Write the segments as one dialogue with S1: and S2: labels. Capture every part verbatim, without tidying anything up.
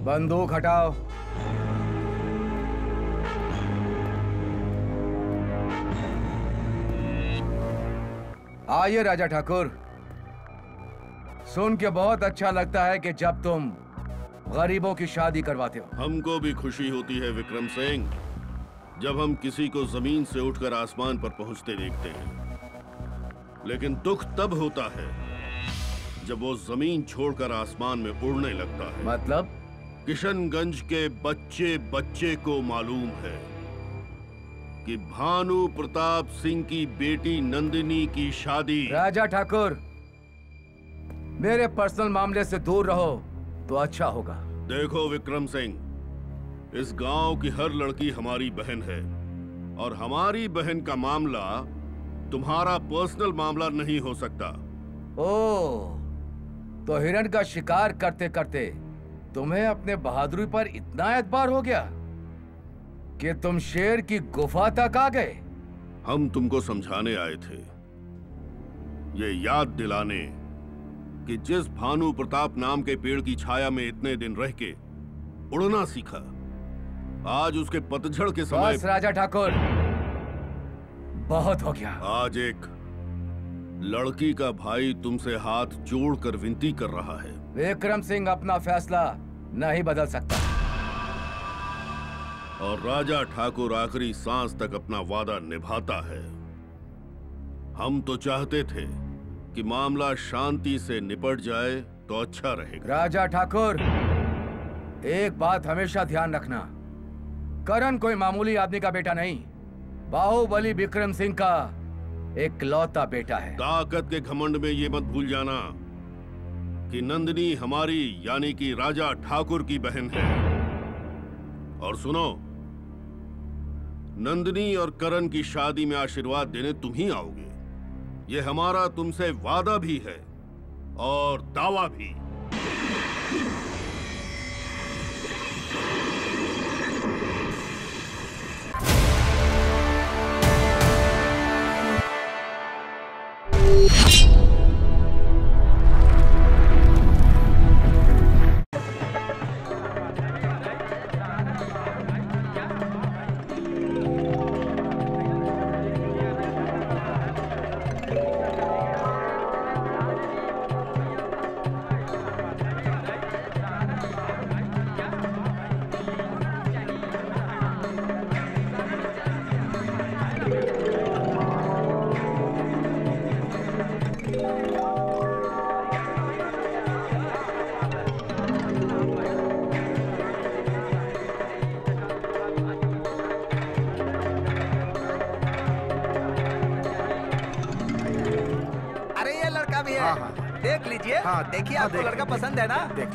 S1: बंदूक हटाओ। आइए राजा ठाकुर, सुन के बहुत अच्छा लगता है कि जब तुम गरीबों की शादी करवाते हो।
S2: हमको भी खुशी होती है विक्रम सिंह, जब हम किसी को जमीन से उठकर आसमान पर पहुंचते देखते हैं। लेकिन दुख तब होता है जब वो जमीन छोड़कर आसमान में उड़ने लगता है।
S1: मतलब?
S2: किशनगंज के बच्चे बच्चे को मालूम है कि भानु प्रताप सिंह की बेटी नंदिनी की शादी।
S1: राजा ठाकुर, मेरे पर्सनल मामले से दूर रहो तो अच्छा होगा।
S2: देखो विक्रम सिंह, इस गांव की हर लड़की हमारी बहन है और हमारी बहन का मामला तुम्हारा पर्सनल मामला नहीं हो सकता।
S1: ओह, तो हिरण का शिकार करते करते तुम्हें अपने बहादुरी पर इतना एतबार हो गया कि तुम शेर की गुफा तक आ गए।
S2: हम तुमको समझाने आए थे, ये याद दिलाने कि जिस भानु प्रताप नाम के पेड़ की छाया में इतने दिन रह के उड़ना सीखा, आज उसके पतझड़ के समय।
S1: बस राजा ठाकुर, बहुत हो गया।
S2: आज एक लड़की का भाई तुमसे हाथ जोड़कर विनती कर रहा है।
S1: विक्रम सिंह अपना फैसला नहीं बदल सकता
S2: और राजा ठाकुर आखिरी सांस तक अपना वादा निभाता है। हम तो चाहते थे कि मामला शांति से निपट जाए तो अच्छा रहेगा।
S1: राजा ठाकुर, एक बात हमेशा ध्यान रखना, करण कोई मामूली आदमी का बेटा नहीं, बाहुबली विक्रम सिंह का इकलौता बेटा है।
S2: ताकत के घमंड में ये मत भूल जाना कि नंदिनी हमारी यानी कि राजा ठाकुर की बहन है। और सुनो, नंदिनी और करण की शादी में आशीर्वाद देने तुम ही आओगे, ये हमारा तुमसे वादा भी है और दावा भी।
S3: देख लीजिए। हाँ, देखिए आपको लड़का पसंद है ना?
S4: देख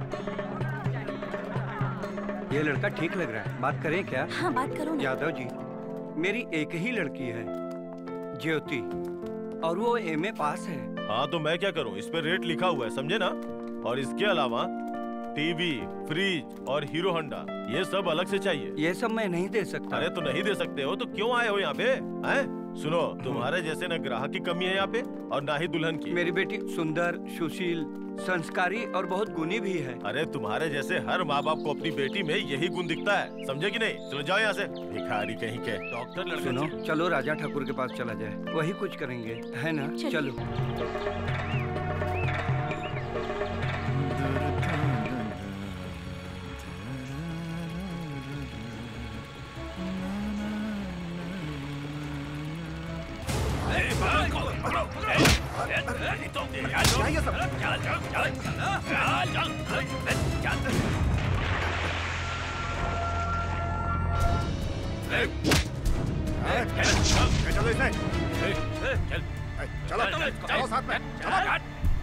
S4: ये लड़का ठीक लग रहा है, बात करें क्या?
S5: हाँ, बात करो ना।
S4: यादव जी, मेरी एक ही लड़की है, ज्योति, और वो एमए पास है।
S6: हाँ तो मैं क्या करूँ, इस पे रेट लिखा हुआ है, समझे ना? और इसके अलावा टीवी, फ्रिज और हीरो होंडा, ये सब अलग से चाहिए।
S4: ये सब मैं नहीं दे सकता।
S6: अरे तो नहीं दे सकते हो तो क्यों आए हो यहाँ पे? हैं? सुनो, तुम्हारे जैसे न ग्राहक की कमी है यहाँ पे और ना ही दुल्हन की।
S4: मेरी बेटी सुंदर, सुशील, संस्कारी और बहुत गुणी भी है।
S6: अरे तुम्हारे जैसे हर माँ बाप को अपनी बेटी में यही गुण दिखता है, समझे कि नहीं? चलो जाओ यहाँ से, भिखारी कहीं के। डॉक्टर लड़का।
S4: सुनो, चलो राजा ठाकुर के पास चला जाए, वही कुछ करेंगे, है ना? चलो।
S7: चलो चलो साथ में चलो।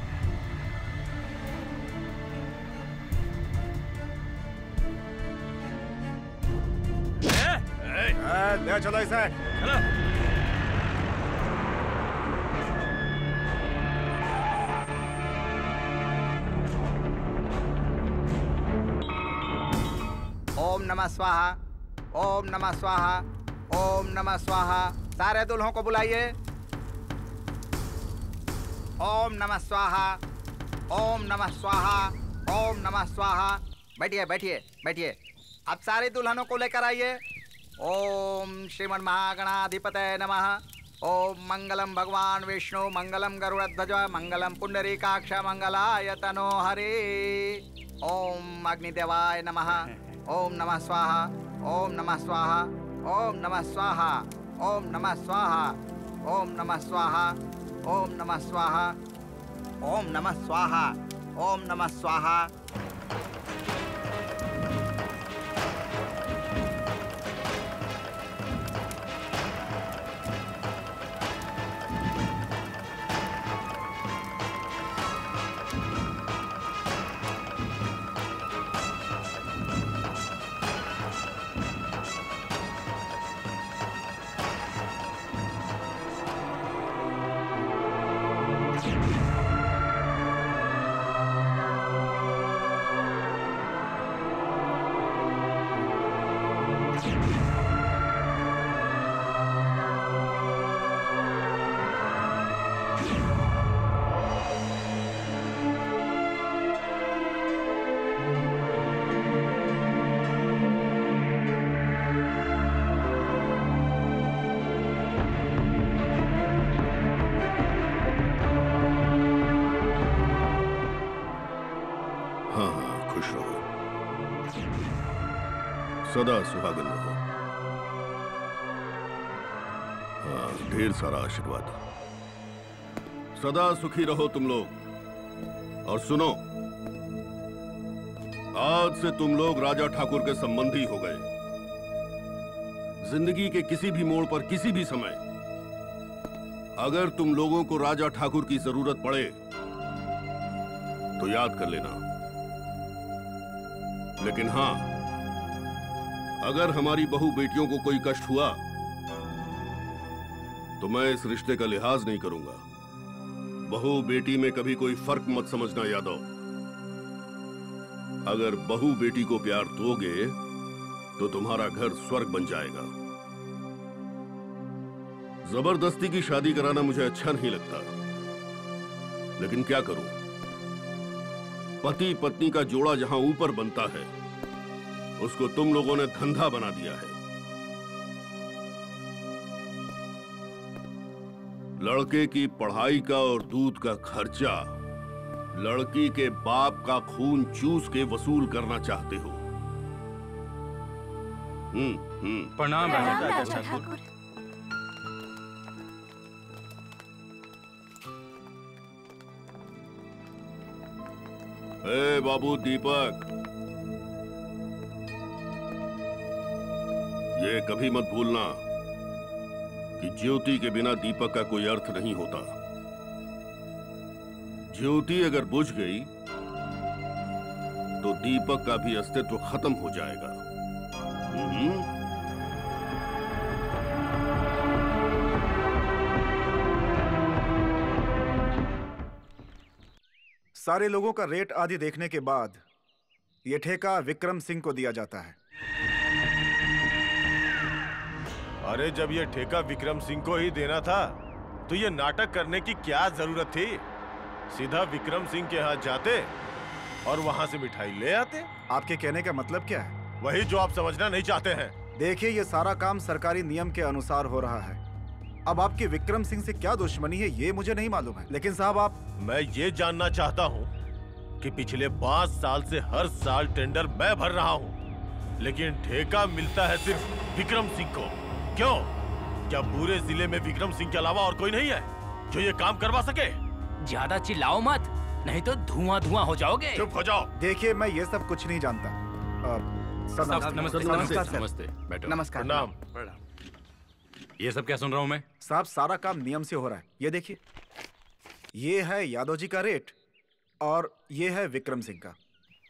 S7: ले चलो इसे। चलो।
S3: ओम नमः स्वाहा, ओम नमः स्वाहा, ओम नमः स्वाहा। सारे दुल्हों को बुलाइए। ओम नमः स्वाहा, ओम नमः स्वाहा, ओम नमः स्वाहा। बैठिए बैठिए बैठिए। अब सारे दुल्हनों को लेकर आइए। ओम श्रीमन महागणाधिपतये नमः। ओम मंगलम भगवान विष्णु मंगलम गरुड़ध्वज मंगलम पुंडरीकाक्ष मंगलाय तनो हरे। ओम अग्निदेवाय नमः। ओम नमः स्वाहा। ओम नमः स्वाहा। ओम नमः स्वाहा। ओम नमः स्वाहा। ओम नमः स्वाहा। ओम नमः स्वाहा। ओम नमः स्वाहा। ओम नमः स्वाहा।
S2: सदा सुहागन रहो। हाँ, ढेर सारा आशीर्वाद। सदा सुखी रहो तुम लोग। और सुनो, आज से तुम लोग राजा ठाकुर के संबंधी हो गए। जिंदगी के किसी भी मोड़ पर किसी भी समय अगर तुम लोगों को राजा ठाकुर की जरूरत पड़े तो याद कर लेना। लेकिन हां, अगर हमारी बहू बेटियों को कोई कष्ट हुआ तो मैं इस रिश्ते का लिहाज नहीं करूंगा। बहू बेटी में कभी कोई फर्क मत समझना यादव। अगर बहू बेटी को प्यार दोगे तो तुम्हारा घर स्वर्ग बन जाएगा। जबरदस्ती की शादी कराना मुझे अच्छा नहीं लगता, लेकिन क्या करूं? पति पत्नी का जोड़ा जहां ऊपर बनता है उसको तुम लोगों ने धंधा बना दिया है। लड़के की पढ़ाई का और दूध का खर्चा लड़की के बाप का खून चूस के वसूल करना चाहते हो। हम्म हम्म
S5: प्रणाम राजा ठाकुर।
S2: ए बाबू दीपक, ये कभी मत भूलना कि ज्योति के बिना दीपक का कोई अर्थ नहीं होता। ज्योति अगर बुझ गई तो दीपक का भी अस्तित्व खत्म हो जाएगा। हम्म?
S7: सारे लोगों का रेट आदि देखने के बाद यह ठेका विक्रम सिंह को दिया जाता है।
S6: अरे जब ये ठेका विक्रम सिंह को ही देना था तो ये नाटक करने की क्या जरूरत थी? सीधा विक्रम सिंह के यहाँ जाते और वहाँ से मिठाई ले आते।
S7: आपके कहने का मतलब क्या है?
S6: वही जो आप समझना नहीं चाहते हैं।
S7: देखिए, ये सारा काम सरकारी नियम के अनुसार हो रहा है। अब आपकी विक्रम सिंह से क्या दुश्मनी है ये मुझे नहीं मालूम है, लेकिन साहब आप...
S6: मैं ये जानना चाहता हूँ कि पिछले पाँच साल से हर साल टेंडर मैं भर रहा हूँ, लेकिन ठेका मिलता है सिर्फ विक्रम सिंह को। क्यों? क्या पूरे जिले में विक्रम सिंह के अलावा और कोई नहीं है जो ये काम करवा सके?
S5: ज्यादा चिल्लाओ मत, नहीं तो धुआं धुआं हो जाओगे।
S6: चुप हो जाओ।
S7: देखिए, मैं ये सब कुछ नहीं जानता। आ, सर नमस्ते।
S5: नमस्ते
S3: नमस्कार।
S5: नमस्ते, बैठो।
S3: नमस्कार।
S6: प्रणाम।
S5: ये सब क्या सुन रहा हूँ मैं?
S7: साहब, सारा काम नियम से हो रहा है। ये देखिए, ये है यादव जी का रेट और ये है विक्रम सिंह का।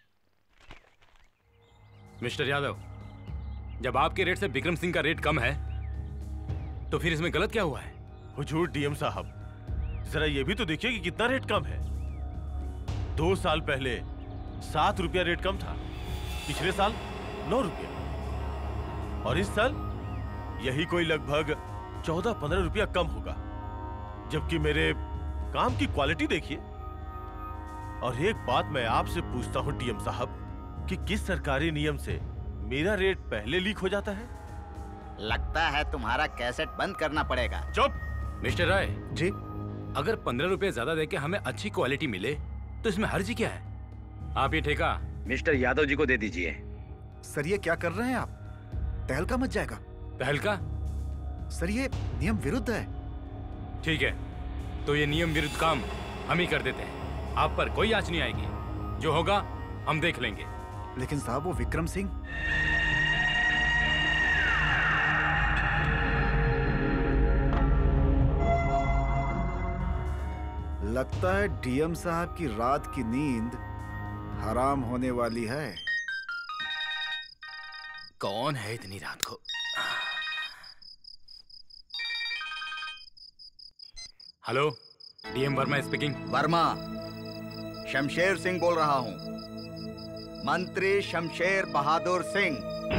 S5: मिस्टर यादव, जब आपके रेट से विक्रम सिंह का रेट कम है तो फिर इसमें गलत क्या हुआ है?
S6: हुजूर डीएम साहब, जरा ये भी तो देखिए कि कितना रेट कम है। दो साल पहले सात रुपया रेट कम था, पिछले साल नौ रुपया, और इस साल यही कोई लगभग चौदह पंद्रह रुपया कम होगा। जबकि मेरे काम की क्वालिटी देखिए। और एक बात मैं आपसे पूछता हूं डीएम साहब, कि किस सरकारी नियम से मेरा रेट पहले लीक हो जाता है?
S3: लगता है तुम्हारा कैसेट बंद करना पड़ेगा।
S6: चुप!
S5: मिस्टर राय
S7: जी
S5: अगर पंद्रह रुपए ज्यादा देके हमें अच्छी क्वालिटी मिले तो इसमें हर्जी क्या है? आप ये ठेका
S8: मिस्टर यादव जी को दे दीजिए।
S7: सर ये क्या कर रहे हैं आप? तहलका मच जाएगा।
S5: तहलका?
S7: सर ये नियम विरुद्ध है।
S5: ठीक है तो ये नियम विरुद्ध काम हम ही कर देते हैं, आप पर कोई आंच नहीं आएगी, जो होगा हम देख लेंगे।
S7: लेकिन साहब वो विक्रम सिंह। लगता है डीएम साहब की रात की नींद हराम होने वाली है।
S5: कौन है इतनी रात को? Hello, DM Verma speaking.
S3: Verma, Shamsher Singh बोल रहा हूं, मंत्री शमशेर बहादुर सिंह।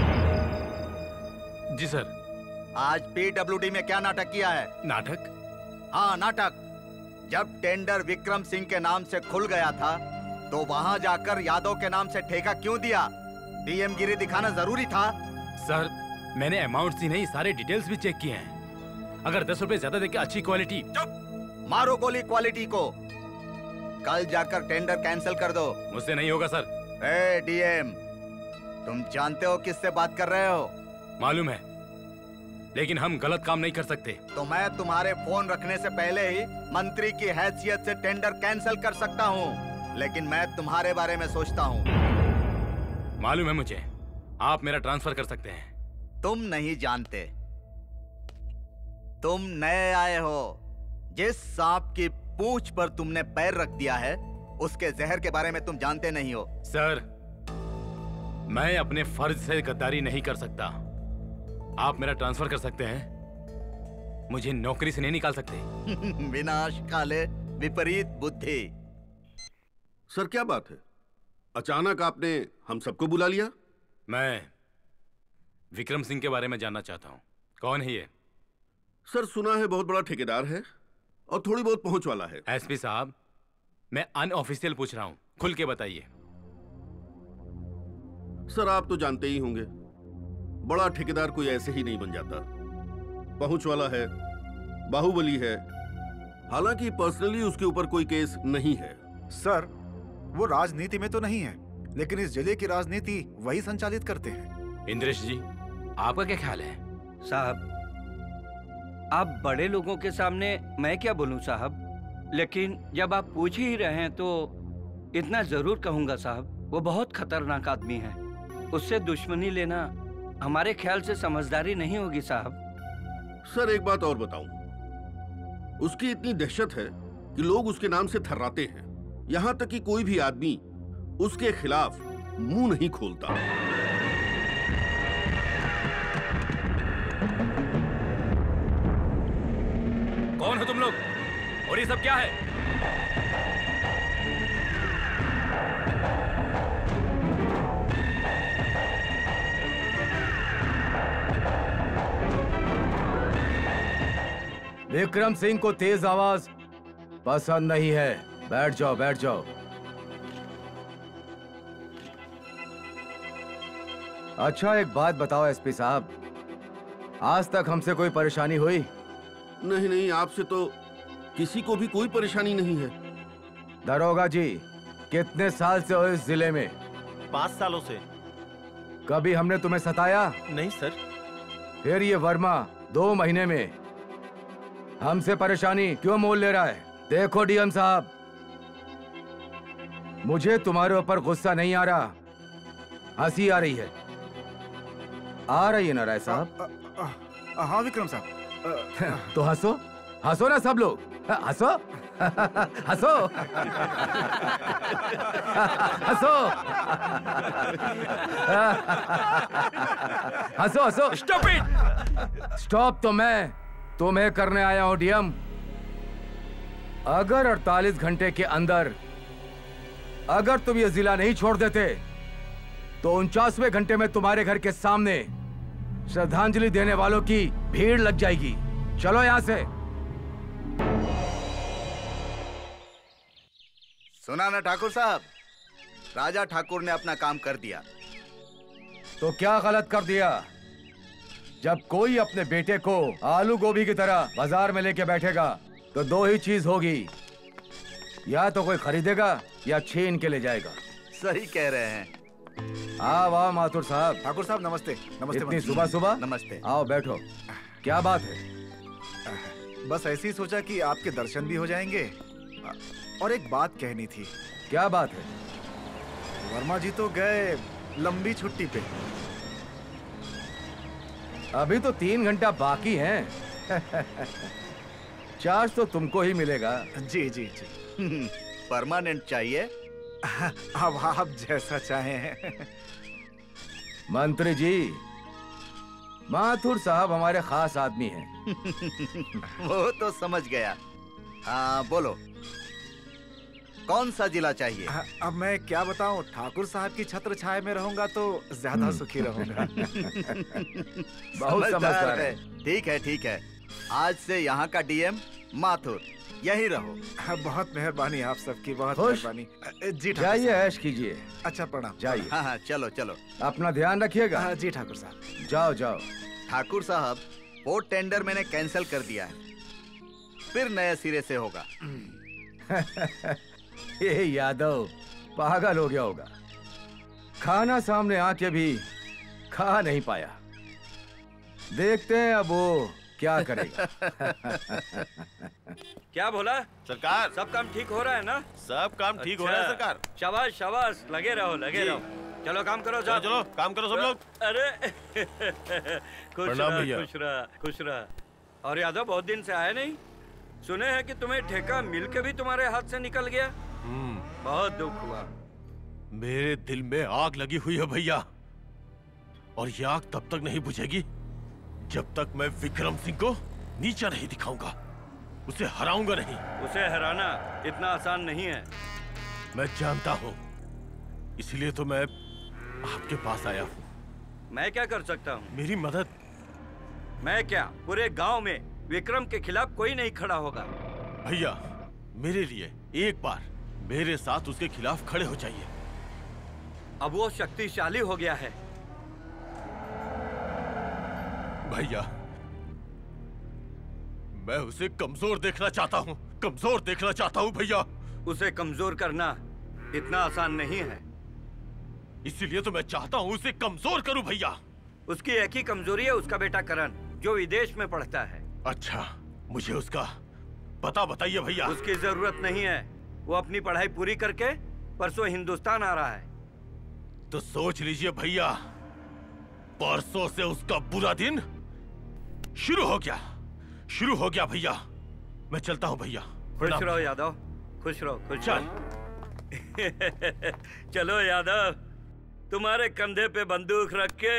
S5: जी सर।
S3: आज पीडब्ल्यूडी में क्या नाटक किया है?
S5: नाटक?
S3: हाँ नाटक। जब टेंडर विक्रम सिंह के नाम से खुल गया था तो वहां जाकर यादव के नाम से ठेका क्यों दिया? डीएम गिरी दिखाना जरूरी था।
S5: सर मैंने अमाउंट ही नहीं सारे डिटेल्स भी चेक किए हैं। अगर दस रुपए ज्यादा देके अच्छी क्वालिटी।
S3: चुप! मारो गोली क्वालिटी को। कल जाकर टेंडर कैंसिल कर दो।
S5: मुझसे नहीं होगा सर।
S3: ए डीएम, तुम जानते हो किससे बात कर रहे हो?
S5: मालूम है, लेकिन हम गलत काम नहीं कर सकते।
S3: तो मैं तुम्हारे फोन रखने से पहले ही मंत्री की हैसियत से टेंडर कैंसिल कर सकता हूँ, लेकिन मैं तुम्हारे बारे में सोचता हूँ।
S5: मालूम है मुझे, आप मेरा ट्रांसफर कर सकते हैं।
S3: तुम नहीं जानते, तुम नए आए हो। जिस सांप की पूंछ पर तुमने पैर रख दिया है उसके जहर के बारे में तुम जानते नहीं हो।
S5: सर मैं अपने फर्ज से गद्दारी नहीं कर सकता। आप मेरा ट्रांसफर कर सकते हैं, मुझे नौकरी से नहीं निकाल सकते।
S3: विनाश काले विपरीत बुद्धि।
S2: सर क्या बात है, अचानक आपने हम सबको बुला लिया?
S5: मैं विक्रम सिंह के बारे में जानना चाहता हूँ। कौन है ये?
S2: सर सुना है बहुत बड़ा ठेकेदार है और थोड़ी बहुत पहुंच वाला है।
S5: एसपी साहब मैं अनऑफिशियल पूछ रहा हूँ, खुल के बताइए।
S2: सर आप तो जानते ही होंगे, बड़ा ठेकेदार कोई ऐसे ही नहीं बन जाता। पहुंच वाला है, बाहुबली है। हालांकि पर्सनली उसके ऊपर कोई केस नहीं है।
S7: सर वो राजनीति में तो नहीं है, लेकिन इस जिले की राजनीति वही संचालित करते हैं।
S5: इंद्रेश जी आपका क्या ख्याल है?
S4: साहब आप बड़े लोगों के सामने मैं क्या बोलूं साहब, लेकिन जब आप पूछ ही रहे हैं तो इतना जरूर कहूंगा साहब, वो बहुत खतरनाक आदमी है। उससे दुश्मनी लेना हमारे ख्याल से समझदारी नहीं होगी साहब।
S2: सर एक बात और बताऊं, उसकी इतनी दहशत है कि लोग उसके नाम से थर्राते हैं, यहां तक कि कोई भी आदमी उसके खिलाफ मुंह नहीं खोलता।
S5: कौन हो तुम लोग और ये सब क्या है?
S1: विक्रम सिंह को तेज आवाज पसंद नहीं है। बैठ जाओ बैठ जाओ। अच्छा एक बात बताओ एसपी साहब, आज तक हमसे कोई परेशानी हुई?
S2: नहीं नहीं, आपसे तो किसी को भी कोई परेशानी नहीं है।
S1: दरोगा जी कितने साल से हो इस जिले में?
S6: पाँच सालों से।
S1: कभी हमने तुम्हें सताया?
S6: नहीं सर।
S1: फिर ये वर्मा दो महीने में हमसे परेशानी क्यों मोल ले रहा है? देखो डीएम साहब, मुझे तुम्हारे ऊपर गुस्सा नहीं आ रहा, हंसी आ रही है। आ रही है ना राय साहब?
S7: हाँ विक्रम साहब।
S1: तो हंसो हंसो ना सब लोग, हंसो हंसो हंसो हंसो हंसो।
S5: Stop it!
S1: स्टॉप तो मैं तुम्हें करने आया हूं डीएम। अगर अड़तालीस घंटे के अंदर अगर तुम ये जिला नहीं छोड़ देते तो उनचासवें घंटे में तुम्हारे घर के सामने श्रद्धांजलि देने वालों की भीड़ लग जाएगी। चलो यहां से।
S3: सुना ना ठाकुर साहब, राजा ठाकुर ने अपना काम कर दिया।
S1: तो क्या गलत कर दिया? जब कोई अपने बेटे को आलू गोभी की तरह बाजार में लेके बैठेगा तो दो ही चीज होगी, या तो कोई खरीदेगा या छीन के ले जाएगा।
S3: सही कह रहे हैं।
S1: हाँ वाह माथुर साहब।
S7: ठाकुर साहब नमस्ते। नमस्ते
S1: इतनी
S7: मंत्री।
S1: सुबह सुबह?
S3: नमस्ते।
S1: आओ बैठो। क्या बात है?
S7: बस ऐसे ही सोचा कि आपके दर्शन भी हो जाएंगे और एक बात कहनी थी।
S1: क्या बात है?
S7: वर्मा जी तो गए लंबी छुट्टी पे।
S1: अभी तो तीन घंटा बाकी है। चार्ज तो तुमको ही मिलेगा।
S7: जी जी जी।
S3: परमानेंट चाहिए?
S7: अब आप जैसा चाहें।
S1: मंत्री जी, माथुर साहब हमारे खास आदमी हैं।
S3: वो तो समझ गया। हाँ बोलो, कौन सा जिला चाहिए?
S7: अब मैं क्या बताऊं, ठाकुर साहब की छत्र छाया में रहूंगा तो ज्यादा सुखी रहूंगा।
S1: बहुत समझदार है।
S3: ठीक है ठीक है, आज से यहाँ का डीएम माथुर, यही रहो।
S7: बहुत मेहरबानी आप सबकी, बहुत
S1: खुश?
S7: मेहरबानी। जी
S1: जाइए, ऐश कीजिए।
S7: अच्छा प्रणाम।
S1: जाइए।
S3: हाँ हाँ चलो चलो।
S1: अपना ध्यान रखिएगा।
S7: हाँ जी ठाकुर साहब।
S1: जाओ जाओ।
S3: ठाकुर साहब, वो टेंडर मैंने कैंसिल कर दिया है, फिर नए सिरे से होगा।
S1: ये यादव पागल हो गया होगा, खाना सामने आके भी खा नहीं पाया। देखते हैं अब वो क्या करेगा।
S4: क्या बोला
S6: सरकार?
S4: सब काम ठीक हो रहा है ना?
S6: सब काम ठीक हो
S4: अच्छा।
S6: रहा है सरकार।
S4: शाबाश शाबाश, लगे रहो लगे
S6: जी।
S4: रहो। चलो काम करो
S6: चलो
S4: साहब।
S6: चलो काम करो सब लोग।
S4: अरे खुश
S6: प्रणाम
S4: रहा
S6: भैया।
S4: खुश रहा खुश रहा। और यादव बहुत दिन से आए नहीं, सुने हैं कि तुम्हें ठेका मिल के भी तुम्हारे हाथ से निकल गया। बहुत दुख हुआ।
S6: मेरे दिल में आग लगी हुई है भैया, और ये आग तब तक नहीं बुझेगी जब तक मैं विक्रम सिंह को नीचा नहीं दिखाऊंगा, उसे हराऊंगा नहीं।
S4: उसे हराना इतना आसान नहीं है।
S6: मैं जानता हूँ, इसलिए तो मैं आपके पास आया हूँ।
S4: मैं क्या कर सकता हूँ?
S6: मेरी मदद।
S4: मैं क्या, पूरे गांव में विक्रम के खिलाफ कोई नहीं खड़ा होगा।
S6: भैया मेरे लिए एक बार मेरे साथ उसके खिलाफ खड़े हो जाइए।
S4: अब वो शक्तिशाली हो गया है।
S6: भैया मैं उसे कमजोर देखना चाहता हूँ, कमजोर देखना चाहता हूँ भैया।
S4: उसे कमजोर करना इतना आसान नहीं है।
S6: इसीलिए तो मैं चाहता हूँ उसे कमजोर करूँ भैया।
S4: उसकी एक ही कमजोरी है, उसका बेटा करण, जो विदेश में पढ़ता है।
S6: अच्छा, मुझे उसका पता बताइए भैया।
S4: उसकी जरूरत नहीं है, वो अपनी पढ़ाई पूरी करके परसों हिंदुस्तान आ रहा है।
S6: तो सोच लीजिए भैया, परसों से उसका बुरा दिन शुरू हो गया, शुरू हो गया भैया। मैं चलता हूँ भैया।
S4: खुश रहो यादव, खुश रहो खुश
S6: चल।
S4: रहो। चलो यादव, तुम्हारे कंधे पे बंदूक रख के।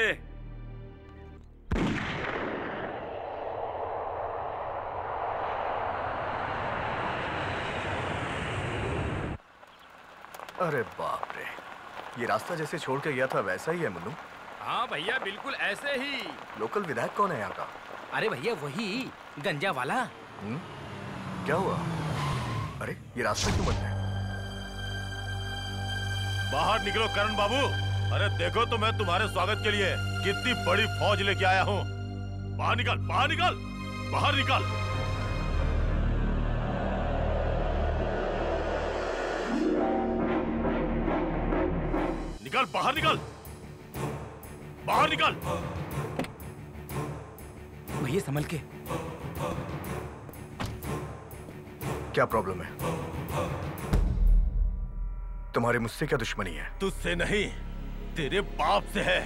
S9: अरे बाप रे, ये रास्ता जैसे छोड़ के गया था वैसा ही है मुन्नू।
S5: हाँ भैया बिल्कुल ऐसे ही।
S9: लोकल विधायक कौन है यहाँ का?
S10: अरे भैया वही गंजा वाला।
S9: हुँ? क्या हुआ? अरे ये रास्ता क्यों बंद है?
S6: बाहर निकलो करण बाबू। अरे देखो तो मैं तुम्हारे स्वागत के लिए कितनी बड़ी फौज लेके आया हूँ। बाहर निकल, बाहर निकल, बाहर निकल। निकल, बाहर निकल, बाहर निकल।
S10: भैया संभल के।
S9: क्या प्रॉब्लम है? तुम्हारी मुझसे क्या दुश्मनी है?
S6: तुझसे नहीं, तेरे बाप से है।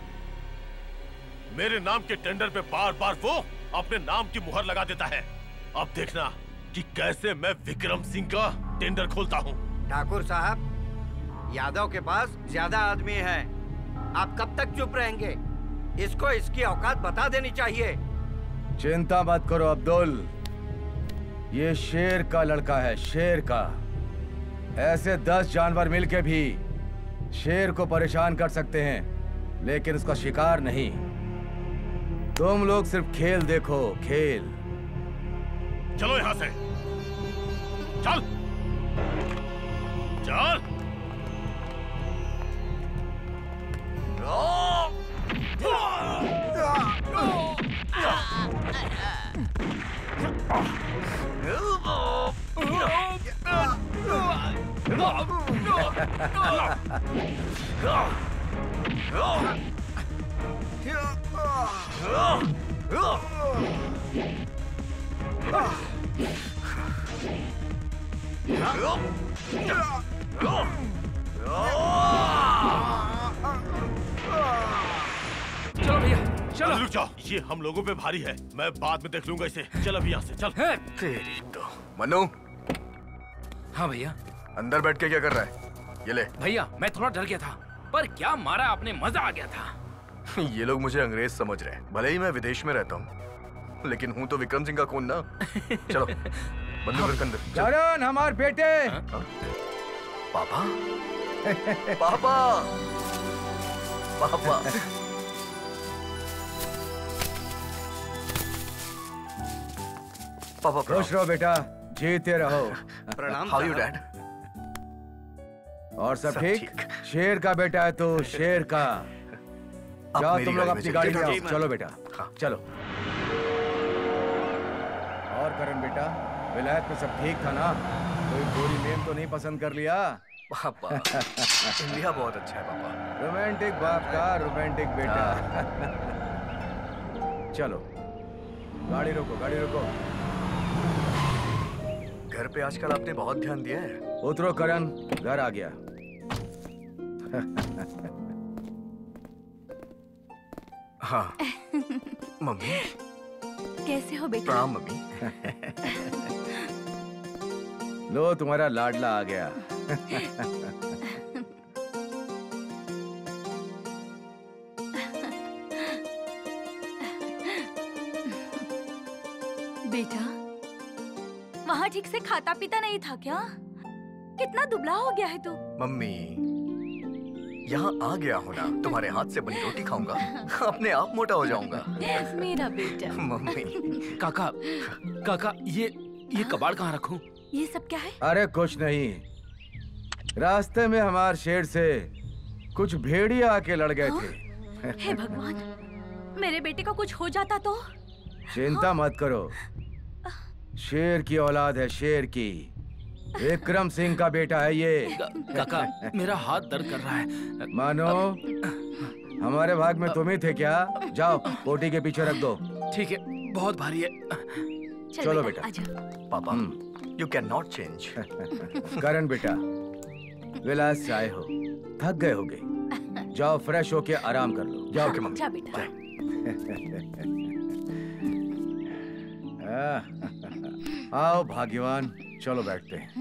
S6: मेरे नाम के टेंडर पे बार बार वो अपने नाम की मुहर लगा देता है। अब देखना कि कैसे मैं विक्रम सिंह का टेंडर खोलता हूँ।
S4: ठाकुर साहब, यादव के पास ज्यादा आदमी है, आप कब तक चुप रहेंगे? इसको इसकी औकात बता देनी चाहिए।
S1: चिंता मत करो अब्दुल, ये शेर का लड़का है, शेर का। ऐसे दस जानवर मिलके भी शेर को परेशान कर सकते हैं, लेकिन उसका शिकार नहीं। तुम लोग सिर्फ खेल देखो, खेल।
S6: चलो यहां से, चल, चल।
S5: चलो भैया चलो।
S6: रुक जाओ, ये हम लोगों पे भारी है, मैं बाद में देख लूंगा इसे। चल अभी यहाँ से चल।
S9: तेरी तो मनु।
S5: हाँ भैया।
S9: अंदर बैठ के क्या कर रहा है? ये ले।
S5: भैया मैं थोड़ा डर गया था, पर क्या मारा आपने, मजा आ गया था।
S9: ये लोग मुझे अंग्रेज समझ रहे हैं, भले ही मैं विदेश में रहता हूँ, लेकिन हूँ तो विक्रम सिंह का खून ना। चलो बंदूक अंदर।
S1: करण, हमारे बेटे।
S9: पापा पापा पापा। पापा
S1: खुश रहो बेटा, जीते रहो।
S9: प्रणाम। How you dad?
S1: और सब
S9: सब
S1: ठीक?
S9: ठीक।
S1: शेर का बेटा है तो शेर का। जाओ तुम लोग अपनी गाड़ी में
S9: जी,
S1: आओ। चलो बेटा
S9: हाँ।
S1: चलो। और करण बेटा, विलायत में सब ठीक था ना? कोई गोरी मेम तो नहीं पसंद कर लिया?
S9: पापा इंडिया बहुत अच्छा है पापा।
S1: रोमांटिक बाप का रोमांटिक बेटा। चलो गाड़ी रोको, गाड़ी रोको।
S9: घर पे आजकल आपने बहुत ध्यान दिया है।
S1: उतरो करण, घर आ गया।
S9: हाँ मम्मी।
S11: कैसे हो बेटा?
S9: प्रणाम मम्मी।
S1: लो तुम्हारा लाडला आ गया।
S11: बेटा, वहाँ ठीक से खाता पीता नहीं था क्या? कितना दुबला हो गया है तू।
S9: मम्मी यहाँ आ गया हो ना, तुम्हारे हाथ से बनी रोटी खाऊंगा, अपने आप मोटा हो जाऊंगा।
S11: मेरा बेटा।
S9: मम्मी।
S5: काका काका ये ये कबाड़ कहाँ रखूं?
S11: ये सब क्या है?
S1: अरे कुछ नहीं, रास्ते में हमारे शेर से कुछ भेड़िया आके लड़ गए थे।
S11: हे भगवान, मेरे बेटे को कुछ हो जाता तो?
S1: चिंता मत करो, शेर की औलाद है, शेर की। विक्रम सिंह का बेटा है ये।
S5: काका मेरा हाथ दर्द कर रहा है।
S1: मानो हमारे भाग में तुम ही थे क्या? जाओ पोटी के पीछे रख दो।
S5: ठीक है, बहुत भारी है।
S11: चल
S1: चलो
S11: बेटा,
S1: बेटा।
S11: आजा।
S9: पापा you can not change.
S1: Karan बेटा, विलास से आए हो, थक गए होगे, जाओ फ्रेश होके आराम कर लो। जाओ के मम्मी।
S11: जा बेटा।
S1: आओ भाग्यवान, चलो बैठते हैं।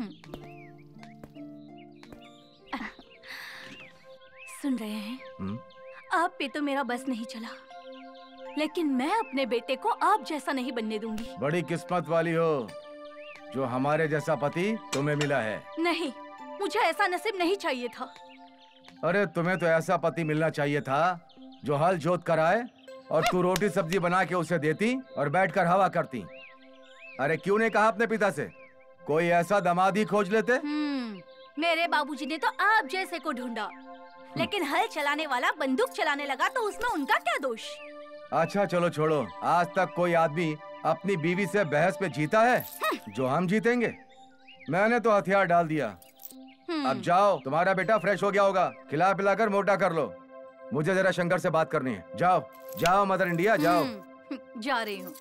S11: सुन रहे हैं?
S1: हम्म?
S11: आप पे तो मेरा बस नहीं चला, लेकिन मैं अपने बेटे को आप जैसा नहीं बनने दूंगी।
S1: बड़ी किस्मत वाली हो जो हमारे जैसा पति तुम्हें मिला है।
S11: नहीं, मुझे ऐसा नसीब नहीं चाहिए था।
S1: अरे तुम्हें तो ऐसा पति मिलना चाहिए था जो हल जोत कर आए और तू रोटी सब्जी बना के उसे देती और बैठकर हवा करती। अरे क्यों नहीं कहा अपने पिता से कोई ऐसा दामाद ही खोज लेते?
S11: हम्म, मेरे बाबूजी ने तो आप जैसे को ढूंढा, लेकिन हल चलाने वाला बंदूक चलाने लगा तो उसमें उनका क्या दोष?
S1: अच्छा चलो छोड़ो, आज तक कोई आदमी अपनी बीवी से बहस पे जीता है जो हम जीतेंगे? मैंने तो हथियार डाल दिया। अब जाओ, तुम्हारा बेटा फ्रेश हो गया होगा, खिला पिलाकर मोटा कर लो। मुझे जरा शंकर से बात करनी है। जाओ जाओ मदर इंडिया, जाओ।
S11: जा रही हूँ।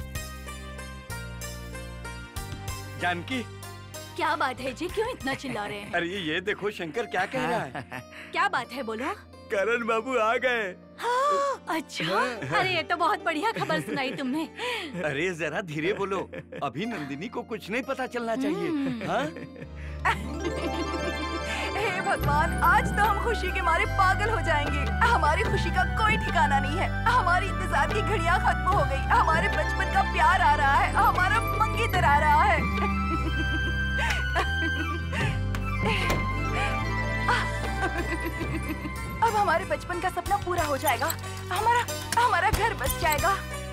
S4: जानकी,
S11: क्या बात है जी, क्यों इतना चिल्ला रहे हैं?
S4: अरे ये देखो शंकर क्या कह रहा है।
S11: क्या बात है, बोलो।
S4: करण बाबू आ गए।
S11: हाँ, अच्छा, अरे ये तो बहुत बढ़िया खबर सुनाई तुमने।
S4: अरे जरा धीरे बोलो, अभी नंदिनी को कुछ नहीं पता चलना चाहिए। हाँ?
S12: हे भगवान, आज तो हम खुशी के मारे पागल हो जाएंगे। हमारी खुशी का कोई ठिकाना नहीं है। हमारी इंतजार की घड़ियां खत्म हो गई। हमारे बचपन का प्यार आ रहा है, हमारा मंगीतर आ रहा है। अब हमारे बचपन का सपना पूरा हो जाएगा। हमारा हमारा घर बस जाएगा।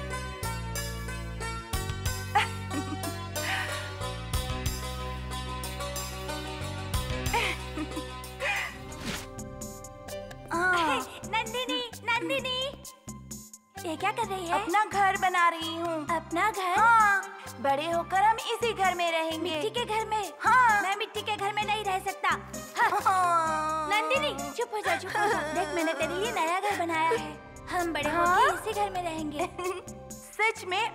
S11: नंदिनी, नंदिनी, ये क्या कर रही है?
S12: अपना घर बना रही हूँ।
S11: अपना घर?
S12: हाँ, बड़े होकर हम इसी घर में रहेंगे।
S11: मिट्टी के घर में?
S12: हाँ।
S11: मैं मिट्टी के घर में नहीं रह सकता।
S12: हाँ।
S11: नंदिनी चुप हो जा, चुप हो जा। देख मैंने तेरे लिए नया घर बनाया है। हम बड़े होके इसी घर में रहेंगे।
S12: सच में?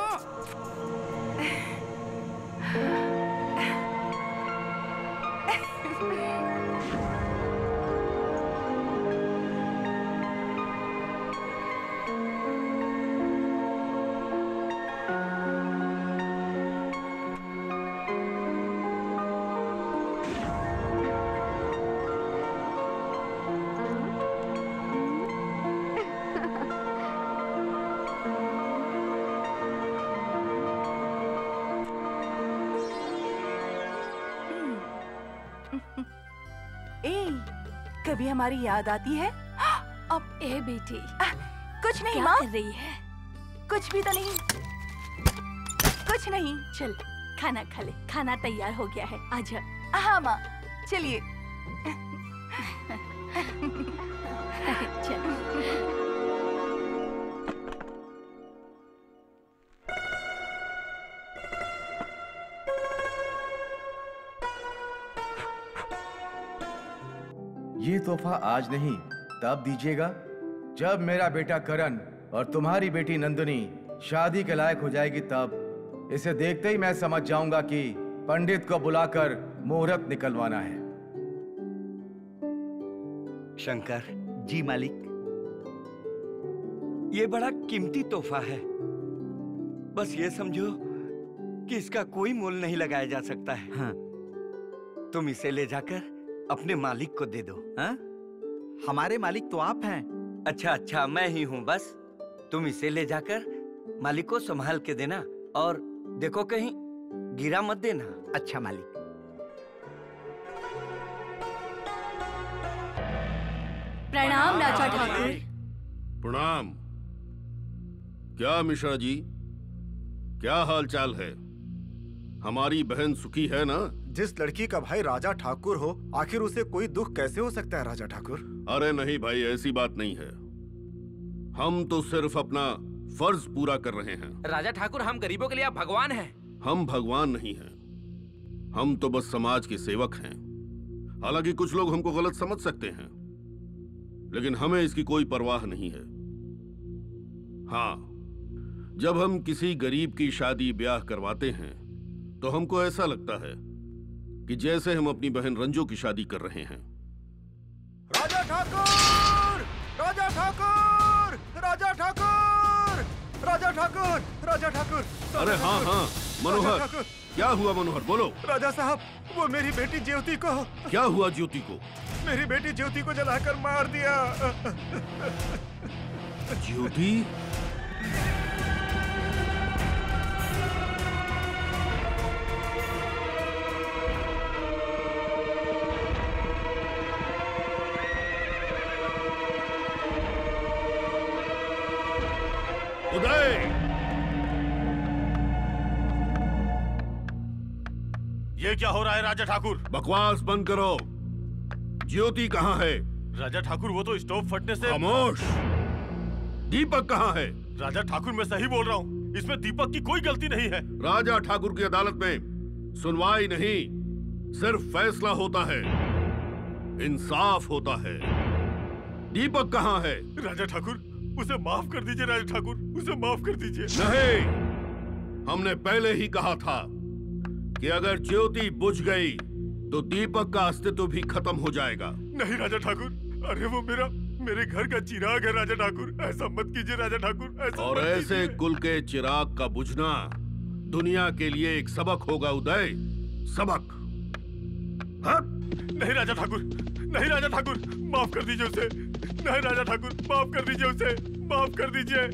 S12: कभी हमारी याद आती है?
S11: अब ए बेटी
S12: आ, कुछ नहीं
S11: क्या
S12: माँ
S11: कर रही है?
S12: कुछ भी तो नहीं, कुछ नहीं।
S11: चल खाना खा ले, खाना तैयार हो गया है, आजा।
S12: हाँ माँ चलिए।
S11: चल।
S1: ये तोहफा आज नहीं तब दीजिएगा जब मेरा बेटा करण और तुम्हारी बेटी नंदिनी शादी के लायक हो जाएगी, तब इसे देखते ही मैं समझ जाऊंगा कि पंडित को बुलाकर मुहूर्त निकलवाना है।
S4: शंकर जी मालिक, ये बड़ा कीमती तोहफा है। बस ये समझो कि इसका कोई मोल नहीं लगाया जा सकता है। हाँ। तुम इसे ले जाकर अपने मालिक को दे दो। हाँ?
S3: हमारे मालिक तो आप हैं।
S4: अच्छा अच्छा, मैं ही हूँ बस। तुम इसे ले जाकर मालिक को संभाल के देना, और देखो कहीं गिरा मत देना।
S3: अच्छा मालिक।
S11: प्रणाम राजा ठाकुर।
S2: प्रणाम। क्या मिश्रा जी, क्या हाल चाल है? हमारी बहन सुखी है ना?
S7: जिस लड़की का भाई राजा ठाकुर हो, आखिर उसे कोई दुख कैसे हो सकता है राजा ठाकुर?
S2: अरे नहीं भाई, ऐसी बात नहीं है। हम तो सिर्फ अपना फर्ज पूरा कर रहे हैं।
S10: राजा ठाकुर, हम गरीबों के लिए आप भगवान हैं।
S2: हम भगवान नहीं हैं, हम तो बस समाज के सेवक हैं। हालांकि कुछ लोग हमको गलत समझ सकते हैं, लेकिन हमें इसकी कोई परवाह नहीं है। हाँ, जब हम किसी गरीब की शादी ब्याह करवाते हैं तो हमको ऐसा लगता है कि जैसे हम अपनी बहन रंजू की शादी कर रहे हैं।
S7: राजा ठाकुर! राजा ठाकुर! राजा ठाकुर! राजा ठाकुर! राजा ठाकुर!
S2: अरे हाँ हाँ मनोहर, क्या हुआ मनोहर, बोलो।
S7: राजा साहब, वो मेरी बेटी ज्योति को।
S2: क्या हुआ ज्योति को?
S7: मेरी बेटी ज्योति को जलाकर मार दिया।
S2: ज्योति? उदय!
S6: ये क्या हो रहा है राजा ठाकुर?
S2: बकवास बंद करो। ज्योति कहाँ है?
S6: राजा ठाकुर, वो तो स्टोव फटने से।
S2: खामोश! दीपक कहाँ है?
S6: राजा ठाकुर, मैं सही बोल रहा हूँ, इसमें दीपक की कोई गलती नहीं है।
S2: राजा ठाकुर की अदालत में सुनवाई नहीं, सिर्फ फैसला होता है, इंसाफ होता है। दीपक कहाँ है?
S6: राजा ठाकुर, उसे माफ कर दीजिए। राजा ठाकुर, उसे माफ कर दीजिए।
S2: नहीं, हमने पहले ही कहा था कि अगर ज्योति बुझ गई तो दीपक का अस्तित्व भी खत्म हो जाएगा।
S6: नहीं राजा ठाकुर, अरे वो मेरा मेरे घर का चिराग है राजा ठाकुर, ऐसा मत कीजिए राजा ठाकुर, ऐसा
S2: और
S6: मत
S2: ऐसे
S6: कीजिए।
S2: कुल के चिराग का बुझना दुनिया के लिए एक सबक होगा उदय, सबक। हाँ?
S6: नहीं राजा ठाकुर, नहीं राजा ठाकुर, माफ कर दीजिए उसे। नहीं राजा ठाकुर, माफ कर दीजिए उसे, माफ कर दीजिए।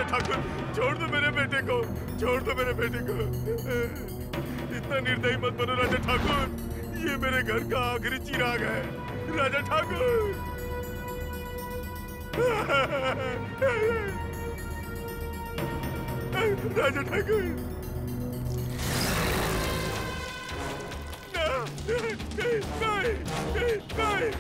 S6: ठाकुर, छोड़ दो मेरे बेटे को, छोड़ दो मेरे बेटे को। इतना निर्दयी मत बनो राजा ठाकुर, ये मेरे घर का आखिरी चिराग है। राजा ठाकुर, राजा ठाकुर, नहीं, नहीं, नहीं,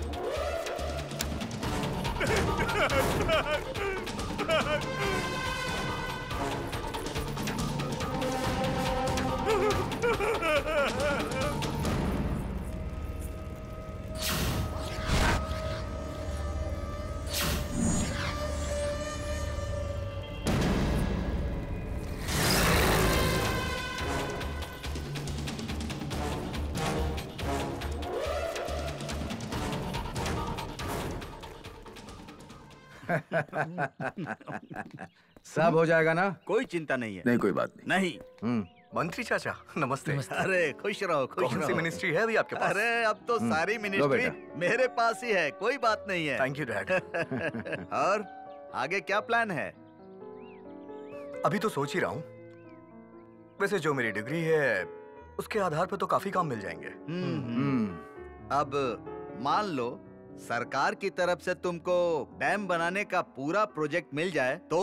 S1: सब हो जाएगा ना?
S3: कोई चिंता नहीं है।
S9: नहीं, कोई बात
S3: नहीं।
S9: नहीं। मंत्री चाचा नमस्ते, नमस्ते।
S3: अरे खुश रहो, खुश
S9: कौन
S3: रहो।
S9: सी मिनिस्ट्री है अभी आपके पास?
S3: अरे अब तो सारी मिनिस्ट्री मेरे पास ही है, कोई बात नहीं है।
S9: Thank you dad.
S3: और आगे क्या प्लान है?
S9: अभी तो सोच ही रहा हूँ। वैसे जो मेरी डिग्री है उसके आधार पर तो काफी काम मिल जाएंगे।
S3: अब मान लो सरकार की तरफ से तुमको डैम बनाने का पूरा प्रोजेक्ट मिल जाए तो?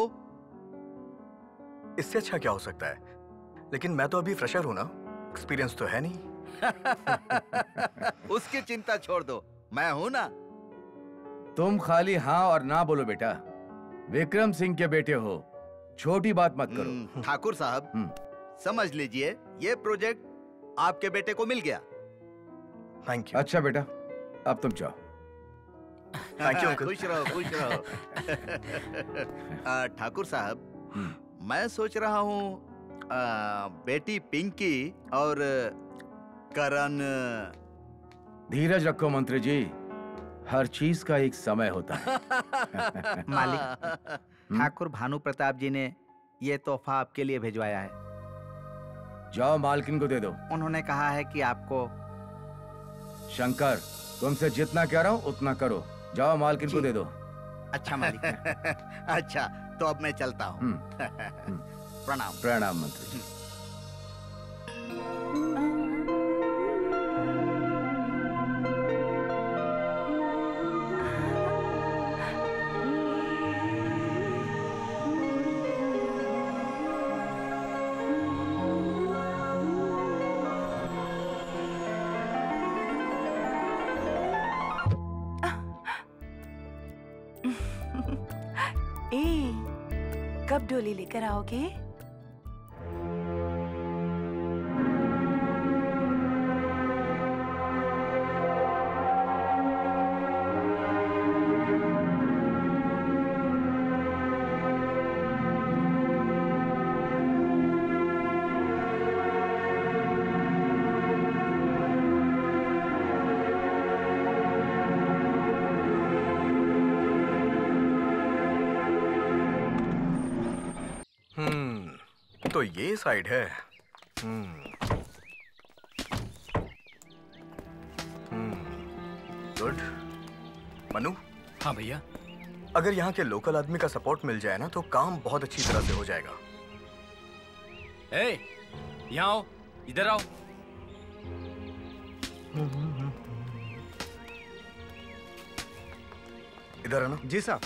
S9: इससे अच्छा क्या हो सकता है? लेकिन मैं तो अभी फ्रेशर हूं ना, एक्सपीरियंस तो है नहीं।
S3: उसकी चिंता छोड़ दो, मैं हूं ना।
S1: तुम खाली हाँ और ना बोलो बेटा। विक्रम सिंह के बेटे हो, छोटी बात मत करो।
S3: ठाकुर साहब समझ लीजिए ये प्रोजेक्ट आपके बेटे को मिल गया।
S9: Thank you.
S1: अच्छा बेटा, अब तुम जाओ।
S9: Thank you uncle.
S3: खुश रहो, खुश रहो। आ, ठाकुर साहब, मैं सोच रहा हूँ बेटी पिंकी और करण।
S1: धीरज रखो मंत्री जी, हर चीज का एक समय होता है।
S3: मालिक, ठाकुर भानु प्रताप जी ने ये तोहफा आपके लिए भिजवाया है।
S1: जाओ मालकिन को दे दो।
S3: उन्होंने कहा है कि आपको।
S1: शंकर, तुमसे जितना कह रहा हूँ उतना करो। जाओ मालकिन को दे दो।
S3: अच्छा मालिक। अच्छा, तो अब मैं चलता हूँ। प्रणाम।
S1: प्रणाम मंत्री जी।
S12: ए, कब डोली लेकर आओगे?
S9: तो ये साइड है। गुड। मनु।
S5: हाँ भैया।
S9: अगर यहाँ के लोकल आदमी का सपोर्ट मिल जाए ना तो काम बहुत अच्छी तरह से हो जाएगा।
S5: ए, यहाँ आओ, इधर आओ।
S9: इधर है ना?
S7: जी साहब।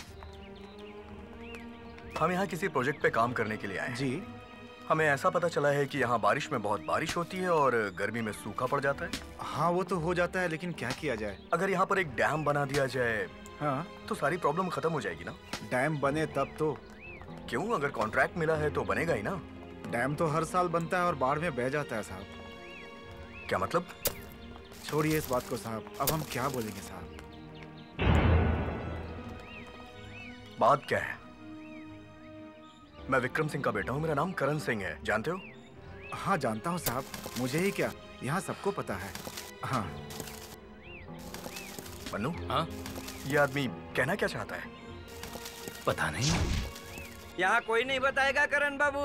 S9: हम यहाँ किसी प्रोजेक्ट पे काम करने के लिए आए हैं।
S7: जी।
S9: हमें ऐसा पता चला है कि यहाँ बारिश में बहुत बारिश होती है और गर्मी में सूखा पड़ जाता है।
S7: हाँ वो तो हो जाता है, लेकिन क्या किया जाए?
S9: अगर यहाँ पर एक डैम बना दिया जाए
S7: हाँ
S9: तो सारी प्रॉब्लम खत्म हो जाएगी ना।
S7: डैम बने तब तो।
S9: क्यों? अगर कॉन्ट्रैक्ट मिला है तो बनेगा ही ना।
S7: डैम तो हर साल बनता है और बाढ़ में बह जाता है साहब।
S9: क्या मतलब?
S7: छोड़िए इस बात को साहब, अब हम क्या बोलेंगे साहब।
S9: बात क्या है? मैं विक्रम सिंह का बेटा हूँ, मेरा नाम करण सिंह है, जानते हो?
S7: हाँ जानता हूँ साहब, मुझे ही क्या, यहाँ सबको पता है। हाँ।
S9: मन्नू,
S5: हाँ?
S9: ये आदमी कहना क्या चाहता है?
S5: पता नहीं।
S4: यहाँ कोई नहीं बताएगा करण बाबू।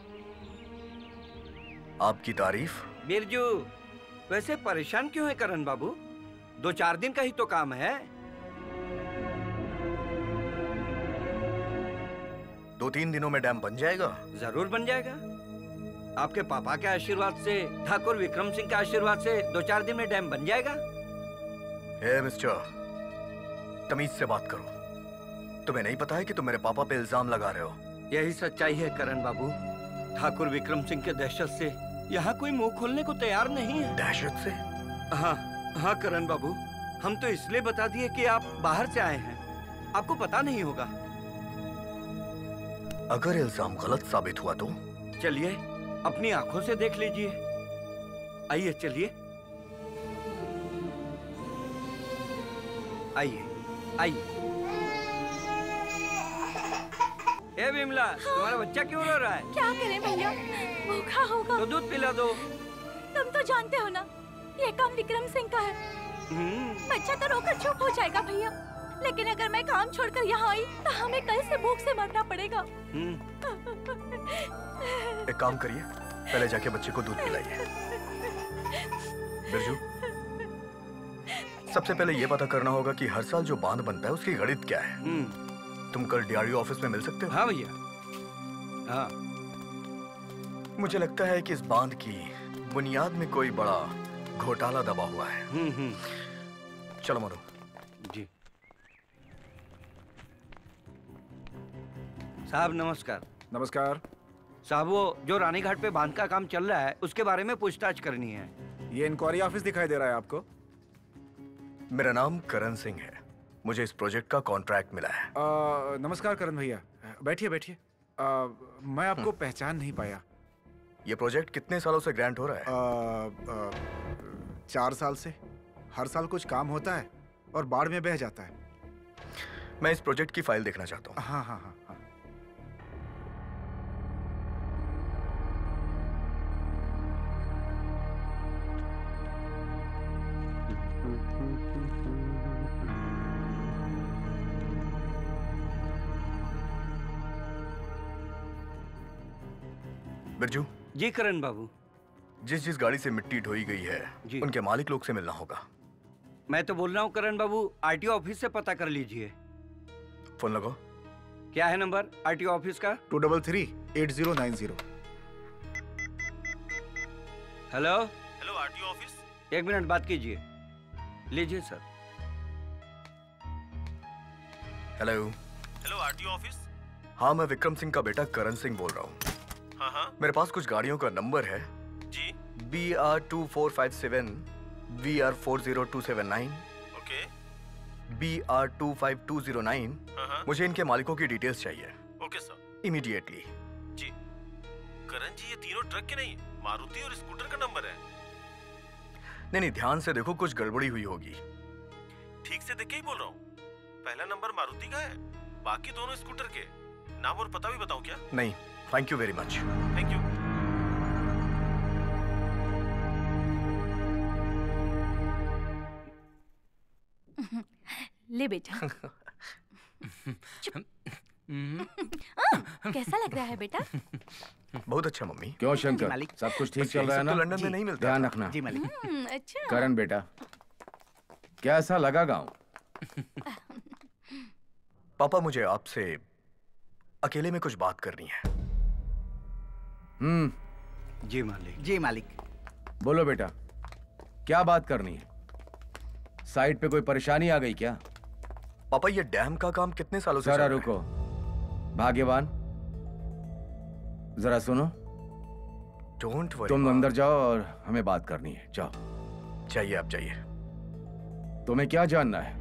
S9: आपकी तारीफ।
S4: बिरजू, वैसे परेशान क्यों है करण बाबू? दो चार दिन का ही तो काम है।
S9: दो तीन दिनों में डैम बन जाएगा?
S4: जरूर बन जाएगा। आपके पापा के आशीर्वाद से, ठाकुर विक्रम सिंह के आशीर्वाद से दो चार दिन में डैम बन जाएगा।
S9: हे मिस्टर, तमीज से बात करो। तुम्हें नहीं पता है कि तुम मेरे पापा पे इल्जाम लगा रहे हो?
S4: यही सच्चाई है करण बाबू। ठाकुर विक्रम सिंह के दहशत से यहाँ कोई मुंह खोलने को तैयार नहीं है।
S9: दहशत से?
S4: हाँ हाँ करण बाबू, हम तो इसलिए बता दिए कि आप बाहर से आए हैं, आपको पता नहीं होगा।
S9: अगर इल्जाम गलत साबित हुआ तो?
S4: चलिए अपनी आंखों से देख लीजिए। आइए चलिए, आइए आइए। ए विमला, हाँ? तुम्हारा बच्चा क्यों रो रहा है?
S11: क्या करें भैया, भूखा होगा।
S4: तो दूध पिला दो।
S11: तुम तो जानते हो ना, ये काम विक्रम सिंह का है। बच्चा तो रोकर चुप हो जाएगा भैया, लेकिन अगर मैं काम छोड़कर यहाँ आई तो हमें कल से भूख से मरना पड़ेगा।
S9: एक काम करिए, पहले जाके बच्चे को दूध पिलाइए। बिरजू, सबसे पहले ये पता करना होगा कि हर साल जो बांध बनता है उसकी गणित क्या है। तुम कल डीआरडीओ ऑफिस में मिल सकते हो?
S4: हाँ भैया। हाँ।
S9: मुझे लगता है कि इस बांध की बुनियाद में कोई बड़ा घोटाला दबा हुआ है।
S4: हम्म हम्म।
S9: चलो मनु।
S4: जी साहब नमस्कार।
S7: नमस्कार
S4: साहब, वो जो रानीघाट पे बांध का काम चल रहा है उसके बारे में पूछताछ करनी है।
S7: ये इंक्वायरी ऑफिस दिखाई दे रहा है आपको?
S9: मेरा नाम करण सिंह है, मुझे इस प्रोजेक्ट का कॉन्ट्रैक्ट मिला है।
S7: आ, नमस्कार करण भैया, बैठिए बैठिए। मैं आपको पहचान नहीं पाया।
S9: ये प्रोजेक्ट कितने सालों से ग्रांट हो रहा है?
S7: आ, आ, चार साल से। हर साल कुछ काम होता है और बाढ़ में बह जाता है।
S9: मैं इस प्रोजेक्ट की फाइल देखना चाहता हूँ।
S7: हाँ हाँ हाँ हाँ।
S9: बिरजू।
S4: जी करण बाबू।
S9: जिस जिस गाड़ी से मिट्टी ढोई गई है उनके मालिक लोग से मिलना होगा।
S4: मैं तो बोल रहा हूँ करण बाबू, आरटीओ ऑफिस से पता कर लीजिए।
S9: फोन लगाओ।
S4: क्या है नंबर आरटीओ ऑफिस का?
S7: Two double three eight zero nine zero.
S4: Hello
S6: hello RTO office.
S4: एक मिनट बात कीजिए। लीजिए sir.
S9: Hello
S6: hello RTO office.
S9: हाँ, मैं विक्रम सिंह का बेटा करण सिंह बोल रहा हूँ।
S6: हाँ हाँ।
S9: मेरे पास कुछ गाड़ियों का नंबर है।
S6: जी।
S9: B R two four five seven, B R four zero two seven nine,
S6: okay,
S9: B R two five two zero nine. मुझे इनके मालिकों की डिटेल्स चाहिए।
S6: Okay sir.
S9: इमीडिएटली।
S6: जी। करण जी, ये तीनों ट्रक के नहीं, मारुति और स्कूटर का नंबर है।
S9: नहीं नहीं, ध्यान से देखो, कुछ गड़बड़ी हुई होगी।
S6: ठीक से देख के ही बोल रहा हूँ। पहला नंबर मारुति का है, बाकी दोनों स्कूटर के। नाम और पता भी बताऊं क्या?
S9: नहीं, thank you very much.
S6: Thank you.
S11: ले बेटा। कैसा लग रहा है बेटा?
S9: बहुत अच्छा मम्मी।
S1: क्यों शंकर, सब कुछ ठीक चल रहा है ना?
S9: तो लंदन में नहीं मिलता।
S1: ध्यान रखना।
S3: जी मालिक।
S11: अच्छा।
S1: करण बेटा, कैसा लगा गांव?
S9: पापा, मुझे आपसे अकेले में कुछ बात करनी है।
S1: हम्म।
S4: जी मालिक।
S3: जी मालिक।
S1: बोलो बेटा, क्या बात करनी है? साइड पे कोई परेशानी आ गई क्या?
S9: पापा, ये डैम का काम कितने सालों से?
S1: जरा रुको भाग्यवान, जरा सुनो।
S9: Don't worry.
S1: तुम अंदर जाओ और हमें बात करनी है। जाओ।
S9: जाइए, आप जाइए।
S1: तुम्हें क्या जानना है?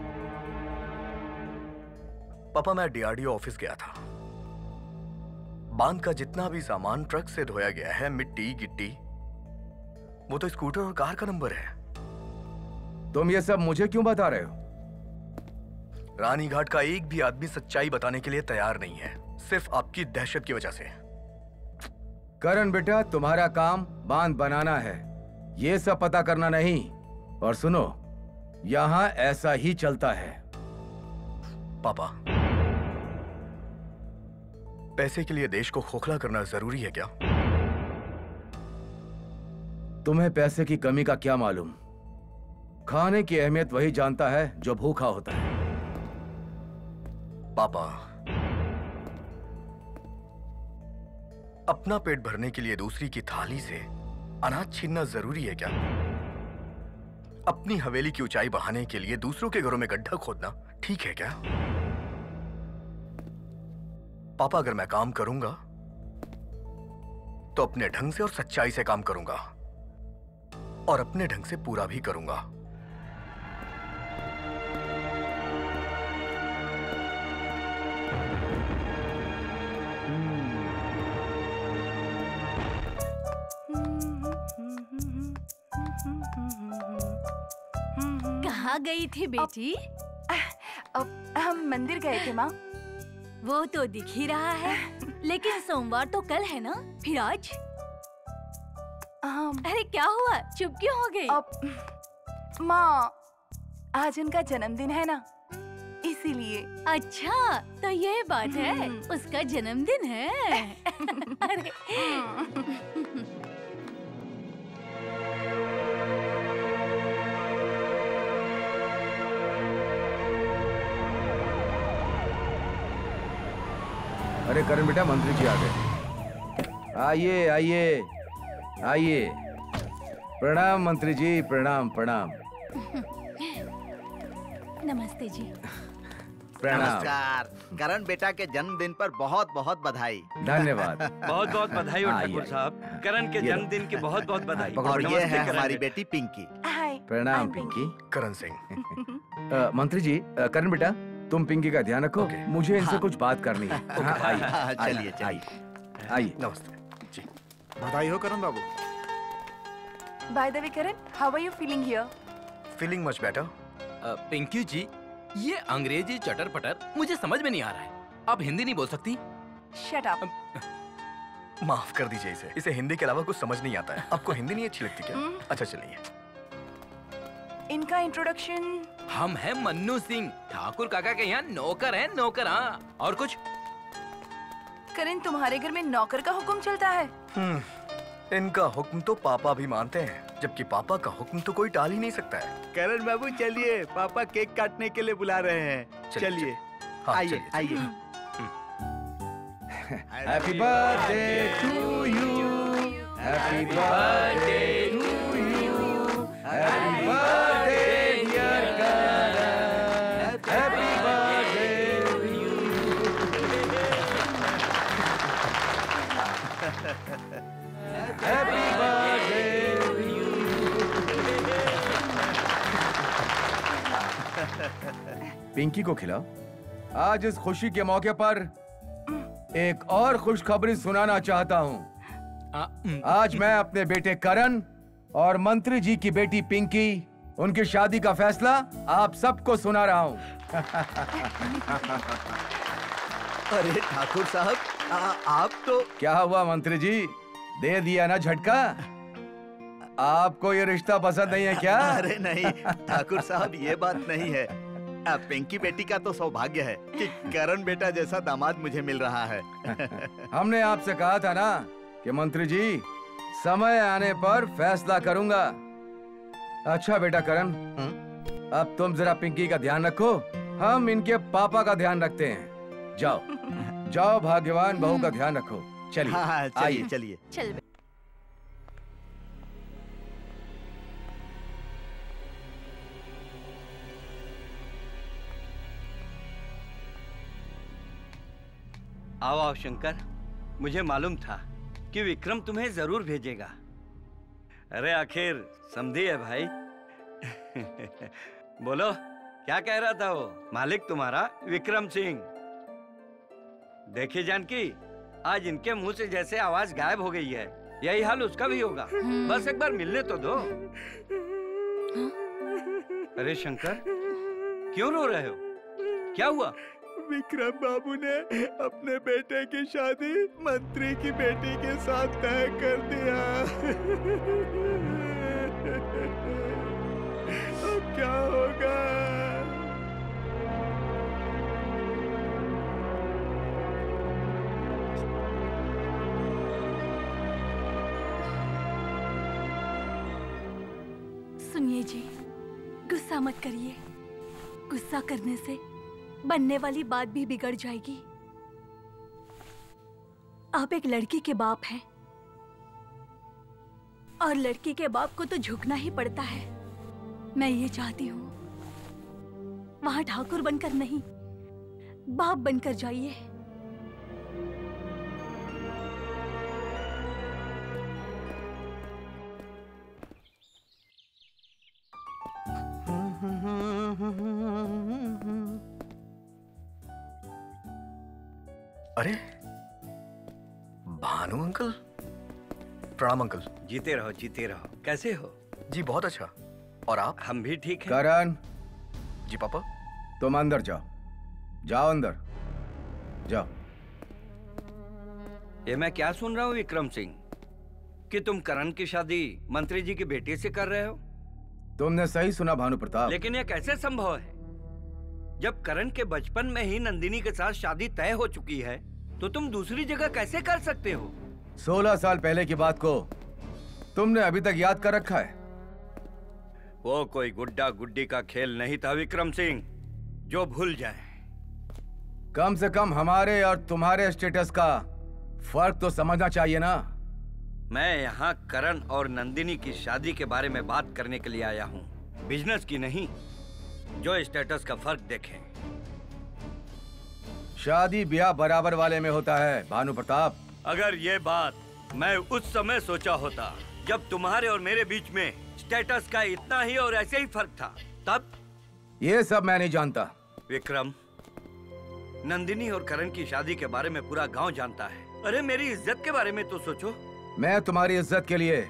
S9: पापा, मैं डीआरडीओ ऑफिस गया था। बांध का जितना भी सामान ट्रक से धोया गया है, मिट्टी गिट्टी, वो तो स्कूटर और कार का नंबर है।
S1: तुम ये सब मुझे क्यों बता रहे हो?
S9: रानीघाट का एक भी आदमी सच्चाई बताने के लिए तैयार नहीं है, सिर्फ आपकी दहशत की वजह से।
S1: करण बेटा, तुम्हारा काम बांध बनाना है, ये सब पता करना नहीं। और सुनो, यहां ऐसा ही चलता है।
S9: पापा, पैसे के लिए देश को खोखला करना जरूरी है क्या?
S1: तुम्हें पैसे की कमी का क्या मालूम? खाने की अहमियत वही जानता है जो भूखा होता है।
S9: पापा, अपना पेट भरने के लिए दूसरी की थाली से अनाज छीनना जरूरी है क्या? अपनी हवेली की ऊंचाई बढ़ाने के लिए दूसरों के घरों में गड्ढा खोदना ठीक है क्या? पापा, अगर मैं काम करूंगा तो अपने ढंग से और सच्चाई से काम करूंगा और अपने ढंग से पूरा भी करूंगा।
S11: कहाँ गई थी बेटी?
S12: अब हम मंदिर गए थे माँ।
S11: वो तो दिख ही रहा है, लेकिन सोमवार तो कल है ना, फिर आज? अरे क्या हुआ, चुप क्यों हो गई?
S12: अब माँ, आज उनका जन्मदिन है ना, इसीलिए।
S11: अच्छा, तो ये बात है, उसका जन्मदिन है। अरे
S1: अरे करण बेटा, मंत्री जी आ गए। आइए आइए आइए। प्रणाम मंत्री जी, प्रणाम प्रणाम।
S11: नमस्ते जी।
S1: प्रणाम।
S3: नमस्कार। करण बेटा के जन्मदिन पर बहुत बहुत बधाई।
S1: धन्यवाद।
S4: बहुत बहुत बधाई हो ठाकुर साहब, करण के जन्मदिन की बहुत बहुत बधाई।
S3: और ये है हमारी बेटी पिंकी।
S1: प्रणाम पिंकी।
S9: करण सिंह।
S1: मंत्री जी, अ, करण बेटा तुम पिंकी का ध्यान रखो, मुझे इनसे
S3: हाँ।
S1: कुछ बात करनी है। हाँ, आइए,
S3: हाँ,
S1: आइए,
S3: चलिए, चलिए।
S1: आइए, आइए।
S9: नमस्ते जी।
S7: बधाई हो करण बाबू।
S12: By the way, Karan, how are you feeling here?
S9: Feeling much better.
S10: Pinky जी, ये अंग्रेजी चटर पटर मुझे समझ में नहीं आ रहा है। आप हिंदी नहीं बोल सकती?
S12: Shut up.
S9: माफ कर दीजिए इसे, इसे हिंदी के अलावा कुछ समझ नहीं आता है। आपको हिंदी नहीं अच्छी लगती क्या? अच्छा चलिए।
S12: इनका इंट्रोडक्शन।
S10: हम हैं मन्नू सिंह, ठाकुर काका के यहाँ नौकर हैं, नौकर। हाँ, और कुछ?
S12: करण, तुम्हारे घर में नौकर का हुक्म चलता है?
S9: हम्म, इनका हुक्म तो पापा भी मानते हैं, जबकि पापा का हुक्म तो कोई टाल ही नहीं सकता है।
S3: करण बाबू चलिए, पापा केक काटने के लिए बुला रहे हैं।
S9: चलिए,
S3: चलिए,
S9: हाँ,
S3: आइए
S9: चलिए,
S3: आइए।
S1: Happy birthday to you, happy birthday to you, happy birthday dear Karan, happy birthday to you. Happy birthday to you. Pinky को खिलाओ। आज इस खुशी के मौके पर एक और खुशखबरी सुनाना चाहता हूँ। आज मैं अपने बेटे करण और मंत्री जी की बेटी पिंकी, उनकी शादी का फैसला आप सबको सुना रहा हूँ।
S3: अरे ठाकुर साहब, आप तो।
S1: क्या हुआ मंत्री जी, दे दिया ना झटका? आपको ये रिश्ता पसंद नहीं है क्या?
S3: अरे नहीं ठाकुर साहब, ये बात नहीं है। अब पिंकी बेटी का तो सौभाग्य है कि करण बेटा जैसा दामाद मुझे मिल रहा है।
S1: हमने आपसे कहा था ना कि मंत्री जी समय आने पर फैसला करूंगा। अच्छा बेटा करण, अब तुम जरा पिंकी का ध्यान रखो, हम इनके पापा का ध्यान रखते हैं। जाओ जाओ, भाग्यवान बहू का ध्यान रखो। चलिए
S3: हाँ, हाँ, चलिए
S1: आइए।
S3: चलिए।
S11: चल बे-
S4: आओ आओ शंकर, मुझे मालूम था कि विक्रम तुम्हें जरूर भेजेगा। अरे आखिर समझी है भाई। बोलो क्या कह रहा था वो मालिक तुम्हारा विक्रम सिंह? देखिए जानकी, आज इनके मुंह से जैसे आवाज गायब हो गई है, यही हाल उसका भी होगा। बस एक बार मिलने तो दो। अरे शंकर, क्यों रो रहे हो? क्या हुआ?
S3: विक्रम बाबू ने अपने बेटे की शादी मंत्री की बेटी के साथ तय कर दिया। अब क्या होगा?
S11: सुनिए जी, गुस्सा मत करिए। गुस्सा करने से बनने वाली बात भी बिगड़ जाएगी। आप एक लड़की के बाप हैं और लड़की के बाप को तो झुकना ही पड़ता है। मैं ये चाहती हूँ वहां ठाकुर बनकर नहीं, बाप बनकर जाइए।
S9: अरे भानु अंकल, प्रणाम अंकल।
S4: जीते रहो जीते रहो। कैसे हो?
S9: जी बहुत अच्छा। और आप?
S4: हम भी ठीक हैं।
S1: करण,
S9: जी पापा।
S1: तुम अंदर जाओ, जाओ अंदर जाओ।
S4: ये मैं क्या सुन रहा हूँ विक्रम सिंह, कि तुम करण की शादी मंत्री जी के बेटे से कर रहे हो?
S1: तुमने सही सुना भानु प्रताप।
S4: लेकिन ये कैसे संभव है? जब करण के बचपन में ही नंदिनी के साथ शादी तय हो चुकी है, तो तुम दूसरी जगह कैसे कर सकते हो?
S1: सोलह साल पहले की बात को तुमने अभी तक याद कर रखा है?
S4: वो कोई गुड्डा गुड्डी का खेल नहीं था विक्रम सिंह, जो भूल जाए।
S1: कम से कम हमारे और तुम्हारे स्टेटस का फर्क तो समझना चाहिए ना।
S4: मैं यहाँ करण और नंदिनी की शादी के बारे में बात करने के लिए आया हूँ, बिजनेस की नहीं। जो स्टेटस का फर्क देखें।
S1: शादी ब्याह बराबर वाले में होता है भानु प्रताप।
S4: अगर ये बात मैं उस समय सोचा होता जब तुम्हारे और मेरे बीच में स्टेटस का इतना ही और ऐसे ही फर्क था, तब।
S1: ये सब मैं नहीं जानता
S4: विक्रम। नंदिनी और करण की शादी के बारे में पूरा गांव जानता है। अरे मेरी इज्जत के बारे में तो सोचो।
S1: मैं तुम्हारी इज्जत के लिए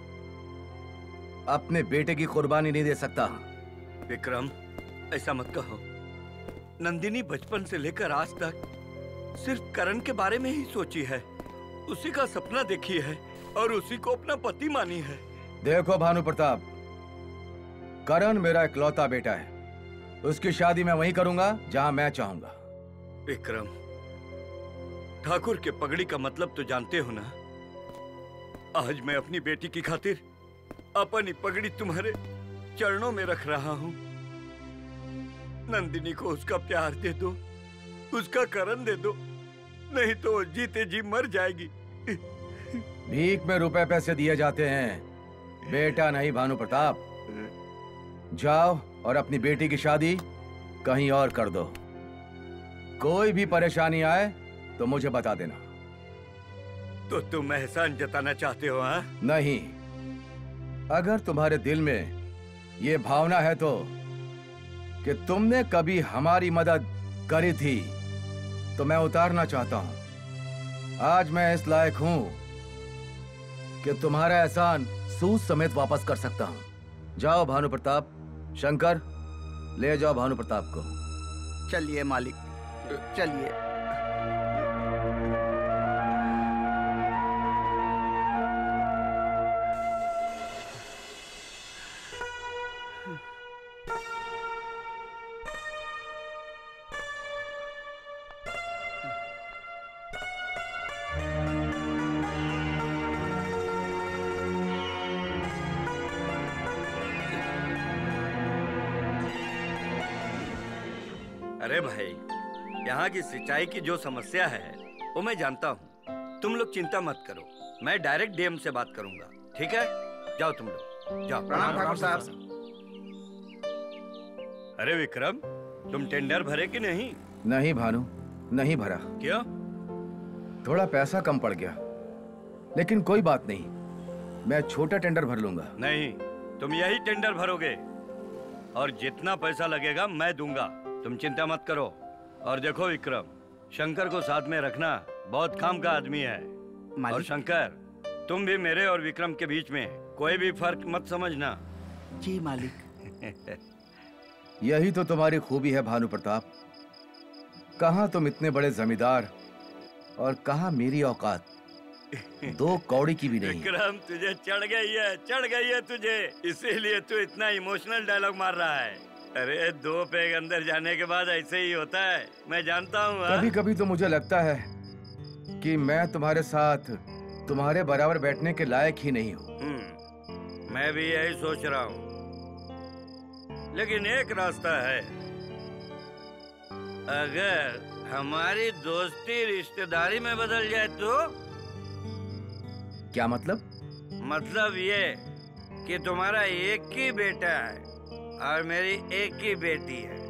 S1: अपने बेटे की कुर्बानी नहीं दे सकता।
S4: विक्रम, ऐसा मत कहो। नंदिनी बचपन से लेकर आज तक सिर्फ करण के बारे में ही सोची है, उसी का सपना देखी है और उसी को अपना पति मानी है।
S1: देखो भानु प्रताप, करण मेरा इकलौता बेटा है। उसकी शादी मैं वहीं करूंगा जहां मैं चाहूंगा।
S4: विक्रम, ठाकुर के पगड़ी का मतलब तो जानते हो ना। आज मैं अपनी बेटी की खातिर अपनी पगड़ी तुम्हारे चरणों में रख रहा हूँ। नंदिनी को उसका प्यार दे दो, उसका करण दे दो, नहीं तो जीते जी मर जाएगी।
S1: भीख में रुपए पैसे दिए जाते हैं, बेटा नहीं भानु प्रताप। जाओ और अपनी बेटी की शादी कहीं और कर दो। कोई भी परेशानी आए तो मुझे बता देना।
S4: तो तुम एहसान जताना चाहते हो? हाँ?
S1: नहीं, अगर तुम्हारे दिल में ये भावना है तो कि तुमने कभी हमारी मदद करी थी, तो मैं उतारना चाहता हूं। आज मैं इस लायक हूं कि तुम्हारा एहसान सूद समेत वापस कर सकता हूं। जाओ भानु प्रताप। शंकर, ले जाओ भानु प्रताप को।
S3: चलिए मालिक, चलिए।
S4: अरे भाई, यहाँ की सिंचाई की जो समस्या है वो मैं जानता हूँ। तुम लोग चिंता मत करो, मैं डायरेक्ट डीएम से बात करूंगा। ठीक है, जाओ तुम लोग जाओ।
S3: प्रणाम ठाकुर साहब।
S4: अरे विक्रम, तुम टेंडर भरे कि नहीं?
S1: नहीं भानु, नहीं भरा।
S4: क्यों?
S1: थोड़ा पैसा कम पड़ गया, लेकिन कोई बात नहीं, मैं छोटा टेंडर भर लूंगा।
S4: नहीं, तुम यही टेंडर भरोगे और जितना पैसा लगेगा मैं दूंगा। तुम चिंता मत करो। और देखो विक्रम, शंकर को साथ में रखना, बहुत काम का आदमी है। और शंकर, तुम भी मेरे और विक्रम के बीच में कोई भी फर्क मत समझना।
S3: जी मालिक।
S1: यही तो तुम्हारी खूबी है भानु प्रताप। कहाँ तुम इतने बड़े जमींदार और कहाँ मेरी औकात दो कौड़ी की भी नहीं।
S4: विक्रम, तुझे चढ़ गई है, चढ़ गई है तुझे, इसीलिए तू इतना इमोशनल डायलॉग मार रहा है। अरे दो पैग अंदर जाने के बाद ऐसे ही होता है, मैं जानता हूँ।
S1: कभी कभी तो मुझे लगता है कि मैं तुम्हारे साथ तुम्हारे बराबर बैठने के लायक ही नहीं हूँ।
S4: मैं भी यही सोच रहा हूँ, लेकिन एक रास्ता है। अगर हमारी दोस्ती रिश्तेदारी में बदल जाए तो?
S1: क्या मतलब?
S4: मतलब ये कि तुम्हारा एक ही बेटा है और मेरी एक ही बेटी है।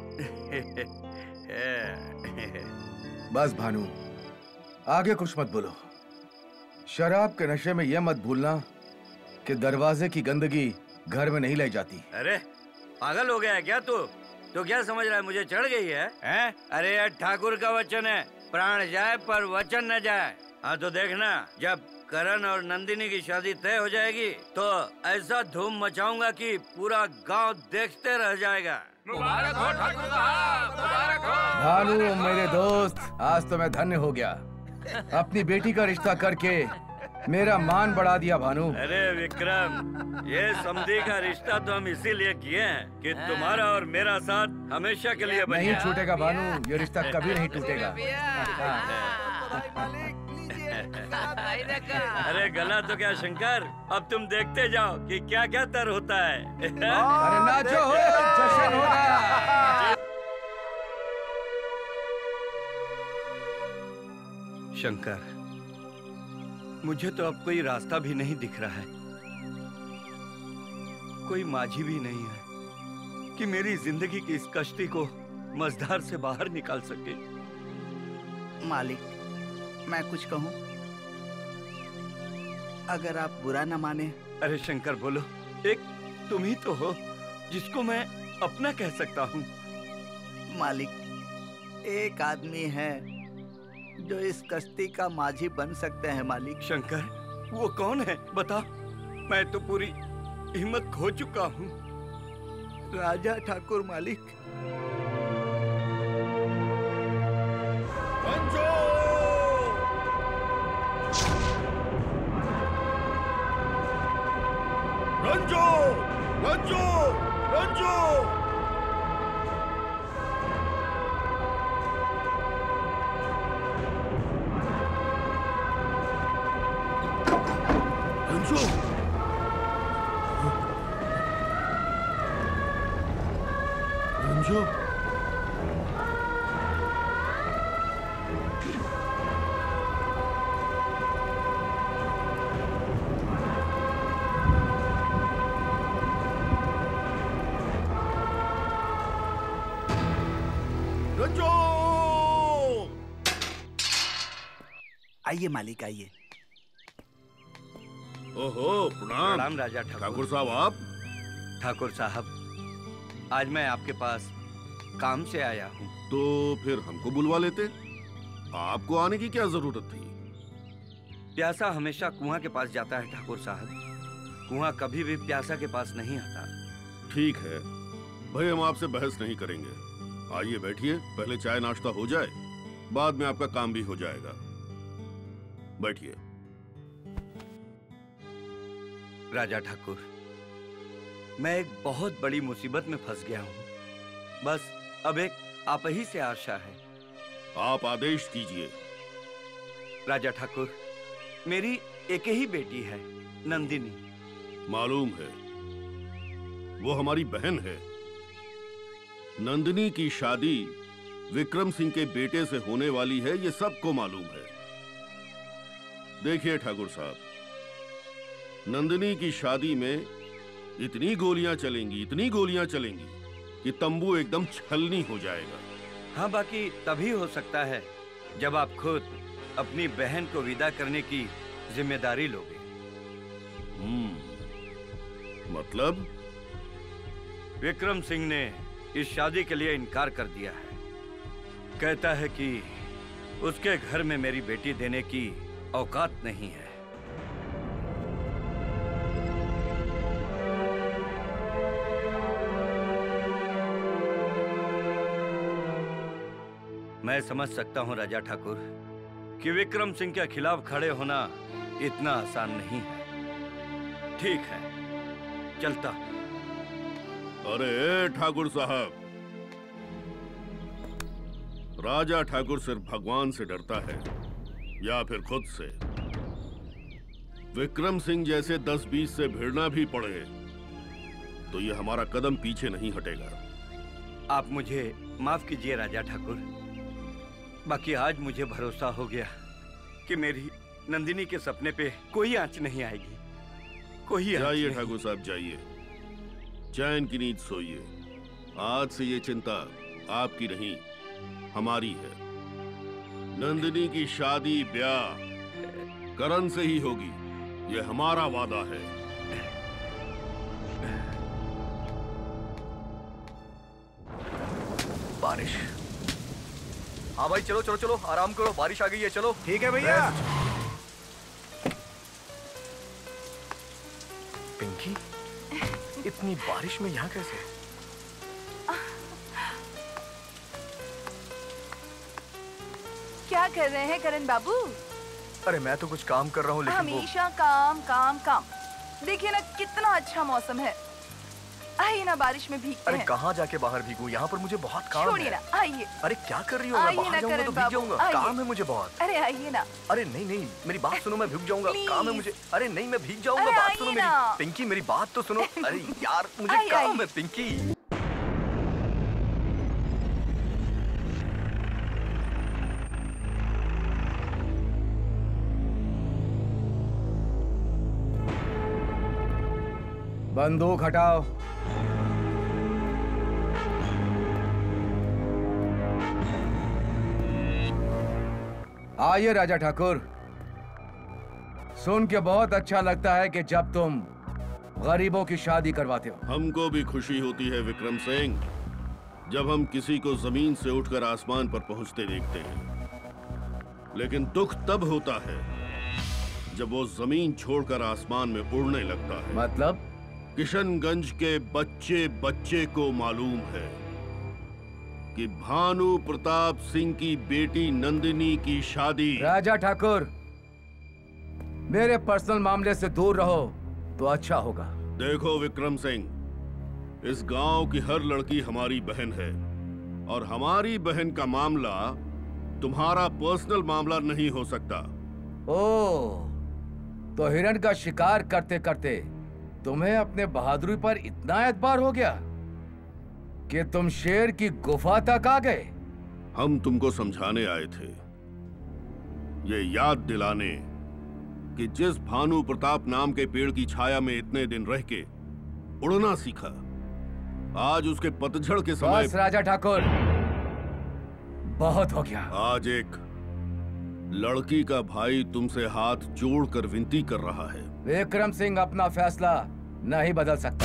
S1: बस भानु, आगे कुछ मत बोलो। शराब के नशे में यह मत भूलना कि दरवाजे की गंदगी घर में नहीं लाई जाती।
S4: अरे पागल हो गया है क्या तू? तो क्या समझ रहा है मुझे चढ़ गई है, हैं? अरे यार ठाकुर का वचन है, प्राण जाए पर वचन न जाए। हाँ तो देखना, जब करण और नंदिनी की शादी तय हो जाएगी तो ऐसा धूम मचाऊंगा कि पूरा गांव देखते रह जाएगा।
S10: मुबारक हो ठाकुर साहब, मुबारक हो।
S1: भानु मेरे दोस्त, आज तो मैं धन्य हो गया। अपनी बेटी का रिश्ता करके मेरा मान बढ़ा दिया भानु।
S4: अरे विक्रम, ये समधी का रिश्ता तो हम इसीलिए किए हैं कि तुम्हारा और मेरा साथ हमेशा के लिए
S1: नहीं छूटेगा भानु, ये रिश्ता कभी नहीं टूटेगा।
S4: अरे गला तो क्या शंकर, अब तुम देखते जाओ कि क्या क्या तर होता है।
S1: अरे नाचो, जश्न हो रहा।
S4: शंकर, मुझे तो अब कोई रास्ता भी नहीं दिख रहा है, कोई माझी भी नहीं है कि मेरी जिंदगी की इस कश्ती को मझधार से बाहर निकाल सके।
S3: मालिक, मैं कुछ कहूं? अगर आप बुरा न माने।
S4: अरे शंकर बोलो, एक तुम ही तो हो जिसको मैं अपना कह सकता हूँ।
S3: मालिक, एक आदमी है जो इस कश्ती का माझी बन सकते हैं मालिक।
S4: शंकर, वो कौन है बता? मैं तो पूरी हिम्मत खो चुका हूँ।
S3: राजा ठाकुर मालिक।
S2: रंजो! रंजो! रंजो! रंजो! रंजो! रंजो!
S3: आइए मालिक, आइए।
S2: ओहो, प्रणाम।
S4: प्रणाम राजा ठाकुर।
S2: ठाकुर साहब आप?
S4: ठाकुर साहब, आज मैं आपके पास काम से आया हूँ।
S2: तो फिर हमको बुलवा लेते, आपको आने की क्या जरूरत थी?
S4: प्यासा हमेशा कुआं के पास जाता है ठाकुर साहब, कुआं कभी भी प्यासा के पास नहीं आता।
S2: ठीक है भाई, हम आपसे बहस नहीं करेंगे। आइए बैठिए, पहले चाय नाश्ता हो जाए, बाद में आपका काम भी हो जाएगा। बैठिए।
S4: राजा ठाकुर, मैं एक बहुत बड़ी मुसीबत में फंस गया हूँ। बस अब एक आप ही से आशा है।
S2: आप आदेश कीजिए।
S4: राजा ठाकुर, मेरी एक ही बेटी है, नंदिनी।
S2: मालूम है, वो हमारी बहन है। नंदिनी की शादी विक्रम सिंह के बेटे से होने वाली है, ये सबको मालूम है। देखिए ठाकुर साहब, नंदिनी की शादी में इतनी गोलियां चलेंगी, इतनी गोलियां चलेंगी कि तंबू एकदम छलनी हो जाएगा।
S4: हाँ, बाकी तभी हो सकता है जब आप खुद अपनी बहन को विदा करने की जिम्मेदारी लोगे।
S2: हम्म, मतलब?
S4: विक्रम सिंह ने इस शादी के लिए इनकार कर दिया है। कहता है कि उसके घर में मेरी बेटी देने की औकात नहीं है। मैं समझ सकता हूं राजा ठाकुर कि विक्रम सिंह के खिलाफ खड़े होना इतना आसान नहीं है। ठीक है, चलता।
S2: अरे ठाकुर साहब, राजा ठाकुर सिर्फ भगवान से डरता है या फिर खुद से। विक्रम सिंह जैसे दस बीस से भिड़ना भी पड़े तो ये हमारा कदम पीछे नहीं हटेगा।
S4: आप मुझे माफ कीजिए राजा ठाकुर, बाकी आज मुझे भरोसा हो गया कि मेरी नंदिनी के सपने पे कोई आंच नहीं आएगी, कोई आंच
S2: जाइए
S4: नहीं।
S2: ठाकुर साहब जाइए, चैन की नींद सोइए। आज से ये चिंता आपकी नहीं हमारी है। नंदिनी की शादी ब्याह करण से ही होगी, ये हमारा वादा है।
S9: बारिश। हाँ भाई चलो चलो चलो, आराम करो, बारिश आ गई है, चलो।
S7: ठीक है भैया।
S9: पिंकी, इतनी बारिश में यहाँ कैसे?
S12: क्या कर रहे हैं करण बाबू?
S9: अरे मैं तो कुछ काम कर रहा हूँ, लेकिन वो...
S12: हमेशा काम काम काम। देखिए ना कितना अच्छा मौसम है, आइए ना बारिश में भीगते
S9: अरे
S12: हैं।
S9: कहाँ जाके बाहर भीगू, यहाँ पर मुझे बहुत काम
S12: छोड़िए
S9: है।
S12: ना, आइए।
S9: अरे क्या कर रही हो, मैं
S12: आइए
S9: बाहर
S12: ना
S9: जाऊंगा
S12: करण
S9: तो भीग
S12: बाबू,
S9: जाऊंगा,
S12: आइए।
S9: काम है मुझे बहुत।
S12: अरे आइए ना।
S9: अरे नहीं नहीं, मेरी बात सुनो, मैं भीग जाऊंगा, काम है मुझे। अरे नहीं, मैं भीग जाऊंगा,
S12: अरे
S9: बात सुनो
S12: आइए
S9: मेरी।
S12: ना।
S9: पिंकी मेरी बात तो सुनो। अरे यार मुझे
S12: आइए,
S9: काम
S12: आइए।
S9: है पिंकी।
S1: बंदूक हटाओ। आइए राजा ठाकुर, सुन के बहुत अच्छा लगता है कि जब तुम गरीबों की शादी करवाते हो।
S2: हमको भी खुशी होती है विक्रम सिंह, जब हम किसी को जमीन से उठकर आसमान पर पहुंचते देखते हैं। लेकिन दुख तब होता है जब वो जमीन छोड़कर आसमान में उड़ने लगता है।
S1: मतलब?
S2: किशनगंज के बच्चे बच्चे को मालूम है कि भानु प्रताप सिंह की बेटी नंदिनी की शादी।
S1: राजा ठाकुर, मेरे पर्सनल मामले से दूर रहो तो अच्छा होगा।
S2: देखो विक्रम सिंह, इस गांव की हर लड़की हमारी बहन है, और हमारी बहन का मामला तुम्हारा पर्सनल मामला नहीं हो सकता।
S1: ओह, तो हिरण का शिकार करते करते तुम्हें अपने बहादुरी पर इतना एतबार हो गया कि तुम शेर की गुफा तक आ गए।
S2: हम तुमको समझाने आए थे, ये याद दिलाने कि जिस भानु प्रताप नाम के पेड़ की छाया में इतने दिन रह के उड़ना सीखा, आज उसके पतझड़ के समय।
S1: बस राजा ठाकुर, बहुत हो गया।
S2: आज एक लड़की का भाई तुमसे हाथ जोड़कर विनती कर रहा है।
S1: विक्रम सिंह अपना फैसला नहीं बदल सकता,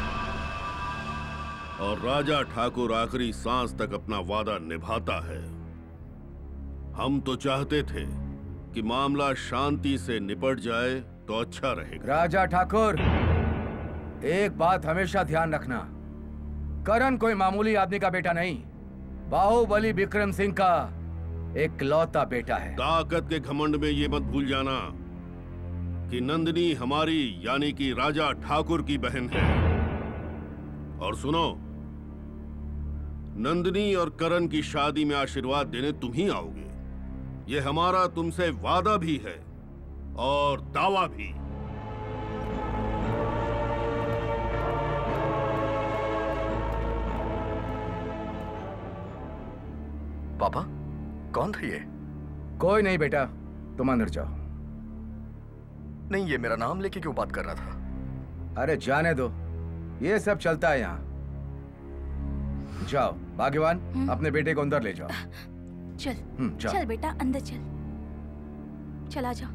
S2: और राजा ठाकुर आखिरी सांस तक अपना वादा निभाता है। हम तो चाहते थे कि मामला शांति से निपट जाए तो अच्छा रहेगा।
S1: राजा ठाकुर, एक बात हमेशा ध्यान रखना, करण कोई मामूली आदमी का बेटा नहीं, बाहुबली विक्रम सिंह का इकलौता बेटा है।
S2: ताकत के घमंड में ये मत भूल जाना कि नंदिनी हमारी यानी कि राजा ठाकुर की बहन है। और सुनो, नंदिनी और करण की शादी में आशीर्वाद देने तुम ही आओगे, ये हमारा तुमसे वादा भी है और दावा भी।
S9: पापा, कौन था ये?
S1: कोई नहीं बेटा, तुम अंदर जाओ।
S9: नहीं, ये मेरा नाम लेके क्यों बात कर रहा था?
S1: अरे जाने दो, ये सब चलता है यहाँ। जाओ भाग्यवान, अपने बेटे को अंदर ले जाओ।
S11: चल
S1: हम्म, जाओ।
S11: चल बेटा, अंदर चल, चला जाओ।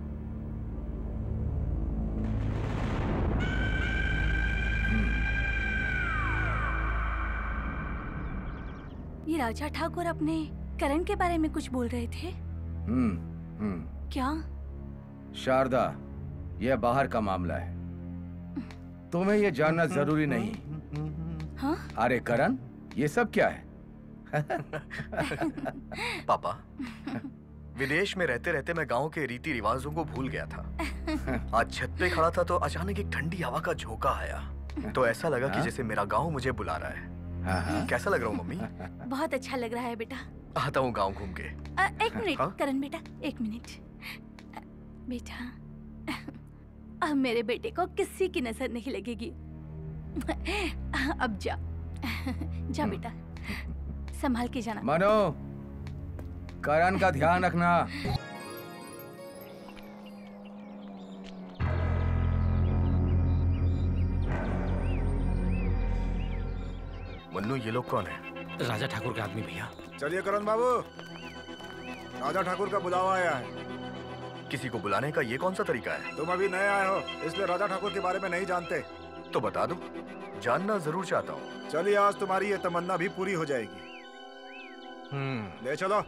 S11: ये राजा ठाकुर अपने करण के बारे में कुछ बोल रहे थे।
S1: हम्म हम्म
S11: क्या?
S1: शारदा, यह बाहर का मामला है, तुम्हें यह जानना जरूरी नहीं।
S11: हाँ?
S1: अरे करण, ये सब क्या है?
S9: पापा, विदेश में रहते रहते मैं गांव के रीति रिवाजों को भूल गया था। आज छत पे खड़ा था तो अचानक एक ठंडी हवा का झोंका आया, तो ऐसा लगा कि जैसे मेरा गांव मुझे बुला रहा है।
S1: हाँ?
S9: कैसा लग रहा हूँ मम्मी?
S11: बहुत अच्छा लग रहा है बेटा।
S9: आता हूँ गांव घूम के।
S11: आ, एक मिनट
S9: हाँ?
S11: करण बेटा, एक मिनट। बेटा, अब मेरे बेटे को किसी की नजर नहीं लगेगी। अब जा, जा बेटा, संभाल के जाना।
S1: मनो, करण का ध्यान रखना।
S9: मन्नू, ये लोग कौन है?
S5: राजा ठाकुर के आदमी भैया।
S7: चलिए करण बाबू, राजा ठाकुर का बुलावा आया है।
S9: किसी को बुलाने का ये कौन सा तरीका है?
S7: तुम अभी नए आए हो, इसलिए राजा ठाकुर के बारे में नहीं जानते।
S9: तो बता दो, जानना जरूर चाहता हूँ।
S7: चलिए, आज तुम्हारी ये तमन्ना भी पूरी हो जाएगी।
S9: हम्म,
S7: ले चलो।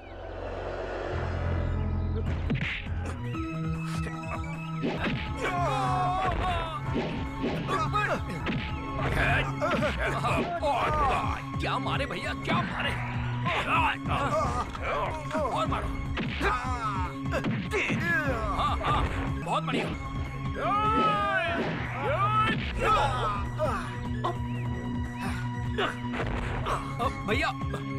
S10: क्या मारे भैया, क्या मारे। और मारो। हाँ हाँ, बहुत बढ़िया। भैया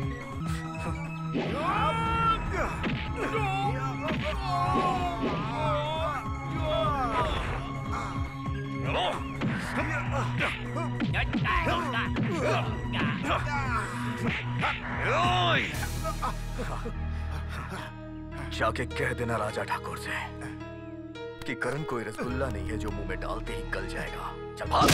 S9: जाके कह देना राजा ठाकुर से कि करण कोई रसगुल्ला नहीं है जो मुंह में डालते ही गल जाएगा। चल भाग।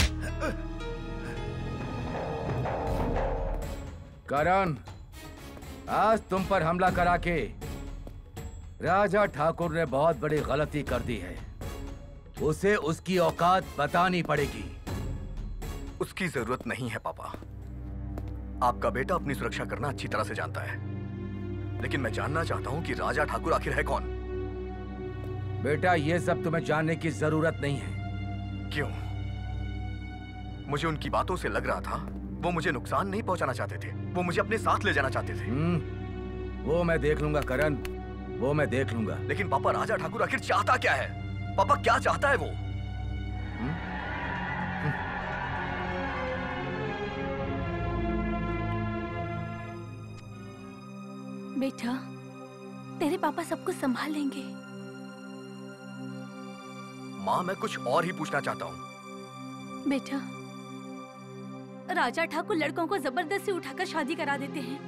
S1: करण, आज तुम पर हमला करा के राजा ठाकुर ने बहुत बड़ी गलती कर दी है। उसे उसकी औकात बतानी पड़ेगी।
S9: उसकी जरूरत नहीं है पापा। आपका बेटा अपनी सुरक्षा करना अच्छी तरह से जानता है, लेकिन मैं जानना चाहता हूं कि राजा ठाकुर आखिर है कौन।
S1: बेटा, ये सब तुम्हें जानने की जरूरत नहीं है।
S9: क्यों? मुझे उनकी बातों से लग रहा था वो मुझे नुकसान नहीं पहुंचाना चाहते थे, वो मुझे अपने साथ ले जाना चाहते थे।
S1: वो मैं देख लूंगा करण, वो मैं देख लूंगा।
S9: लेकिन पापा, राजा ठाकुर आखिर चाहता क्या है? पापा, क्या चाहता है वो?
S11: बेटा, तेरे पापा सब कुछ संभाल लेंगे।
S9: माँ, मैं कुछ और ही पूछना चाहता हूँ।
S11: बेटा, राजा ठाकुर लड़कों को जबरदस्ती उठाकर शादी करा देते हैं।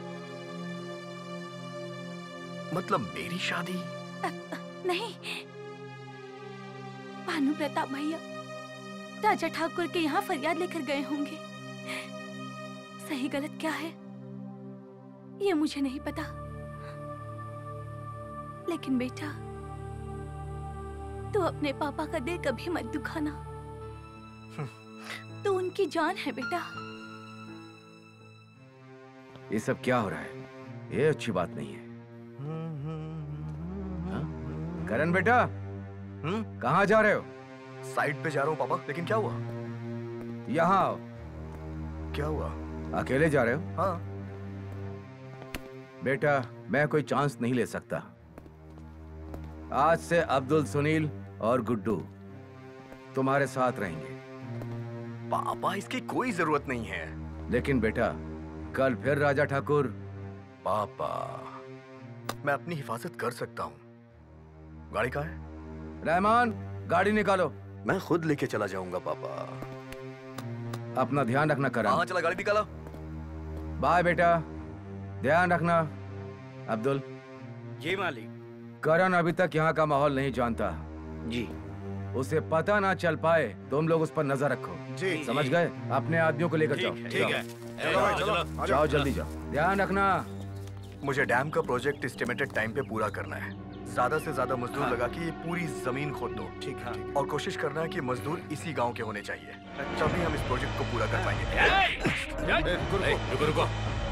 S9: मतलब मेरी शादी?
S11: अ, नहीं, भानु प्रताप भैया राजा ठाकुर के यहाँ फरियाद लेकर गए होंगे। सही गलत क्या है ये मुझे नहीं पता, लेकिन बेटा तू अपने पापा का दिल कभी मत दुखाना। तू उनकी जान है बेटा।
S1: ये सब क्या हो रहा है? ये अच्छी बात नहीं है। हाँ? करण बेटा, कहाँ जा रहे हो?
S9: साइड पे जा रहा हूँ पापा। लेकिन क्या हुआ?
S1: यहाँ आओ।
S9: क्या हुआ?
S1: अकेले जा रहे हो?
S9: हाँ।
S1: बेटा, मैं कोई चांस नहीं ले सकता। आज से अब्दुल, सुनील और गुड्डू तुम्हारे साथ रहेंगे।
S9: पापा, इसकी कोई जरूरत नहीं है।
S1: लेकिन बेटा, कल फिर राजा ठाकुर।
S9: पापा, मैं अपनी हिफाजत कर सकता हूँ। गाड़ी कहाँ है?
S1: रहमान, गाड़ी निकालो।
S9: मैं खुद लेके चला जाऊंगा पापा।
S1: अपना ध्यान रखना करण।
S9: हाँ, चला, गाड़ी निकालो।
S1: बाय बेटा, ध्यान रखना। अब्दुल।
S4: जी मालिक।
S1: करण अभी तक यहाँ का माहौल नहीं जानता।
S4: जी।
S1: उसे पता ना चल पाए, तुम लोग उस पर नजर रखो।
S7: जी।
S1: समझ गए? अपने आदमियों को लेकर जाओ।
S10: ठीक है।
S7: चलो भाई, चलो।
S1: जाओ, जल्दी जाओ। ध्यान रखना।
S9: मुझे डैम का प्रोजेक्ट एस्टिमेटेड टाइम पे पूरा करना है। ज्यादा से ज्यादा मजदूर
S4: हाँ।
S9: लगा के ये पूरी जमीन खोद दो।
S7: ठीक है, ठीक है।
S9: और कोशिश करना है कि मजदूर इसी गांव के होने चाहिए, तभी हम इस प्रोजेक्ट को पूरा कर पाएंगे।
S5: रुको रुको।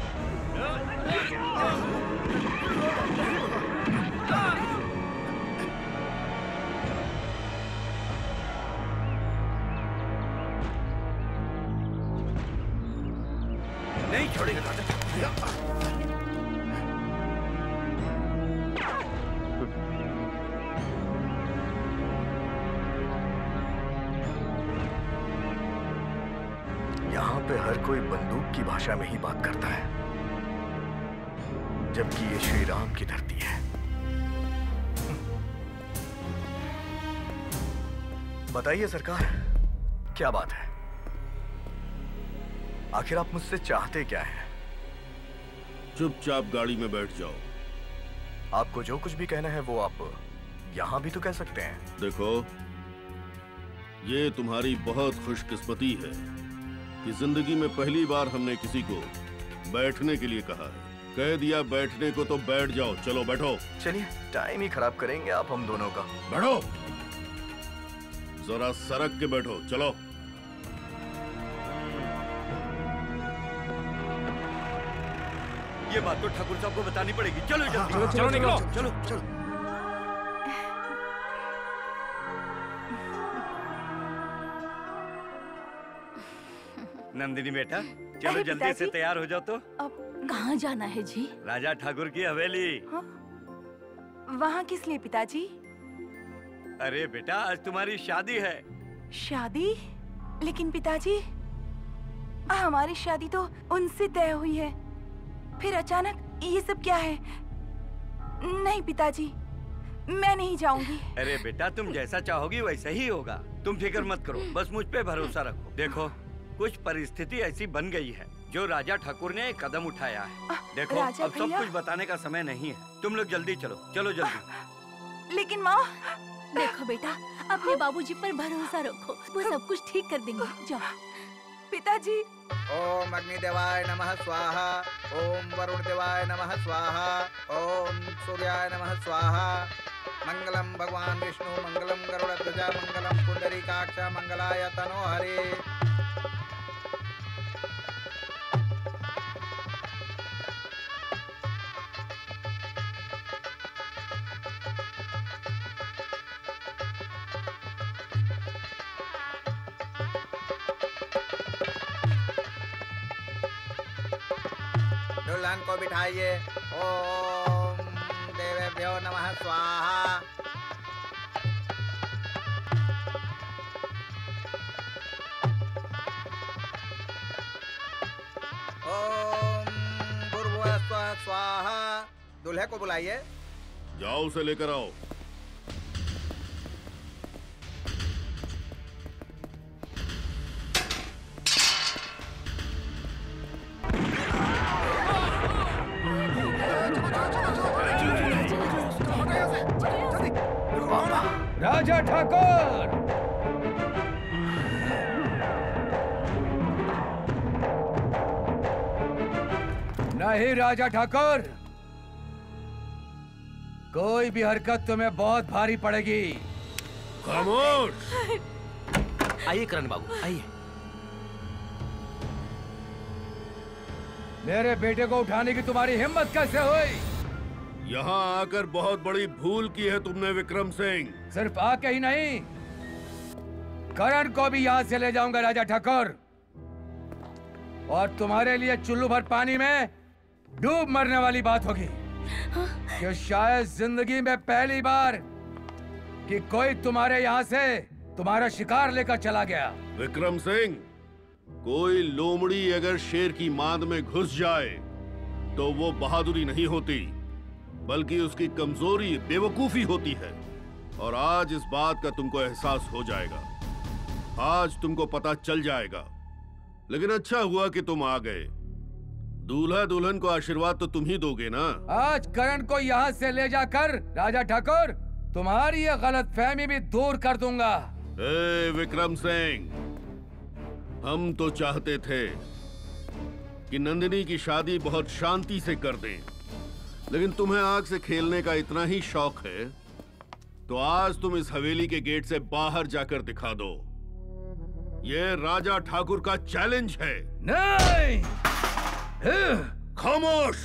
S4: नहीं छोड़ेगा राजा।
S9: यहाँ पे हर कोई बंदूक की भाषा में ही बात करता है, जबकि ये श्री राम की धरती है। बताइए सरकार, क्या बात है? आखिर आप मुझसे चाहते क्या हैं?
S2: चुपचाप गाड़ी में बैठ जाओ
S9: आपको जो कुछ भी कहना है वो आप यहाँ भी तो कह सकते हैं।
S2: देखो, ये तुम्हारी बहुत खुशकिस्मती है कि जिंदगी में पहली बार हमने किसी को बैठने के लिए कहा है। कह दिया बैठने को तो बैठ जाओ। चलो बैठो।
S9: चलिए, टाइम ही खराब करेंगे आप हम दोनों का।
S2: बैठो, जरा सरक के बैठो। चलो।
S4: ये बात तो ठाकुर साहब को बतानी पड़ेगी। चलो जल्दी।
S5: चलो, चलो, निकलो।
S7: चलो चलो।
S4: नंदिनी बेटा, चलो जल्दी से तैयार हो जाओ। तो
S12: अब कहाँ जाना है जी?
S4: राजा ठाकुर की हवेली।
S12: हाँ? वहाँ किस लिए पिताजी?
S4: अरे बेटा, आज तुम्हारी शादी है।
S12: शादी? लेकिन पिताजी, हमारी शादी तो उनसे तय हुई है, फिर अचानक ये सब क्या है? नहीं पिताजी, मैं नहीं जाऊंगी।
S4: अरे बेटा, तुम जैसा चाहोगी वैसा ही होगा। तुम फिक्र मत करो, बस मुझ पे भरोसा रखो। देखो, कुछ परिस्थिति ऐसी बन गई है जो राजा ठाकुर ने एक कदम उठाया है। देखो, अब सब कुछ बताने का समय नहीं है। तुम लोग जल्दी चलो। चलो जल्दी।
S12: लेकिन माँ।
S11: देखो बेटा, अपने बाबूजी पर भरोसा रखो, वो सब कुछ ठीक कर देंगे। जाओ।
S12: पिताजी।
S3: ओम अग्निदेवाय नमः स्वाहा, ओम वरुण देवाय नमः स्वाहा, ओम सूर्याय नमः स्वाहा। मंगलम भगवान विष्णु, मंगलम गरुड़ध्वज, मंगलम पुंडरीकाक्ष, मंगलाय तनोहरे। दुल्हन को बिठाइए। ओम देवेभ्यो नमः स्वाहा। ओम भूर्भुवः स्वाहा। दूल्हे को बुलाइए।
S2: जाओ, उसे लेकर आओ।
S1: राजा ठाकुर, नहीं राजा ठाकुर, कोई भी हरकत तुम्हें बहुत भारी पड़ेगी।
S2: खामोश।
S5: आइए करण बाबू, आइए।
S1: मेरे बेटे को उठाने की तुम्हारी हिम्मत कैसे हुई?
S2: यहाँ आकर बहुत बड़ी भूल की है तुमने विक्रम सिंह।
S1: सिर्फ आके ही नहीं, करण को भी यहाँ से ले जाऊंगा राजा ठाकुर, और तुम्हारे लिए चुल्लू भर पानी में डूब मरने वाली बात होगी। कि शायद जिंदगी में पहली बार कि कोई तुम्हारे यहाँ से तुम्हारा शिकार लेकर चला गया।
S2: विक्रम सिंह, कोई लोमड़ी अगर शेर की मांद में घुस जाए तो वो बहादुरी नहीं होती, बल्कि उसकी कमजोरी बेवकूफी होती है। और आज इस बात का तुमको एहसास हो जाएगा, आज तुमको पता चल जाएगा। लेकिन अच्छा हुआ कि तुम आ गए। दूल्हा दुल्हन को आशीर्वाद तो तुम ही दोगे ना।
S1: आज करण को यहाँ से ले जाकर राजा ठाकुर तुम्हारी ये गलतफहमी भी दूर कर दूंगा।
S2: ए विक्रम सिंह, हम तो चाहते थे कि नंदिनी की शादी बहुत शांति से कर दें, लेकिन तुम्हें आग से खेलने का इतना ही शौक है तो आज तुम इस हवेली के गेट से बाहर जाकर दिखा दो। ये राजा ठाकुर का चैलेंज है।
S1: नहीं।
S2: खामोश।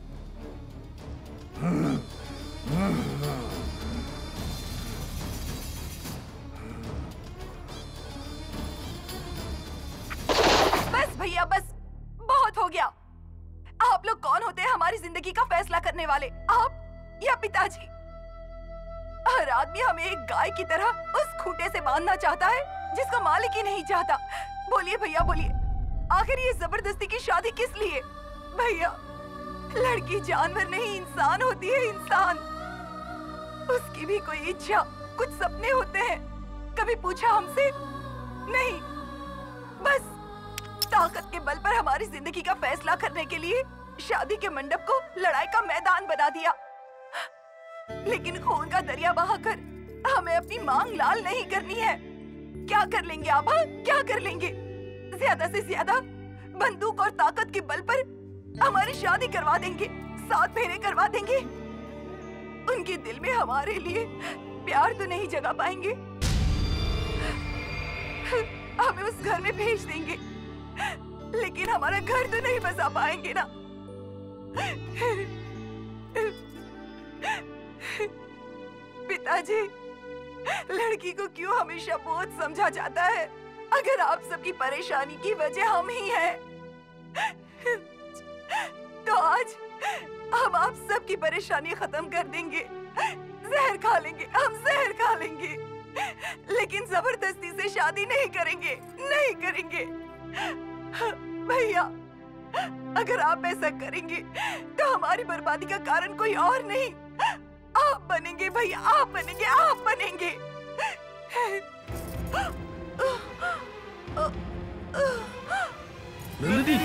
S12: बस भैया, बस बहुत हो गया। आप लोग कौन होते हैं हमारी जिंदगी का फैसला करने वाले? आप या पिताजी? हर आदमी हमें एक गाय की तरह उस खूंटे से बांधना चाहता है जिसका मालिक ही नहीं चाहता। बोलिए भैया, बोलिए, आखिर ये जबरदस्ती की शादी किस लिए? भैया, लड़की जानवर नहीं इंसान होती है, इंसान। उसकी भी कोई इच्छा, कुछ सपने होते हैं। कभी पूछा हमसे? नहीं। बस ताकत के बल पर हमारी जिंदगी का फैसला करने के लिए शादी के मंडप को लड़ाई का मैदान बना दिया। लेकिन खून का दरिया बहाकर हमें अपनी मांग लाल नहीं करनी है। क्या कर लेंगे आप? हाँ? क्या कर लेंगे? ज्यादा से ज्यादा बंदूक और ताकत के बल पर हमारी शादी करवा देंगे, सात फेरे करवा देंगे। उनके दिल में हमारे लिए प्यार तो नहीं जगा पाएंगे, हमें उस घर में भेज देंगे, लेकिन हमारा घर तो नहीं बसा पाएंगे ना। पिताजी, लड़की को क्यों हमेशा बोझ समझा जाता है? अगर आप सबकी परेशानी की वजह हम ही हैं, तो आज हम आप सबकी परेशानी खत्म कर देंगे। जहर खा लेंगे, हम जहर खा लेंगे, लेकिन जबरदस्ती से शादी नहीं करेंगे, नहीं करेंगे। भैया, अगर आप ऐसा करेंगे तो हमारी बर्बादी का कारण कोई और नहीं, आप बनेंगे भैया, आप बनेंगे, आप बनेंगे।
S2: नंदिनी,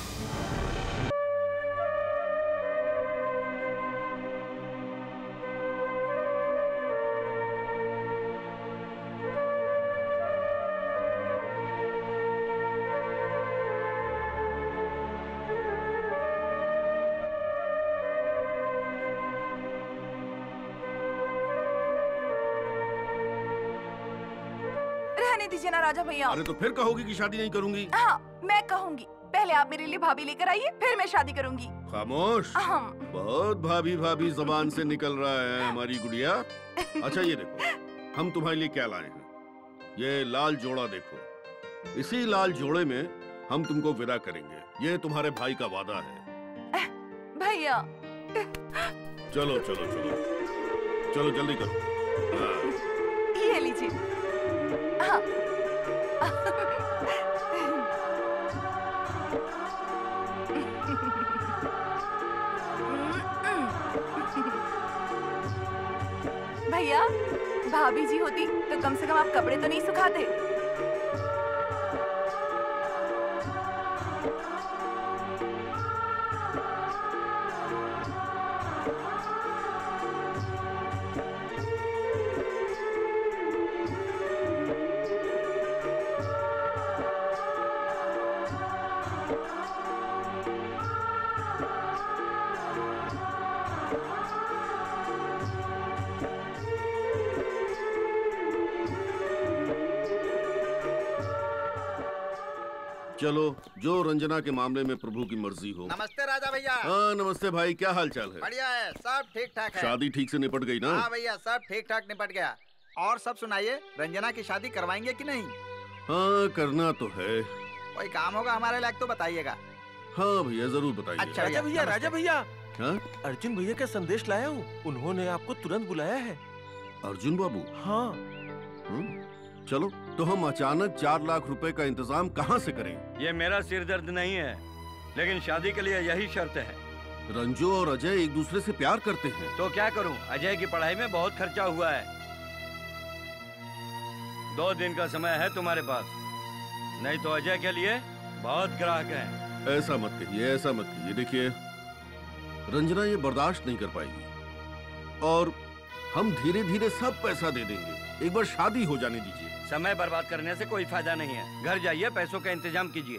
S12: दीजिए ना राजा भैया।
S2: अरे तो फिर कहोगी कि शादी नहीं करूंगी?
S12: हाँ, मैं कहूंगी। पहले आप मेरे लिए भाभी लेकर आइए, फिर मैं शादी करूंगी।
S2: खामोश।
S12: हम
S2: बहुत भाभी भाभी जबान से निकल रहा है हमारी गुड़िया। अच्छा ये देखो, हम तुम्हारे लिए क्या लाए हैं। ये लाल जोड़ा देखो, इसी लाल जोड़े में हम तुमको विदा करेंगे। ये तुम्हारे भाई का वादा है।
S12: भैया
S2: चलो चलो चलो चलो जल्दी करो। हाँ।
S12: ये लीजिए। हाँ। भैया, भाभी जी होती तो कम से कम आप कपड़े तो नहीं सुखाते।
S2: चलो, जो रंजना के मामले में प्रभु की मर्जी हो।
S3: नमस्ते राजा भैया।
S2: हाँ नमस्ते भाई, क्या हाल चाल है?
S3: बढ़िया है, सब ठीक ठाक है।
S2: शादी ठीक से निपट गई ना?
S3: हाँ भैया, सब ठीक ठाक निपट गया। और सब सुनाइए, रंजना की शादी करवाएंगे कि नहीं?
S2: हाँ करना तो है।
S3: कोई काम होगा हमारे लायक तो बताइएगा।
S2: हाँ भैया जरूर बताइए।
S6: अच्छा राजा भैया, राजा भैया,
S2: हाँ?
S6: अर्जुन भैया का संदेश लाया हूँ, उन्होंने आपको तुरंत बुलाया है।
S2: अर्जुन बाबू?
S6: हाँ।
S2: हुँ? चलो, तो हम अचानक चार लाख रुपए का इंतजाम कहाँ से करें?
S4: ये मेरा सिर दर्द नहीं है, लेकिन शादी के लिए यही शर्त है।
S2: रंजू और अजय एक दूसरे से प्यार करते हैं।
S4: तो क्या करूं? अजय की पढ़ाई में बहुत खर्चा हुआ है। दो दिन का समय है तुम्हारे पास, नहीं तो अजय के लिए बहुत ग्राहक हैं।
S2: ऐसा मत कहिए, ऐसा मत कहिए। देखिए, रंजना ये बर्दाश्त नहीं कर पाएगी और हम धीरे धीरे सब पैसा दे देंगे। एक बार शादी हो जाने दीजिए।
S4: समय बर्बाद करने से कोई फायदा नहीं है। घर जाइए, पैसों का इंतजाम कीजिए।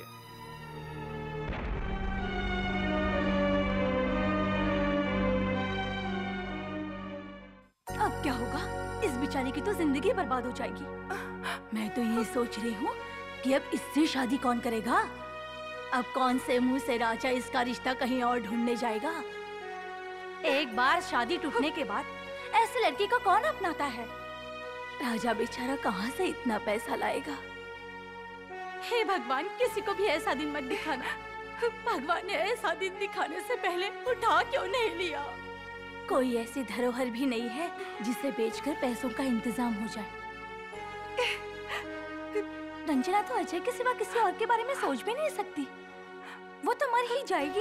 S11: अब क्या होगा? इस बेचारे की तो जिंदगी बर्बाद हो जाएगी। मैं तो ये सोच रही हूँ कि अब इससे शादी कौन करेगा? अब कौन से मुंह से राजा इसका रिश्ता कहीं और ढूंढने जाएगा? एक बार शादी टूटने के बाद ऐसी लड़की को कौन अपनाता है? राजा बेचारा कहाँ से इतना पैसा लाएगा? हे भगवान, किसी को भी ऐसा दिन मत दिखाना। भगवान ने ऐसा दिन दिखाने से पहले उठा क्यों नहीं लिया? कोई ऐसी धरोहर भी नहीं है जिसे बेचकर पैसों का इंतजाम हो जाए। रंजना तो अजय के सिवा किसी और के बारे में सोच भी नहीं सकती। वो तो मर ही जाएगी।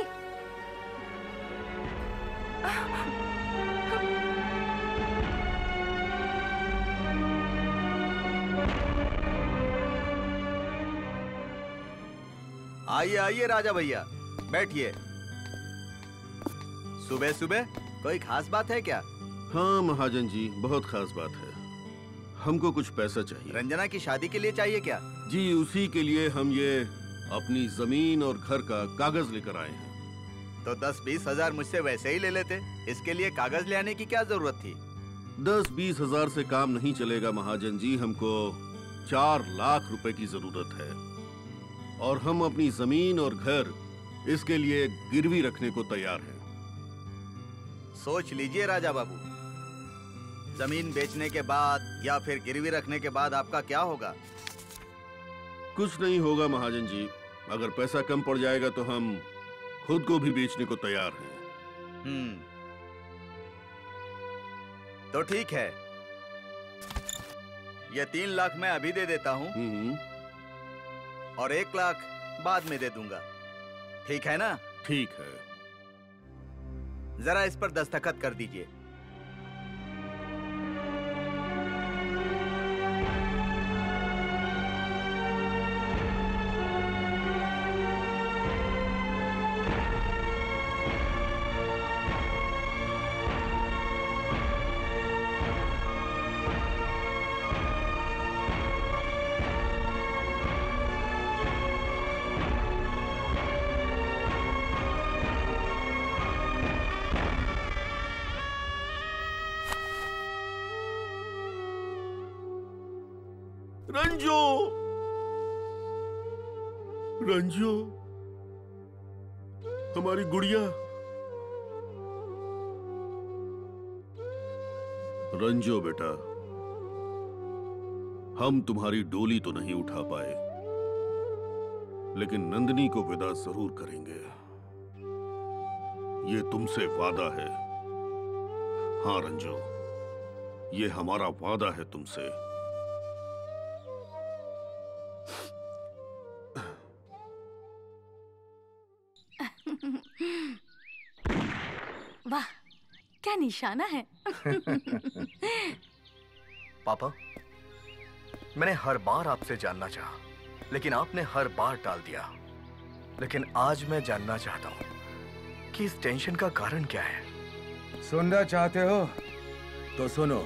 S3: आइए आइए राजा भैया, बैठिए। सुबह सुबह कोई खास बात है क्या?
S2: हाँ महाजन जी, बहुत खास बात है। हमको कुछ पैसा चाहिए।
S3: रंजना की शादी के लिए चाहिए क्या?
S2: जी, उसी के लिए हम ये अपनी जमीन और घर का कागज लेकर आए हैं।
S3: तो दस बीस हजार मुझसे वैसे ही ले लेते, इसके लिए कागज ले आने की क्या जरूरत थी?
S2: दस बीस हजार से काम नहीं चलेगा महाजन जी, हमको चार लाख रुपए की जरूरत है और हम अपनी जमीन और घर इसके लिए गिरवी रखने को तैयार हैं।
S3: सोच लीजिए राजा बाबू, जमीन बेचने के बाद या फिर गिरवी रखने के बाद आपका क्या होगा?
S2: कुछ नहीं होगा महाजन जी, अगर पैसा कम पड़ जाएगा तो हम खुद को भी बेचने को तैयार हैं।
S3: हम्म, तो ठीक है, ये तीन लाख मैं अभी दे देता हूँ और एक लाख बाद में दे दूंगा, ठीक है ना?
S2: ठीक है।
S3: जरा इस पर दस्तखत कर दीजिए।
S2: रंजो, रंजो, हमारी गुड़िया। रंजो बेटा, हम तुम्हारी डोली तो नहीं उठा पाए, लेकिन नंदिनी को विदा जरूर करेंगे। ये तुमसे वादा है। हाँ रंजो, ये हमारा वादा है तुमसे।
S11: वाह, क्या निशाना है।
S9: पापा, मैंने हर बार आपसे जानना चाहा, लेकिन आपने हर बार टाल दिया। लेकिन आज मैं जानना चाहता हूँ कि इस टेंशन का कारण क्या है।
S1: सुनना चाहते हो तो सुनो।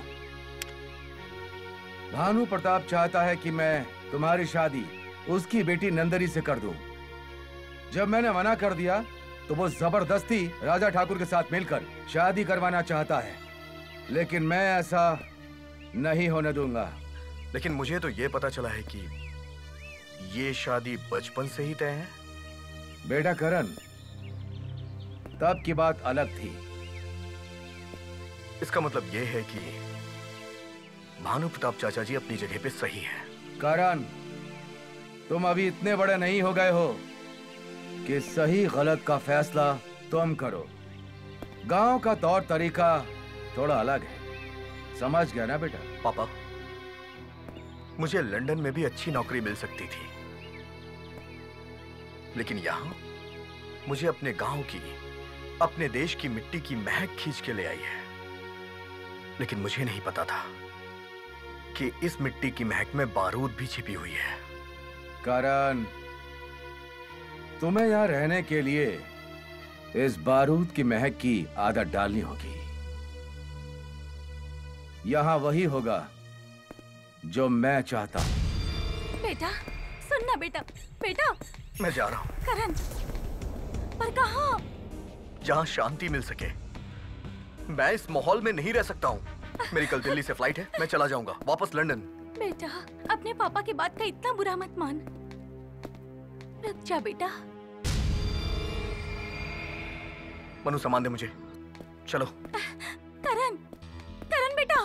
S1: भानु प्रताप चाहता है कि मैं तुम्हारी शादी उसकी बेटी नंदनी से कर दूं। जब मैंने मना कर दिया तो वो जबरदस्ती राजा ठाकुर के साथ मिलकर शादी करवाना चाहता है, लेकिन मैं ऐसा नहीं होने दूंगा।
S9: लेकिन मुझे तो ये पता चला है कि ये शादी बचपन से ही तय है।
S1: बेटा करण, तब की बात अलग थी।
S9: इसका मतलब ये है कि भानु प्रताप चाचा जी अपनी जगह पे सही है।
S1: करण, तुम अभी इतने बड़े नहीं हो गए हो कि सही गलत का फैसला तुम करो। गांव का तौर तरीका थोड़ा अलग है, समझ गया ना बेटा?
S9: पापा, मुझे लंदन में भी अच्छी नौकरी मिल सकती थी, लेकिन यहां मुझे अपने गांव की, अपने देश की मिट्टी की महक खींच के ले आई है। लेकिन मुझे नहीं पता था कि इस मिट्टी की महक में बारूद भी छिपी हुई है।
S1: करण, तुम्हें यहां रहने के लिए इस बारूद की महक की आदत डालनी होगी। यहां वही होगा जो मैं चाहता हूं।
S11: बेटा सुनना, बेटा बेटा।
S9: मैं जा रहा हूं।
S11: करण, पर कहां?
S9: जहां शांति मिल सके। मैं इस माहौल में नहीं रह सकता हूं। मेरी कल दिल्ली से फ्लाइट है, मैं चला जाऊंगा वापस लंदन।
S11: बेटा, अपने पापा की बात का इतना बुरा मत मान। रुक जा बेटा।
S9: मनु, सामान दे मुझे, चलो।
S11: करण, करण बेटा।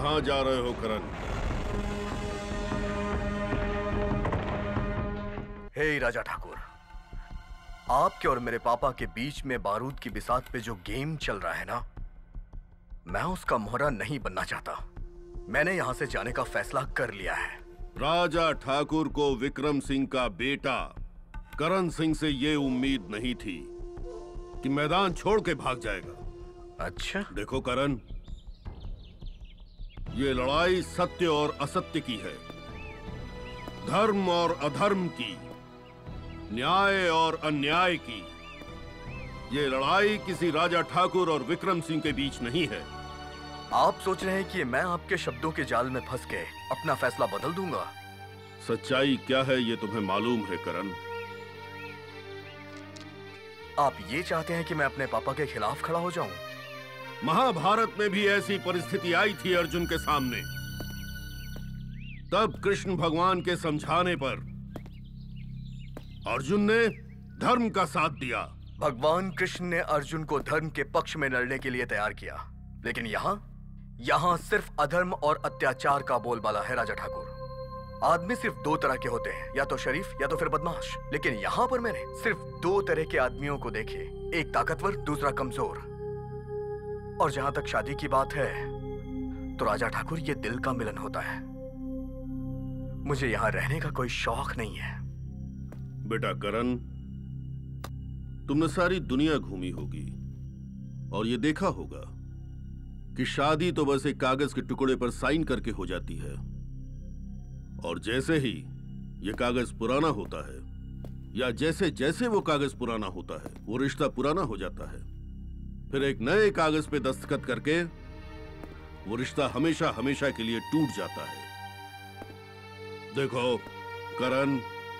S2: कहाँ जा रहे हो करण?
S9: हे राजा ठाकुर, आपके और मेरे पापा के बीच में बारूद की बिसात पे जो गेम चल रहा है ना, मैं उसका मोहरा नहीं बनना चाहता। मैंने यहां से जाने का फैसला कर लिया है।
S2: राजा ठाकुर को विक्रम सिंह का बेटा करण सिंह से ये उम्मीद नहीं थी कि मैदान छोड़ के भाग जाएगा।
S9: अच्छा?
S2: देखो करण, ये लड़ाई सत्य और असत्य की है, धर्म और अधर्म की, न्याय और अन्याय की। ये लड़ाई किसी राजा ठाकुर और विक्रम सिंह के बीच नहीं है।
S9: आप सोच रहे हैं कि मैं आपके शब्दों के जाल में फंस के अपना फैसला बदल दूंगा?
S2: सच्चाई क्या है ये तुम्हें मालूम है करण?
S9: आप ये चाहते हैं कि मैं अपने पापा के खिलाफ खड़ा हो जाऊं?
S2: महाभारत में भी ऐसी परिस्थिति आई थी अर्जुन के सामने। तब कृष्ण भगवान के समझाने पर अर्जुन ने धर्म का साथ दिया।
S9: भगवान कृष्ण ने अर्जुन को धर्म के पक्ष में लड़ने के लिए तैयार किया, लेकिन यहाँ यहाँ सिर्फ अधर्म और अत्याचार का बोलबाला है राजा ठाकुर। आदमी सिर्फ दो तरह के होते हैं, या तो शरीफ या तो फिर बदमाश। लेकिन यहाँ पर मैंने सिर्फ दो तरह के आदमियों को देखे, एक ताकतवर, दूसरा कमजोर। और जहां तक शादी की बात है तो राजा ठाकुर, ये दिल का मिलन होता है। मुझे यहाँ रहने का कोई शौक नहीं है।
S2: बेटा करण, तुमने सारी दुनिया घूमी होगी और ये देखा होगा कि शादी तो बस एक कागज के टुकड़े पर साइन करके हो जाती है, और जैसे ही ये कागज पुराना होता है या जैसे जैसे वो कागज पुराना होता है वो रिश्ता पुराना हो जाता है। फिर एक नए कागज पे दस्तखत करके वो रिश्ता हमेशा हमेशा के लिए टूट जाता है। देखो करण,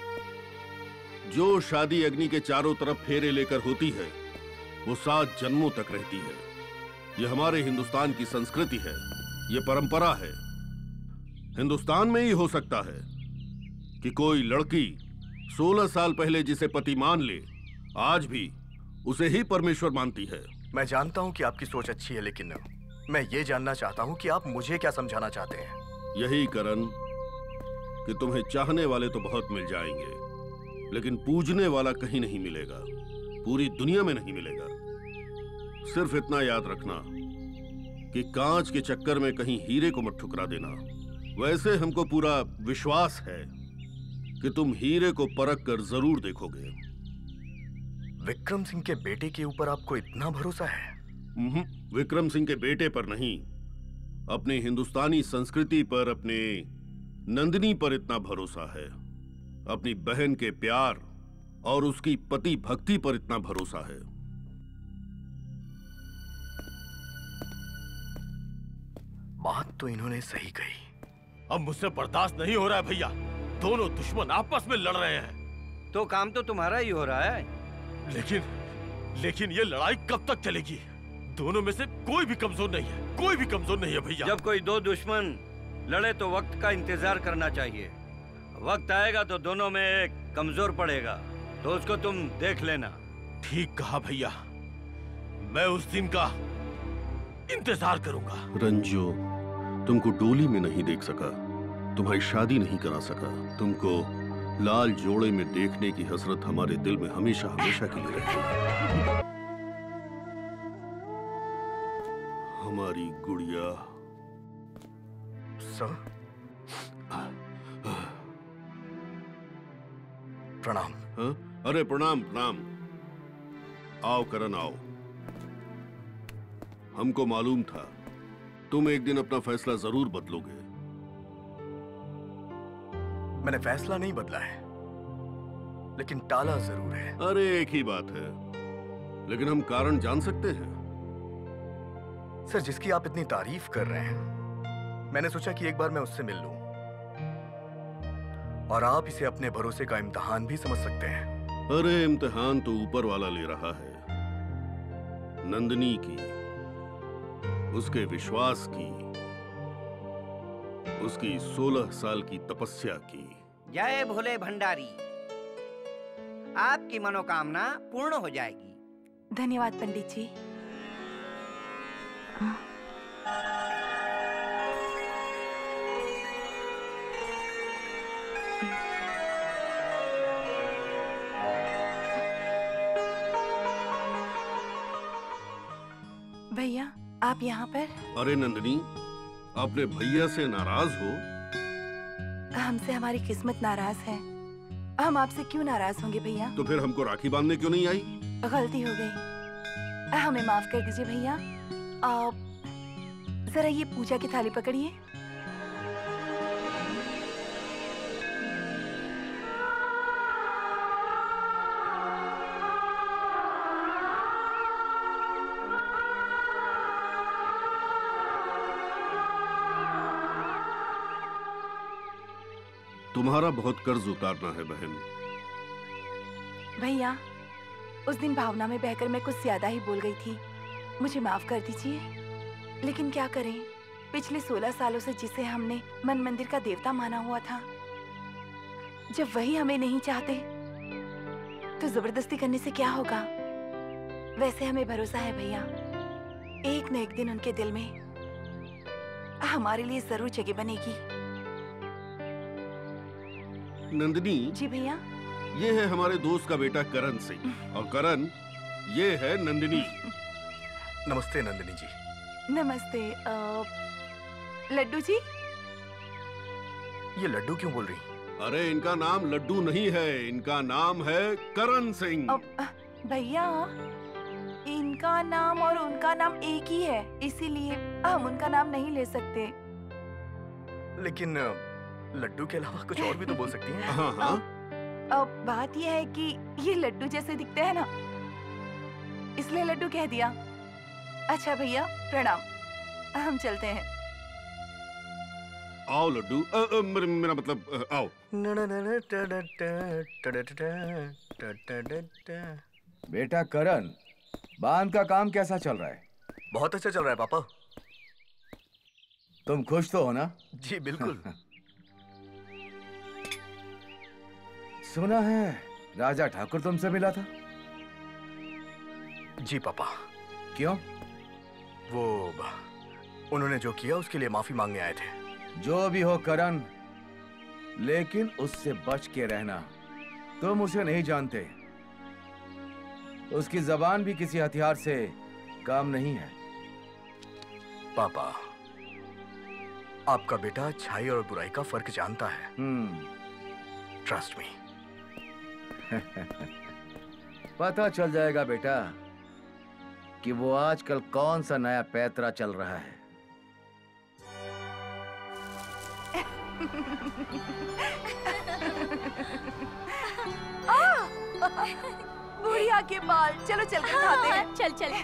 S2: जो शादी अग्नि के चारों तरफ फेरे लेकर होती है वो सात जन्मों तक रहती है। ये हमारे हिंदुस्तान की संस्कृति है, ये परंपरा है। हिंदुस्तान में ही हो सकता है कि कोई लड़की सोलह साल पहले जिसे पति मान ले, आज भी उसे ही परमेश्वर मानती है।
S9: मैं जानता हूं कि आपकी सोच अच्छी है, लेकिन मैं ये जानना चाहता हूं कि आप मुझे क्या समझाना चाहते हैं।
S2: यही करण कि तुम्हें चाहने वाले तो बहुत मिल जाएंगे, लेकिन पूजने वाला कहीं नहीं मिलेगा, पूरी दुनिया में नहीं मिलेगा। सिर्फ इतना याद रखना कि कांच के चक्कर में कहीं हीरे को मत ठुकरा देना। वैसे हमको पूरा विश्वास है कि तुम हीरे को परख कर जरूर देखोगे।
S9: विक्रम सिंह के बेटे के ऊपर आपको इतना भरोसा है?
S2: विक्रम सिंह के बेटे पर नहीं, अपनी हिंदुस्तानी संस्कृति पर, अपने नंदिनी पर इतना भरोसा है, अपनी बहन के प्यार और उसकी पति भक्ति पर इतना भरोसा है।
S9: बात तो इन्होंने सही कही।
S6: अब मुझसे बर्दाश्त नहीं हो रहा है भैया, दोनों दुश्मन आपस में लड़ रहे हैं।
S4: तो काम तो तुम्हारा ही हो रहा है।
S6: लेकिन लेकिन ये लड़ाई कब तक चलेगी? दोनों में से कोई भी कमजोर नहीं है, कोई भी कमजोर नहीं है भैया।
S4: जब कोई दो दुश्मन लड़े तो वक्त का इंतजार करना चाहिए। वक्त आएगा तो दोनों में एक कमजोर पड़ेगा, तो उसको तुम देख लेना।
S6: ठीक कहा भैया, मैं उस दिन का इंतजार करूंगा।
S2: रंजो, तुमको डोली में नहीं देख सका, तुम्हारी शादी नहीं करा सका, तुमको लाल जोड़े में देखने की हसरत हमारे दिल में हमेशा हमेशा के लिए रहेगी। हमारी गुड़िया।
S9: सर, प्रणाम।
S2: हाँ? अरे प्रणाम प्रणाम। आओ करण आओ। हमको मालूम था तुम एक दिन अपना फैसला जरूर बदलोगे।
S9: मैंने फैसला नहीं बदला है, लेकिन टाला जरूर है।
S2: अरे एक ही बात है, लेकिन हम कारण जान सकते हैं?
S9: सर, जिसकी आप इतनी तारीफ कर रहे हैं, मैंने सोचा कि एक बार मैं उससे मिल लूं। और आप इसे अपने भरोसे का इम्तिहान भी समझ सकते हैं।
S2: अरे इम्तिहान तो ऊपर वाला ले रहा है, नंदिनी की, उसके विश्वास की, उसकी सोलह साल की तपस्या की।
S13: जय भोले भंडारी, आपकी मनोकामना पूर्ण हो जाएगी।
S12: धन्यवाद पंडित जी। आप यहाँ पर?
S2: अरे नंदिनी, अपने भैया से नाराज हो?
S12: हमसे हमारी किस्मत नाराज है। हम आपसे क्यों नाराज होंगे भैया?
S2: तो फिर हमको राखी बांधने क्यों नहीं आई?
S12: गलती हो गई, हमें माफ कर दीजिए भैया। आप जरा ये पूजा की थाली पकड़िए।
S2: तुम्हारा बहुत कर्ज उतारना है बहन।
S12: भैया, उस दिन भावना में बहकर मैं कुछ ज्यादा ही बोल गई थी, मुझे माफ कर दीजिए। लेकिन क्या करें, पिछले सोलह सालों से जिसे हमने मन मंदिर का देवता माना हुआ था, जब वही हमें नहीं चाहते तो जबरदस्ती करने से क्या होगा। वैसे हमें भरोसा है भैया, एक न एक दिन उनके दिल में हमारे लिए जरूर जगह बनेगी।
S2: नंदिनी
S12: जी भैया।
S2: ये है हमारे दोस्त का बेटा करण सिंह, और करण ये है नंदिनी।
S9: नमस्ते नंदिनी जी।
S12: नमस्ते। आ, लड्डू जी।
S9: ये लड्डू क्यों बोल रही?
S2: अरे इनका नाम लड्डू नहीं है, इनका नाम है करण सिंह।
S12: भैया, इनका नाम और उनका नाम एक ही है, इसीलिए हम उनका नाम नहीं ले सकते।
S9: लेकिन लड्डू के अलावा कुछ और भी तो बोल सकती हैं।
S2: हाँ हाँ।
S12: अब बात यह है कि ये लड्डू जैसे दिखते हैं ना, इसलिए लड्डू कह दिया। अच्छा भैया, प्रणाम, हम चलते हैं।
S2: आओ लड्डू। अ, अ, मेरा, मेरा मतलब अ, आओ।
S1: बेटा करण, बांध का काम कैसा चल रहा है?
S9: बहुत अच्छा चल रहा है पापा।
S1: तुम खुश तो हो ना?
S9: जी बिल्कुल।
S1: सुना है राजा ठाकुर तुमसे मिला था?
S9: जी पापा।
S1: क्यों?
S9: वो उन्होंने जो किया उसके लिए माफी मांगने आए थे।
S1: जो भी हो करण, लेकिन उससे बच के रहना। तुम उसे नहीं जानते, उसकी जबान भी किसी हथियार से काम नहीं है।
S9: पापा, आपका बेटा अच्छाई और बुराई का फर्क जानता है। Trust me.
S1: पता चल जाएगा बेटा कि वो आजकल कौन सा नया पैतरा चल रहा है।
S12: बुढ़िया के बाल, चलो चल कर खाते हैं।
S11: चल चल।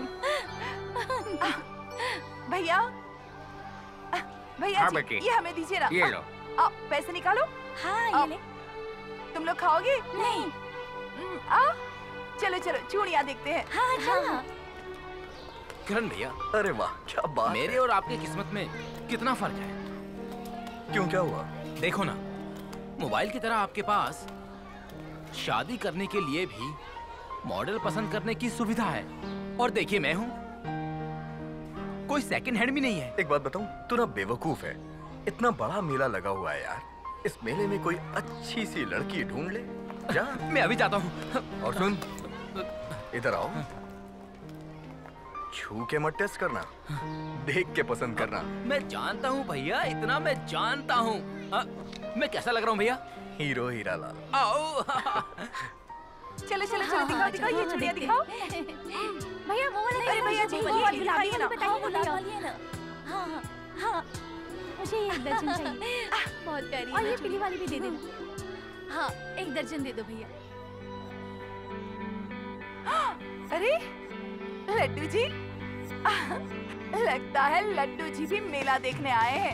S12: भैया, भैया
S10: हाँ
S12: जी,
S10: बेटी,
S12: ये हमें दीजिए ना।
S10: ये लो।
S12: आप पैसे निकालो।
S11: हाँ ये ले।
S12: तुम लोग खाओगे?
S11: नहीं।
S12: आ, चलो चलो चूड़ियाँ देखते हैं।
S11: हाँ चलो।
S10: करण भैया,
S9: अरे वाह क्या बात
S10: मेरे
S9: है।
S10: और आपकी किस्मत में कितना फर्क है।
S9: क्यों, क्या हुआ?
S10: देखो ना, मोबाइल की तरह आपके पास शादी करने के लिए भी मॉडल पसंद करने की सुविधा है, और देखिए मैं हूँ, कोई सेकंड हैंड भी नहीं है।
S9: एक बात बताऊं, तू ना बेवकूफ है। इतना बड़ा मेला लगा हुआ है यार, इस मेले में कोई अच्छी सी लड़की ढूंढ ले। जा।
S10: मैं अभी जाता हूँ।
S9: और सुन, इधर आओ। छू के मत टेस्ट करना, देख के पसंद करना।
S10: मैं जानता हूँ भैया, इतना मैं जानता हूँ। मैं कैसा लग रहा हूँ भैया?
S9: हीरो हीरा लाल।
S10: आओ।
S12: चलो चलो चलो, दिखाओ दिखाओ, ये चूड़ियाँ दिखाओ।
S11: भैया वो वाला।
S12: अरे भैया जी, वो वाली दिखाइए ना।
S11: बताइए ना। हाँ हाँ हाँ, मुझे ये एक दर्जन चाहिए। बहुत प्यारी। और ये पीली वाली भी दे देना। हाँ, एक दर्जन दे दो भैया।
S12: अरे लड्डू जी, लगता है लड्डू जी भी मेला देखने आए हैं।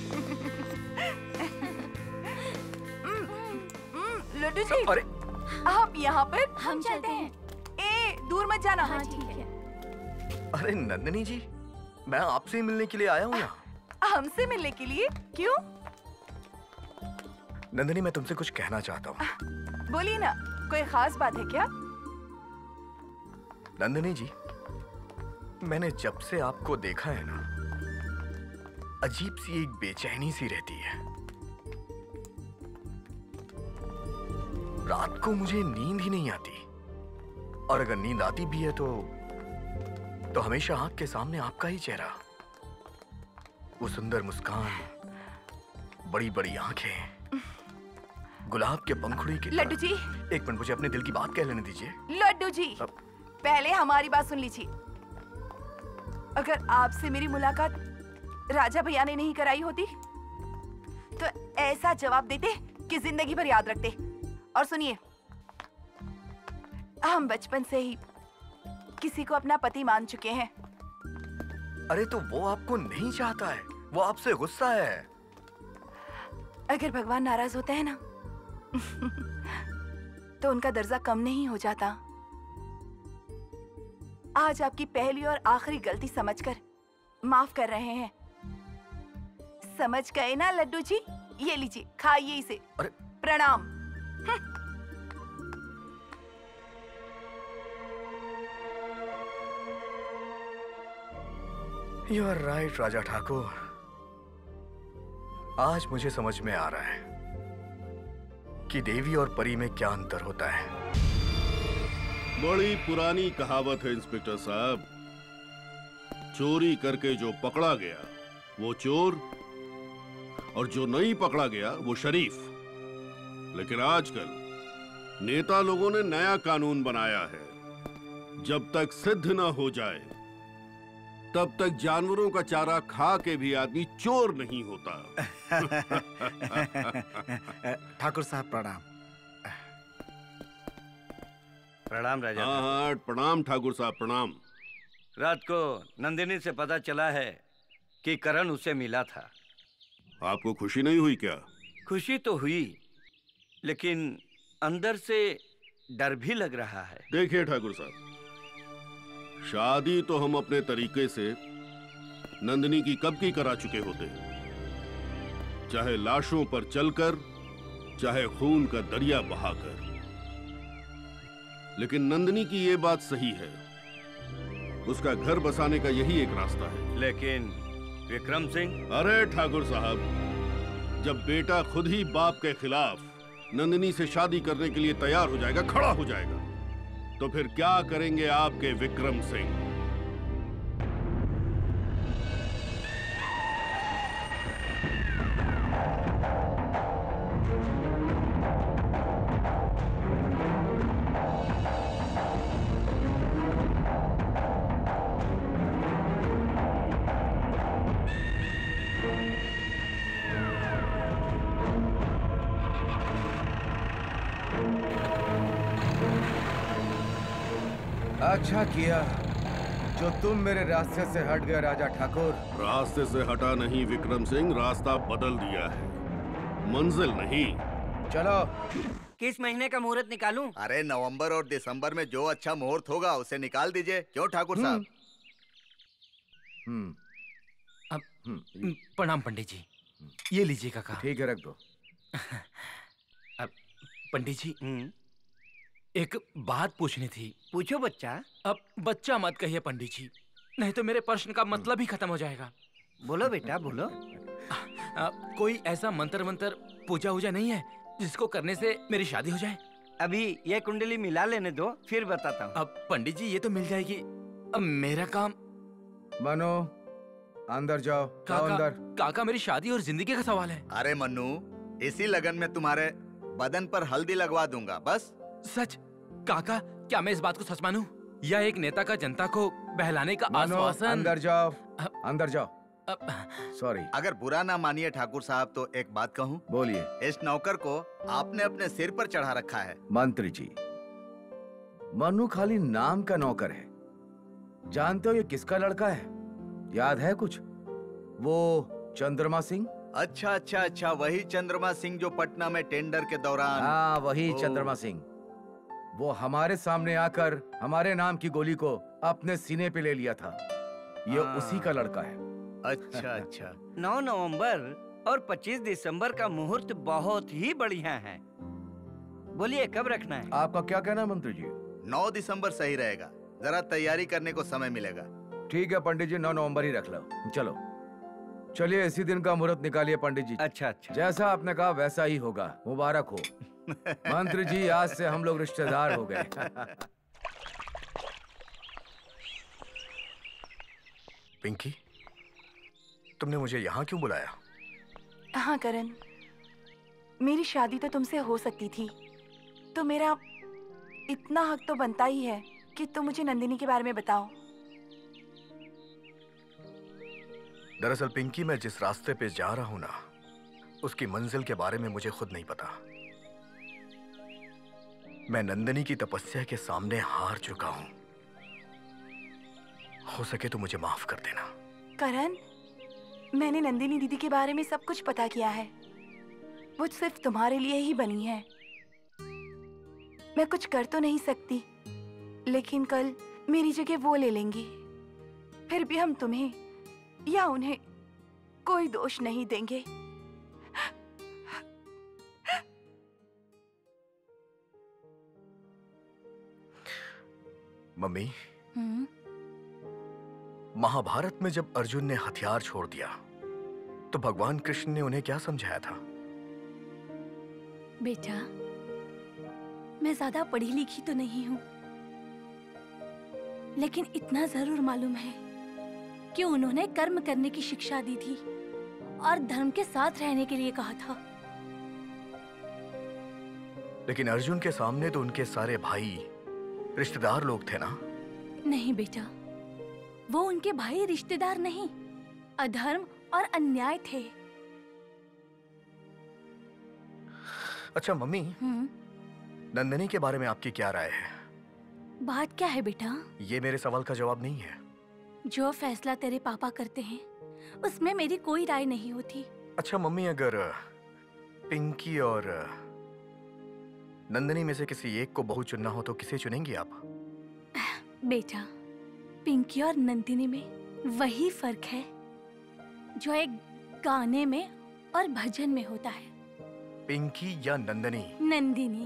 S12: लड्डू जी,
S9: अरे
S12: आप यहाँ पर?
S11: हम चलते हैं।
S12: ए, दूर मत जाना।
S11: हाँ ठीक है।
S9: अरे नंदिनी जी, मैं आपसे ही मिलने के लिए आया हूँ यहाँ।
S12: हमसे मिलने के लिए? क्यों?
S9: नंदिनी, मैं तुमसे कुछ कहना चाहता हूँ।
S12: बोलिए ना, कोई खास बात है क्या?
S9: नंदिनी जी, मैंने जब से आपको देखा है ना, अजीब सी एक बेचैनी सी रहती है। रात को मुझे नींद ही नहीं आती, और अगर नींद आती भी है तो तो हमेशा आंख के सामने आपका ही चेहरा, वो सुंदर मुस्कान, बड़ी बड़ी आंखें, गुलाब के पंखुड़ी की
S12: लड्डू जी,
S9: एक मिनट मुझे अपने दिल की बात कह लेने दीजिए।
S12: लड्डू जी,
S9: अब...
S12: पहले हमारी बात सुन लीजिए। अगर आपसे मेरी मुलाकात राजा भैया ने नहीं कराई होती तो ऐसा जवाब देते कि जिंदगी भर याद रखते। और सुनिए, हम बचपन से ही किसी को अपना पति मान चुके हैं।
S9: अरे तो वो आपको नहीं चाहता है, वो आपसे गुस्सा है।
S12: अगर भगवान नाराज होते हैं ना तो उनका दर्जा कम नहीं हो जाता। आज आपकी पहली और आखिरी गलती समझकर माफ कर रहे हैं। समझ गए ना लड्डू जी? ये लीजिए, खाइए इसे।
S9: अरे
S12: प्रणाम।
S9: You are right Raja Thakur. आज मुझे समझ में आ रहा है कि देवी और परी में क्या अंतर होता है।
S2: बड़ी पुरानी कहावत है इंस्पेक्टर साहब, चोरी करके जो पकड़ा गया वो चोर और जो नहीं पकड़ा गया वो शरीफ। लेकिन आजकल नेता लोगों ने नया कानून बनाया है, जब तक सिद्ध ना हो जाए तब तक जानवरों का चारा खा के भी आदमी चोर नहीं होता।
S7: ठाकुर साहब प्रणाम।
S4: प्रणाम राजा।
S2: हाँ हाँ प्रणाम ठाकुर साहब प्रणाम।
S4: रात को नंदिनी से पता चला है कि करण उसे मिला था।
S2: आपको खुशी नहीं हुई क्या?
S4: खुशी तो हुई, लेकिन अंदर से डर भी लग रहा है।
S2: देखिए ठाकुर साहब, शादी तो हम अपने तरीके से नंदिनी की कब की करा चुके होते, चाहे लाशों पर चलकर, चाहे खून का दरिया बहाकर। लेकिन नंदिनी की ये बात सही है, उसका घर बसाने का यही एक रास्ता है।
S4: लेकिन विक्रम सिंह?
S2: अरे ठाकुर साहब, जब बेटा खुद ही बाप के खिलाफ नंदिनी से शादी करने के लिए तैयार हो जाएगा, खड़ा हो जाएगा, तो फिर क्या करेंगे आपके विक्रम सिंह?
S1: अच्छा किया जो तुम मेरे रास्ते से हट गए राजा ठाकुर।
S2: रास्ते से हटा नहीं विक्रम सिंह, रास्ता बदल दिया है, मंजिल नहीं।
S1: चलो।
S13: किस महीने का मुहूर्त निकालूं?
S3: अरे नवंबर और दिसंबर में जो अच्छा मुहूर्त होगा उसे निकाल दीजिए। क्यों ठाकुर साहब?
S1: हम्म।
S10: अब प्रणाम पंडित जी, ये लीजिए काका।
S1: ठीक है, रख दो।
S10: अब पंडित जी एक बात पूछनी थी।
S13: पूछो बच्चा।
S10: अब बच्चा मत कहिए पंडित जी, नहीं तो मेरे प्रश्न का मतलब ही खत्म हो जाएगा।
S13: बोलो बेटा बोलो।
S10: आ, कोई ऐसा मंत्र मंत्र पूजा वूजा नहीं है जिसको करने से मेरी शादी हो जाए?
S13: अभी ये कुंडली मिला लेने दो, फिर बताता हूँ।
S10: अब पंडित जी ये तो मिल जाएगी, अब मेरा काम।
S1: मनो अंदर जाओ।
S10: काका,
S1: अंदर।
S10: काका मेरी शादी और जिंदगी का सवाल है।
S3: अरे मन्नू, इसी लगन में तुम्हारे बदन पर हल्दी लगवा दूंगा बस।
S10: सच? काका क्या मैं इस बात को सच मानूं? या एक नेता का जनता को बहलाने का आश्वासन?
S1: अंदर जाओ, अंदर जाओ। सॉरी।
S3: अगर बुरा ना मानिए ठाकुर साहब तो एक बात कहूँ?
S1: बोलिए।
S3: इस नौकर को आपने अपने सिर पर चढ़ा रखा है।
S1: मंत्री जी, मनु खाली नाम का नौकर है। जानते हो ये किसका लड़का है? याद है कुछ? वो चंद्रमा सिंह।
S3: अच्छा अच्छा अच्छा, वही चंद्रमा सिंह जो पटना में टेंडर के दौरान।
S1: हाँ वही चंद्रमा सिंह। वो हमारे सामने आकर हमारे नाम की गोली को अपने सीने पे ले लिया था। ये उसी का लड़का है।
S3: अच्छा अच्छा।
S13: नौ नवंबर और पच्चीस दिसंबर का मुहूर्त बहुत ही बढ़िया है। बोलिए कब रखना है?
S1: आपका क्या कहना है मंत्री जी?
S3: नौ दिसंबर सही रहेगा, जरा तैयारी करने को समय मिलेगा।
S1: ठीक है पंडित जी, नौ नवंबर ही रख लो। चलो चलिए, इसी दिन का मुहूर्त निकालिए पंडित जी।
S13: अच्छा अच्छा,
S1: जैसा आपने कहा वैसा ही होगा। मुबारक हो मंत्री जी, आज से हम लोग रिश्तेदार हो गए।
S9: पिंकी, तुमने मुझे यहाँ क्यों बुलाया?
S12: हाँ करण, मेरी शादी तो तुमसे हो सकती थी, तो मेरा इतना हक तो बनता ही है कि तुम मुझे नंदिनी के बारे में बताओ।
S9: दरअसल पिंकी, मैं जिस रास्ते पे जा रहा हूं ना, उसकी मंजिल के बारे में मुझे खुद नहीं पता। मैं नंदिनी की तपस्या के सामने हार चुका हूं। हो सके तो मुझे माफ कर देना।
S12: करण, मैंने नंदिनी दीदी के बारे में सब कुछ पता किया है। वो सिर्फ तुम्हारे लिए ही बनी है। मैं कुछ कर तो नहीं सकती, लेकिन कल मेरी जगह वो ले लेंगी। फिर भी हम तुम्हें या उन्हें कोई दोष नहीं देंगे।
S9: मम्मी,
S11: हम्म,
S9: महाभारत में जब अर्जुन ने हथियार छोड़ दिया तो भगवान कृष्ण ने उन्हें क्या समझाया था?
S11: बेटा, मैं ज्यादा पढ़ी लिखी तो नहीं हूँ, लेकिन इतना जरूर मालूम है कि उन्होंने कर्म करने की शिक्षा दी थी और धर्म के साथ रहने के लिए कहा था।
S9: लेकिन अर्जुन के सामने तो उनके सारे भाई रिश्तेदार लोग थे ना?
S11: नहीं बेटा, वो उनके भाई रिश्तेदार नहीं, अधर्म और अन्याय थे।
S9: अच्छा मम्मी, नंदिनी के बारे में आपकी क्या राय है?
S11: बात क्या है बेटा?
S9: ये मेरे सवाल का जवाब नहीं है।
S11: जो फैसला तेरे पापा करते हैं उसमें मेरी कोई राय नहीं होती।
S9: अच्छा मम्मी, अगर पिंकी और नंदिनी में से किसी एक को बहू चुनना हो तो किसे चुनेंगी आप?
S11: बेटा, पिंकी और नंदिनी में वही फर्क है जो एक गाने में और भजन में होता है।
S9: पिंकी या नंदिनी?
S11: नंदिनी।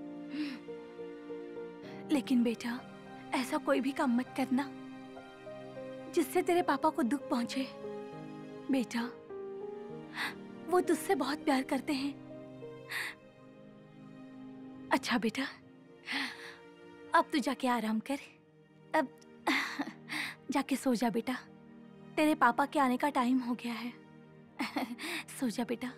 S11: लेकिन बेटा, ऐसा कोई भी काम मत करना जिससे तेरे पापा को दुख पहुंचे। बेटा, वो तुझसे बहुत प्यार करते हैं। अच्छा बेटा, अब तू जाके आराम कर। अब जाके सो जा बेटा, तेरे पापा के आने का टाइम हो गया है। सो जा बेटा।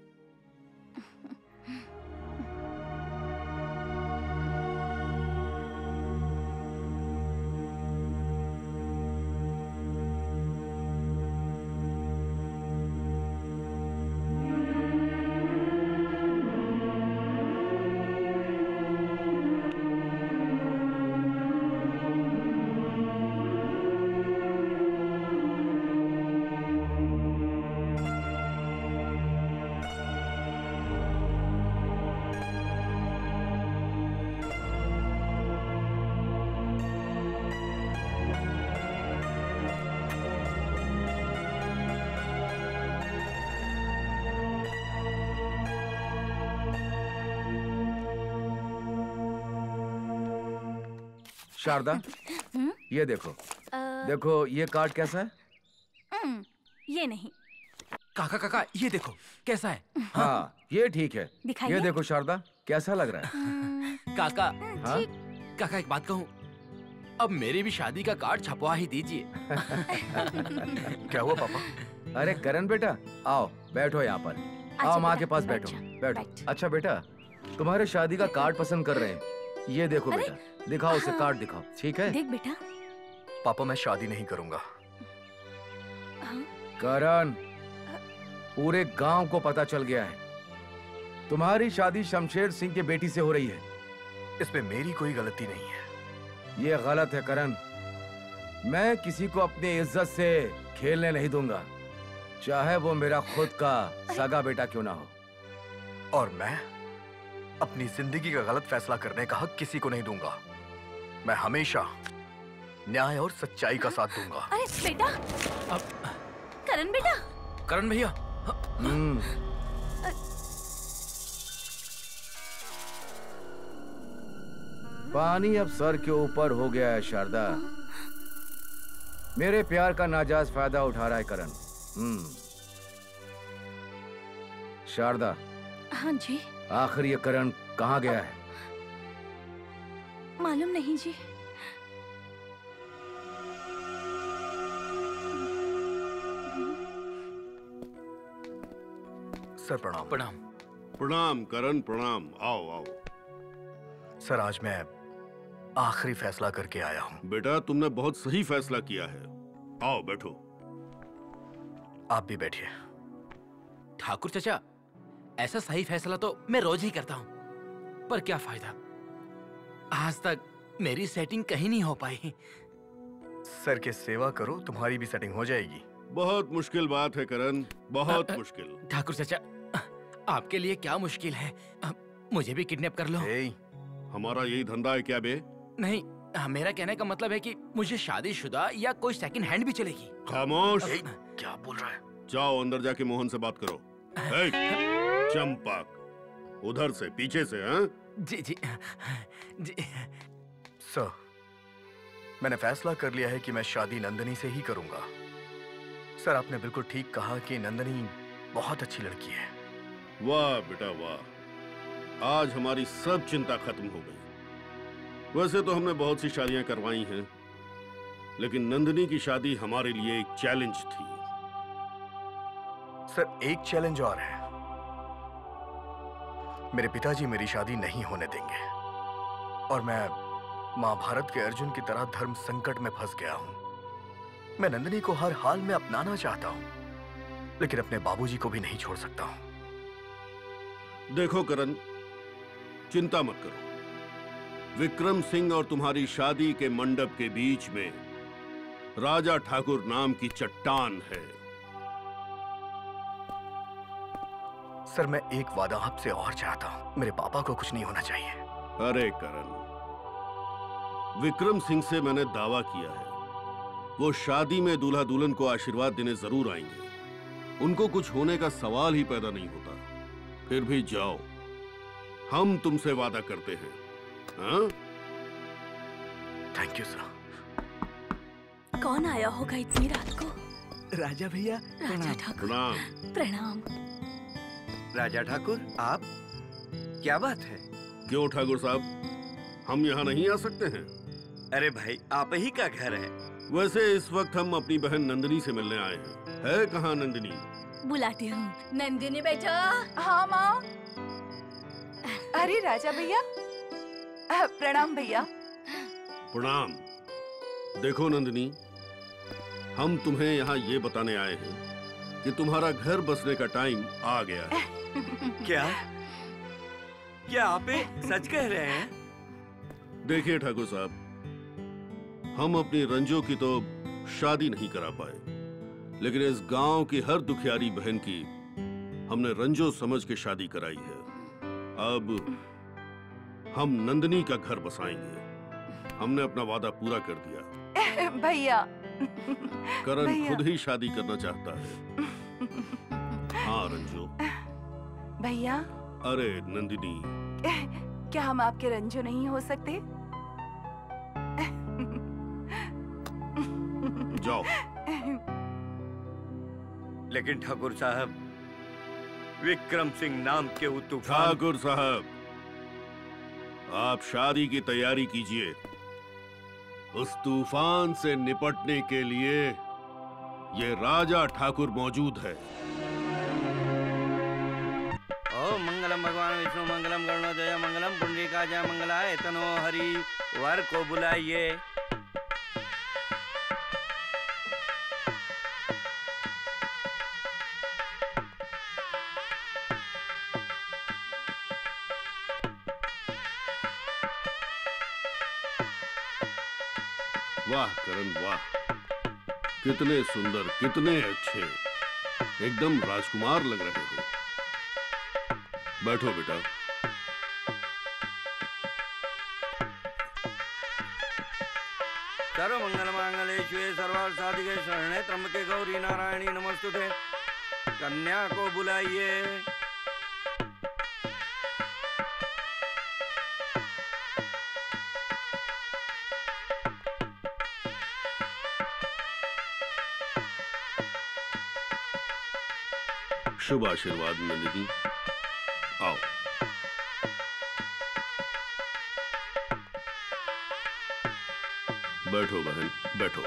S1: शारदा, ये देखो।
S11: आ,
S1: देखो ये कार्ड कैसा है?
S11: हम्म, ये नहीं।
S10: काका काका, ये देखो कैसा है?
S1: हाँ, ये ठीक है।
S11: दिखाइए।
S1: ये देखो शारदा, कैसा लग रहा है?
S10: काका,
S1: हाँ?
S10: काका एक बात कहूँ, अब मेरी भी शादी का कार्ड छपवा ही दीजिए।
S9: क्या हुआ पापा?
S1: अरे करण बेटा, आओ बैठो यहाँ पर। आओ माँ के पास बैठो। बैठो। अच्छा बेटा, तुम्हारे शादी का कार्ड पसंद कर रहे हैं। ये देखो बेटा, दिखाओ उसे कार्ड दिखाओ। ठीक है?
S11: देख बेटा।
S9: पापा, मैं शादी नहीं करूंगा।
S1: करण, पूरे गांव को पता चल गया है तुम्हारी शादी शमशेर सिंह की बेटी से हो रही है।
S9: इसमें मेरी कोई गलती नहीं है।
S1: ये गलत है करण। मैं किसी को अपनी इज्जत से खेलने नहीं दूंगा, चाहे वो मेरा खुद का सगा बेटा क्यों ना हो।
S9: और मैं अपनी जिंदगी का गलत फैसला करने का हक किसी को नहीं दूंगा। मैं हमेशा न्याय और सच्चाई का साथ दूंगा।
S11: अरे बेटा,
S10: अब
S11: करण बेटा।
S10: करण भैया।
S1: पानी अब सर के ऊपर हो गया है शारदा। मेरे प्यार का नाजायज फायदा उठा रहा है करण। हम्म शारदा।
S11: हाँ जी।
S1: आखिर ये करण कहाँ गया है?
S11: मालूम नहीं जी।
S9: सर प्रणाम।
S10: प्रणाम।
S2: प्रणाम करण, प्रणाम। आओ आओ।
S9: सर आज मैं आखिरी फैसला करके आया हूँ।
S2: बेटा तुमने बहुत सही फैसला किया है। आओ बैठो।
S9: आप भी बैठिए।
S10: ठाकुर चाचा, ऐसा सही फैसला तो मैं रोज ही करता हूँ, पर क्या फायदा, आज तक मेरी सेटिंग कहीं नहीं हो पाई।
S9: सर की सेवा करो, तुम्हारी भी सेटिंग हो जाएगी।
S2: बहुत मुश्किल बात है करण, बहुत मुश्किल।
S10: ठाकुर चाचा, आपके लिए क्या मुश्किल है, मुझे भी किडनैप कर लो।
S2: हमारा यही धंधा है क्या बे?
S10: नहीं, मेरा कहने का मतलब है कि मुझे शादीशुदा या कोई सेकंड हैंड भी चलेगी।
S2: खामोश।
S9: क्या बोल रहा है?
S2: जाओ अंदर जाके मोहन से बात करो। चंपक, उधर से पीछे से। हाँ
S10: जी जी जी।
S9: सर मैंने फैसला कर लिया है कि मैं शादी नंदनी से ही करूंगा। सर आपने बिल्कुल ठीक कहा कि नंदनी बहुत अच्छी लड़की है।
S2: वाह बेटा वाह, आज हमारी सब चिंता खत्म हो गई। वैसे तो हमने बहुत सी शादियां करवाई हैं, लेकिन नंदनी की शादी हमारे लिए एक चैलेंज थी।
S9: सर एक चैलेंज और है, मेरे पिताजी मेरी शादी नहीं होने देंगे और मैं महाभारत के अर्जुन की तरह धर्म संकट में फंस गया हूं। मैं नंदनी को हर हाल में अपनाना चाहता हूं, लेकिन अपने बाबूजी को भी नहीं छोड़ सकता हूं।
S2: देखो करण, चिंता मत करो। विक्रम सिंह और तुम्हारी शादी के मंडप के बीच में राजा ठाकुर नाम की चट्टान है।
S9: सर मैं एक वादा आपसे और चाहता हूं, मेरे पापा को कुछ नहीं होना चाहिए।
S2: अरे करण, विक्रम सिंह से मैंने दावा किया है, वो शादी में दूल्हा दुल्हन को आशीर्वाद देने जरूर आएंगे। उनको कुछ होने का सवाल ही पैदा नहीं होता। फिर भी जाओ, हम तुमसे वादा करते हैं। हाँ?
S9: Thank you sir.
S11: कौन आया होगा इतनी रात को?
S4: राजा भैया।
S11: राजा ठाकुर।
S2: प्रणाम।
S11: प्रणाम।
S13: राजा ठाकुर, आप? क्या बात है?
S2: क्यों ठाकुर साहब, हम यहाँ नहीं आ सकते हैं?
S13: अरे भाई, आप ही का घर है।
S2: वैसे इस वक्त हम अपनी बहन नंदिनी से मिलने आए हैं। है कहाँ नंदिनी?
S11: बुलाती हूँ। नंदिनी बेटा।
S12: हाँ माँ। अरे राजा भैया, प्रणाम भैया।
S2: प्रणाम। देखो नंदिनी, हम तुम्हें यहाँ ये बताने आए हैं कि तुम्हारा घर बसने का टाइम आ गया है।
S13: क्या? क्या आप सच कह रहे हैं?
S2: देखिए ठाकुर साहब, हम अपनी रंजो की तो शादी नहीं करा पाए, लेकिन इस गांव की हर दुखियारी बहन की हमने रंजो समझ के शादी कराई है। अब हम नंदिनी का घर बसाएंगे। हमने अपना वादा पूरा कर दिया।
S12: भैया।
S2: करण खुद ही शादी करना चाहता है। हाँ रंजो।
S12: भैया।
S2: अरे नंदिनी,
S12: क्या हम आपके रंजो नहीं हो सकते?
S2: जाओ।
S13: लेकिन ठाकुर साहब, विक्रम सिंह नाम के वो तूफान।
S2: ठाकुर साहब, आप शादी की तैयारी कीजिए। उस तूफान से निपटने के लिए ये राजा ठाकुर मौजूद है।
S13: ओम मंगलम भगवान विष्णु मंगलम गरुड़ध्वज मंगलम पुंडरीकाक्ष मंगलाय तनो हरि। वर को बुलाइए।
S2: वाह करण वाह, कितने सुंदर, कितने अच्छे, एकदम राजकुमार लग रहे हो। बैठो बेटा।
S13: सर्व मंगल मांगल्ये शिवे सर्वार्थ साधिके शरण्ये त्र्यंबके गौरी नारायणी नमस्तुते। कन्या को बुलाइए।
S2: शुभ आशीर्वाद नंदिनी, आओ। बैठो बहन, बैठो।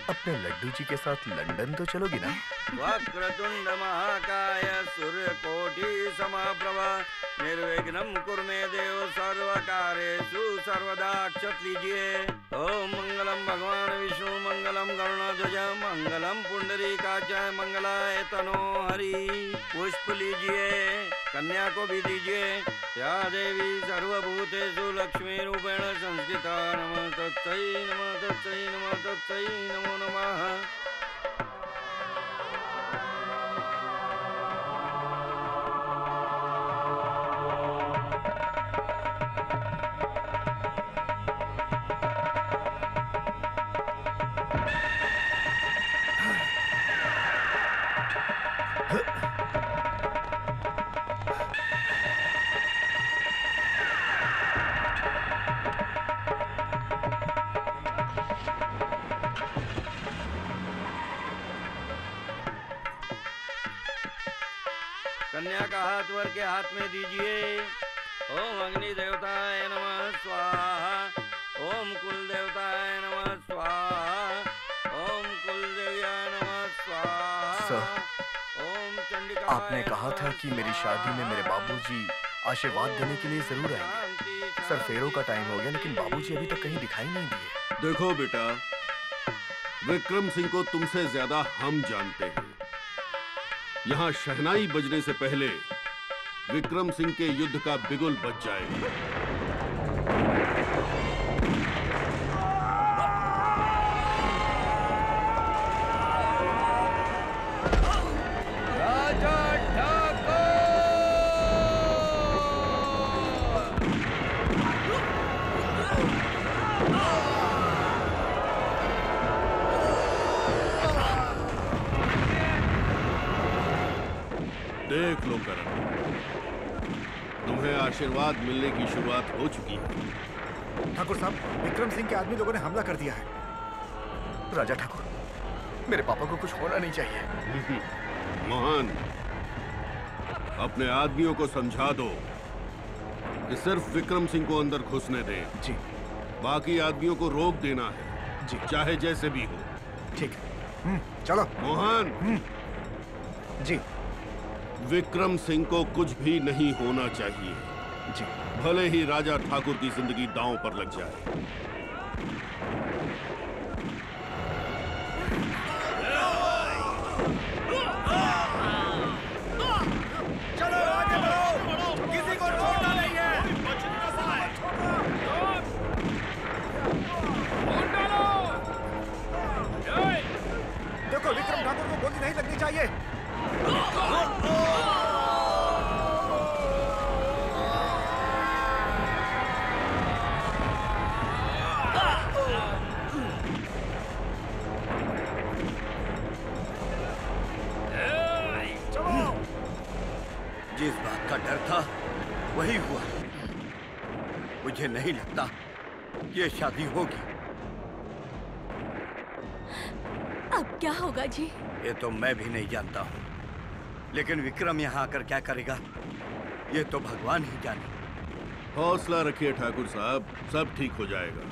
S9: अपने लड्डू जी के साथ लंदन तो चलोगी ना?
S13: वक्रतुंड महाकाय सूर्यकोटि समप्रभ निर्विघ्नं कुरु मे देव सर्वकार्येषु सर्वदा अक्षत लीजिए। ओम मंगलम भगवान विष्णु मंगलम गरुड़ध्वज मंगलम पुंडरीकाक्षाय मंगलाय तनो हरि। पुष्प लीजिए, कन्या को भी दीजिए। या देवी सर्वभूतेषु लक्ष्मी रूपेण संस्कृता नमः तत्सै नमः तत्सै नमः तत्सै नमो नमः। कन्या का हाथ वर के हाथ में दीजिए। ओम अग्नि देवताय नमः स्वाहा। ओम कुल देवताय नमः स्वाहा। ओम कुल देव्याय नमः स्वाहा।
S9: सर,
S13: ओम चंडिका।
S9: आपने कहा था कि मेरी शादी में मेरे बाबूजी आशीर्वाद देने के लिए जरूर आएंगे। सर, फेरों का टाइम हो गया लेकिन बाबूजी अभी तक कहीं दिखाई नहीं दिए।
S2: देखो बेटा, विक्रम सिंह को तुमसे ज्यादा हम जानते हैं। यहाँ शहनाई बजने से पहले विक्रम सिंह के युद्ध का बिगुल बज जाएगा।
S1: राजा
S2: देख लो करण, तुम्हें आशीर्वाद मिलने की शुरुआत हो चुकी है।
S7: ठाकुर साहब, विक्रम सिंह के आदमी लोगों ने हमला कर दिया है।
S9: राजा ठाकुर, मेरे पापा को कुछ होना नहीं चाहिए।
S2: मोहन, अपने आदमियों को समझा दो कि सिर्फ विक्रम सिंह को अंदर घुसने दें।
S7: जी।
S2: बाकी आदमियों को रोक देना है।
S7: जी।
S2: चाहे जैसे भी हो।
S7: ठीक है, चलो।
S2: मोहन।
S7: जी।
S2: विक्रम सिंह को कुछ भी नहीं होना चाहिए।
S7: जी।
S2: भले ही राजा ठाकुर की जिंदगी दांव पर लग जाए।
S1: चलो आगे बढ़ो, किसी को छोड़ना नहीं है।
S7: देखो, विक्रम ठाकुर को गोली नहीं लगनी चाहिए।
S13: जिस बात का डर था वही हुआ। मुझे नहीं लगता ये शादी होगी।
S11: अब क्या होगा जी?
S13: ये तो मैं भी नहीं जानता हूँ, लेकिन विक्रम यहाँ आकर क्या करेगा ये तो भगवान ही जाने।
S2: हौसला रखिए ठाकुर साहब, सब ठीक हो जाएगा।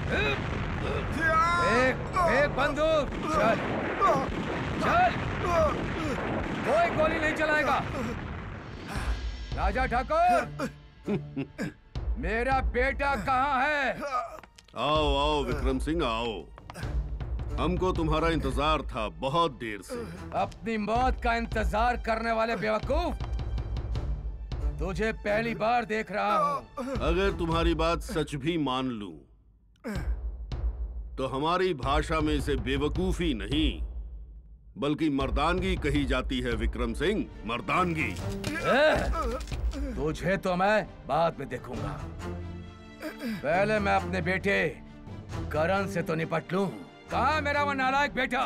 S1: एक एक बंदूक। चल चल, कोई गोली नहीं चलाएगा। राजा ठाकुर, मेरा बेटा कहाँ है?
S2: आओ आओ विक्रम सिंह आओ, हमको तुम्हारा इंतजार था बहुत देर से।
S1: अपनी मौत का इंतजार करने वाले बेवकूफ, तुझे पहली बार देख रहा हूँ।
S2: अगर तुम्हारी बात सच भी मान लूं, तो हमारी भाषा में इसे बेवकूफी नहीं बल्कि मर्दानगी कही जाती है विक्रम सिंह, मर्दानगी।
S1: तुझे तो मैं बाद में देखूंगा, पहले मैं अपने बेटे करण से तो निपट लूं। कहाँ है मेरा वो नालायक बेटा?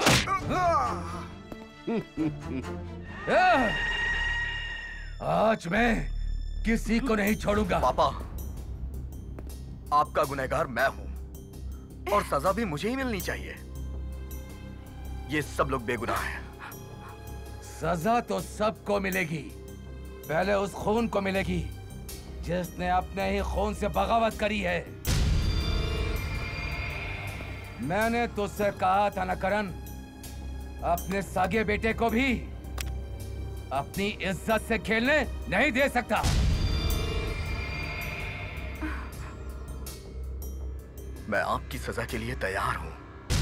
S1: आज मैं किसी को नहीं छोड़ूंगा।
S9: पापा, आपका गुनहगार मैं हूं और सजा भी मुझे ही मिलनी चाहिए। ये सब लोग बेगुनाह हैं।
S1: सजा तो सबको मिलेगी, पहले उस खून को मिलेगी जिसने अपने ही खून से बगावत करी है। मैंने तुझसे कहा था न करण, अपने सागे बेटे को भी अपनी इज्जत से खेलने नहीं दे सकता।
S9: मैं आपकी सजा के लिए तैयार हूं।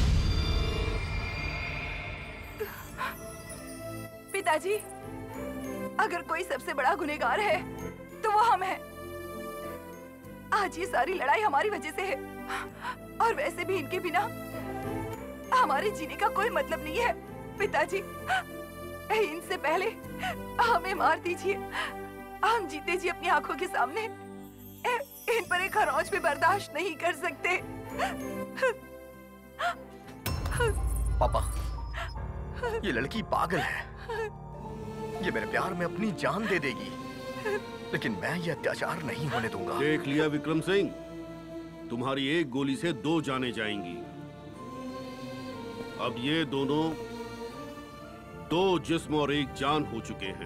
S12: पिताजी, अगर कोई सबसे बड़ा गुनहगार है तो वो हम हैं। आज ये सारी लड़ाई हमारी वजह से है और वैसे भी इनके बिना हमारे जीने का कोई मतलब नहीं है। पिताजी, इनसे पहले हमें मार दीजिए। हम जीते जी अपनी आंखों के सामने इन पर एक खरोंच भी बर्दाश्त नहीं कर सकते।
S9: पापा, ये लड़की पागल है। ये मेरे प्यार में अपनी जान दे देगी, लेकिन मैं ये अत्याचार नहीं होने दूंगा।
S2: देख लिया विक्रम सिंह, तुम्हारी एक गोली से दो जाने जाएंगी। अब ये दोनों दो जिस्म और एक जान हो चुके हैं।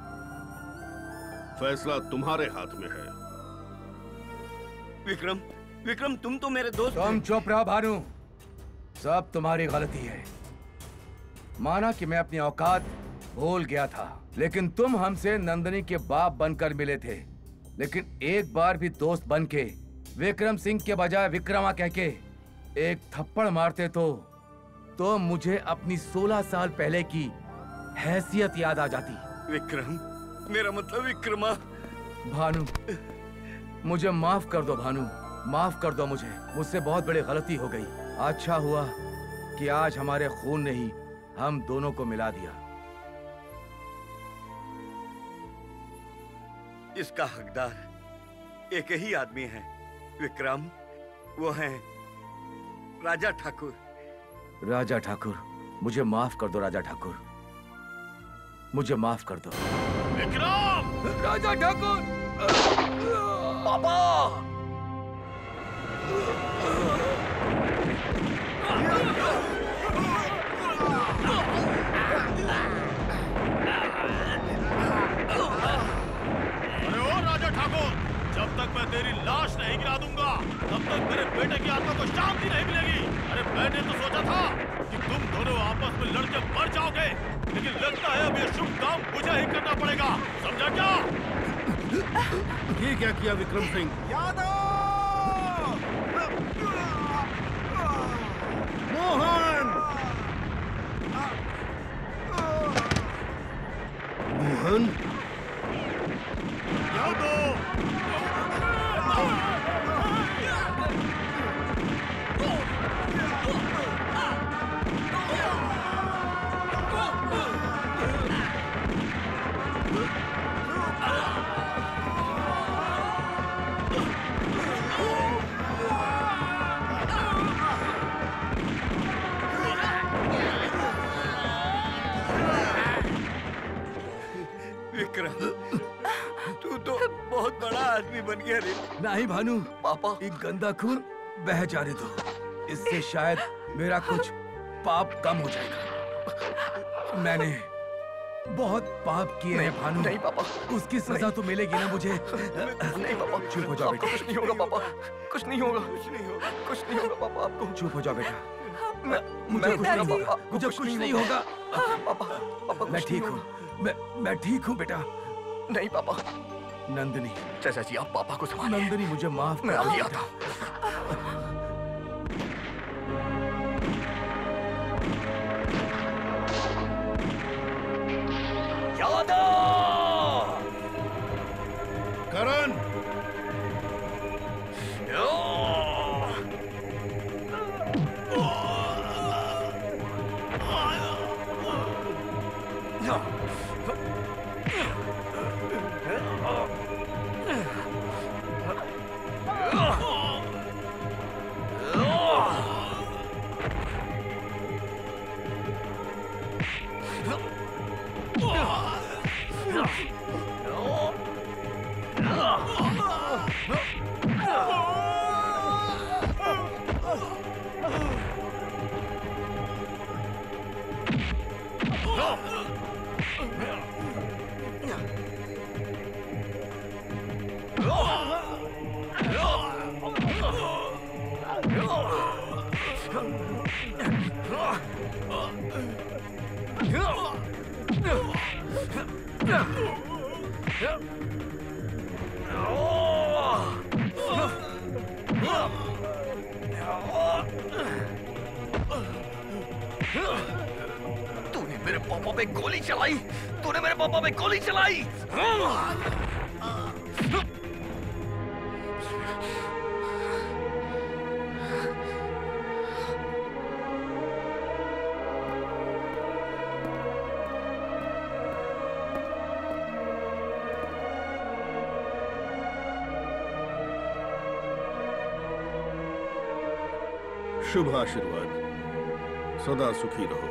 S2: फैसला तुम्हारे हाथ में है।
S4: विक्रम, विक्रम तुम तो मेरे दोस्त।
S1: तुम चुप रहो भानु, सब तुम्हारी गलती है। माना कि मैं अपनी औकात भूल गया था, लेकिन तुम हमसे नंदनी के बाप बनकर मिले थे। लेकिन एक बार भी दोस्त बनके विक्रम सिंह के बजाय विक्रमा कह के एक थप्पड़ मारते तो तो मुझे अपनी सोलह साल पहले की हैसियत याद आ जाती।
S4: विक्रम, मेरा मतलब विक्रमा।
S1: भानु, मुझे माफ कर दो भानु, माफ कर दो मुझे। मुझसे बहुत बड़ी गलती हो गई। अच्छा हुआ कि आज हमारे खून ने ही हम दोनों को मिला दिया।
S4: इसका हकदार एक ही आदमी है विक्रम, वो है राजा ठाकुर।
S1: राजा ठाकुर, मुझे माफ कर दो राजा ठाकुर, मुझे माफ कर दो।
S6: विक्रम!
S1: राजा ठाकुर!
S9: पापा!
S6: अरे ओ राजा ठाकुर, जब तक मैं तेरी लाश नहीं गिरा दूंगा तब तक मेरे बेटे की आत्मा को शांति नहीं मिलेगी। अरे मैंने तो सोचा था कि तुम दोनों आपस में लड़के मर जाओगे, लेकिन लगता है अब ये शुभ काम मुझे ही करना पड़ेगा। समझा क्या?
S2: ये क्या किया विक्रम सिंह?
S7: यादव!
S2: मोहन! मोहन?
S6: यादव!
S4: विक्रम, तू तो बहुत बड़ा आदमी बन गया रे।
S1: नहीं भानु,
S9: पापा,
S1: एक गंदा खून बह जाने दो, इससे शायद मेरा कुछ पाप कम हो जाएगा। मैंने बहुत पाप किए हैं भानु।
S9: नहीं पापा,
S1: उसकी सजा तो मिलेगी ना मुझे।
S9: नहीं पापा,
S1: चुप हो जाओ बेटा।
S9: कुछ नहीं होगा पापा, कुछ नहीं होगा, कुछ नहीं होगा, कुछ नहीं होगा पापा आपको।
S1: चुप हो जाओ बेटा।
S9: मैं
S1: मुझे कुछ नहीं होगा, मुझे
S9: कुछ
S1: कुछ
S9: नहीं
S1: नहीं होगा।
S9: पापा, पापा
S1: मैं ठीक हूँ, मैं मैं ठीक हूँ बेटा।
S9: नहीं पापा।
S1: नंदिनी,
S9: चाचा जी आप पापा को संभालिए।
S1: नंदिनी मुझे माफ
S9: मैं
S1: कर
S9: अभी
S1: दो
S9: आता हूँ।
S2: करण,
S9: तूने मेरे पापा पे गोली चलाई, तूने मेरे पापा पे गोली चलाई।
S2: शुभ आशीर्वाद, सदा सुखी रहो,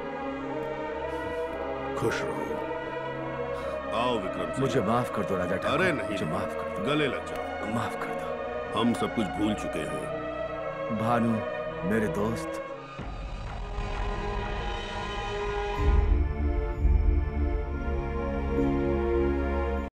S2: खुश रहो। आओ विक्रम सिंह।
S1: मुझे माफ कर दो राजा ठाकुर।
S2: अरे नहीं,
S1: मुझे माफ कर दो।
S2: गले लग जाओ।
S1: माफ कर दो।
S2: हम सब कुछ भूल चुके हैं।
S1: भानु मेरे दोस्त,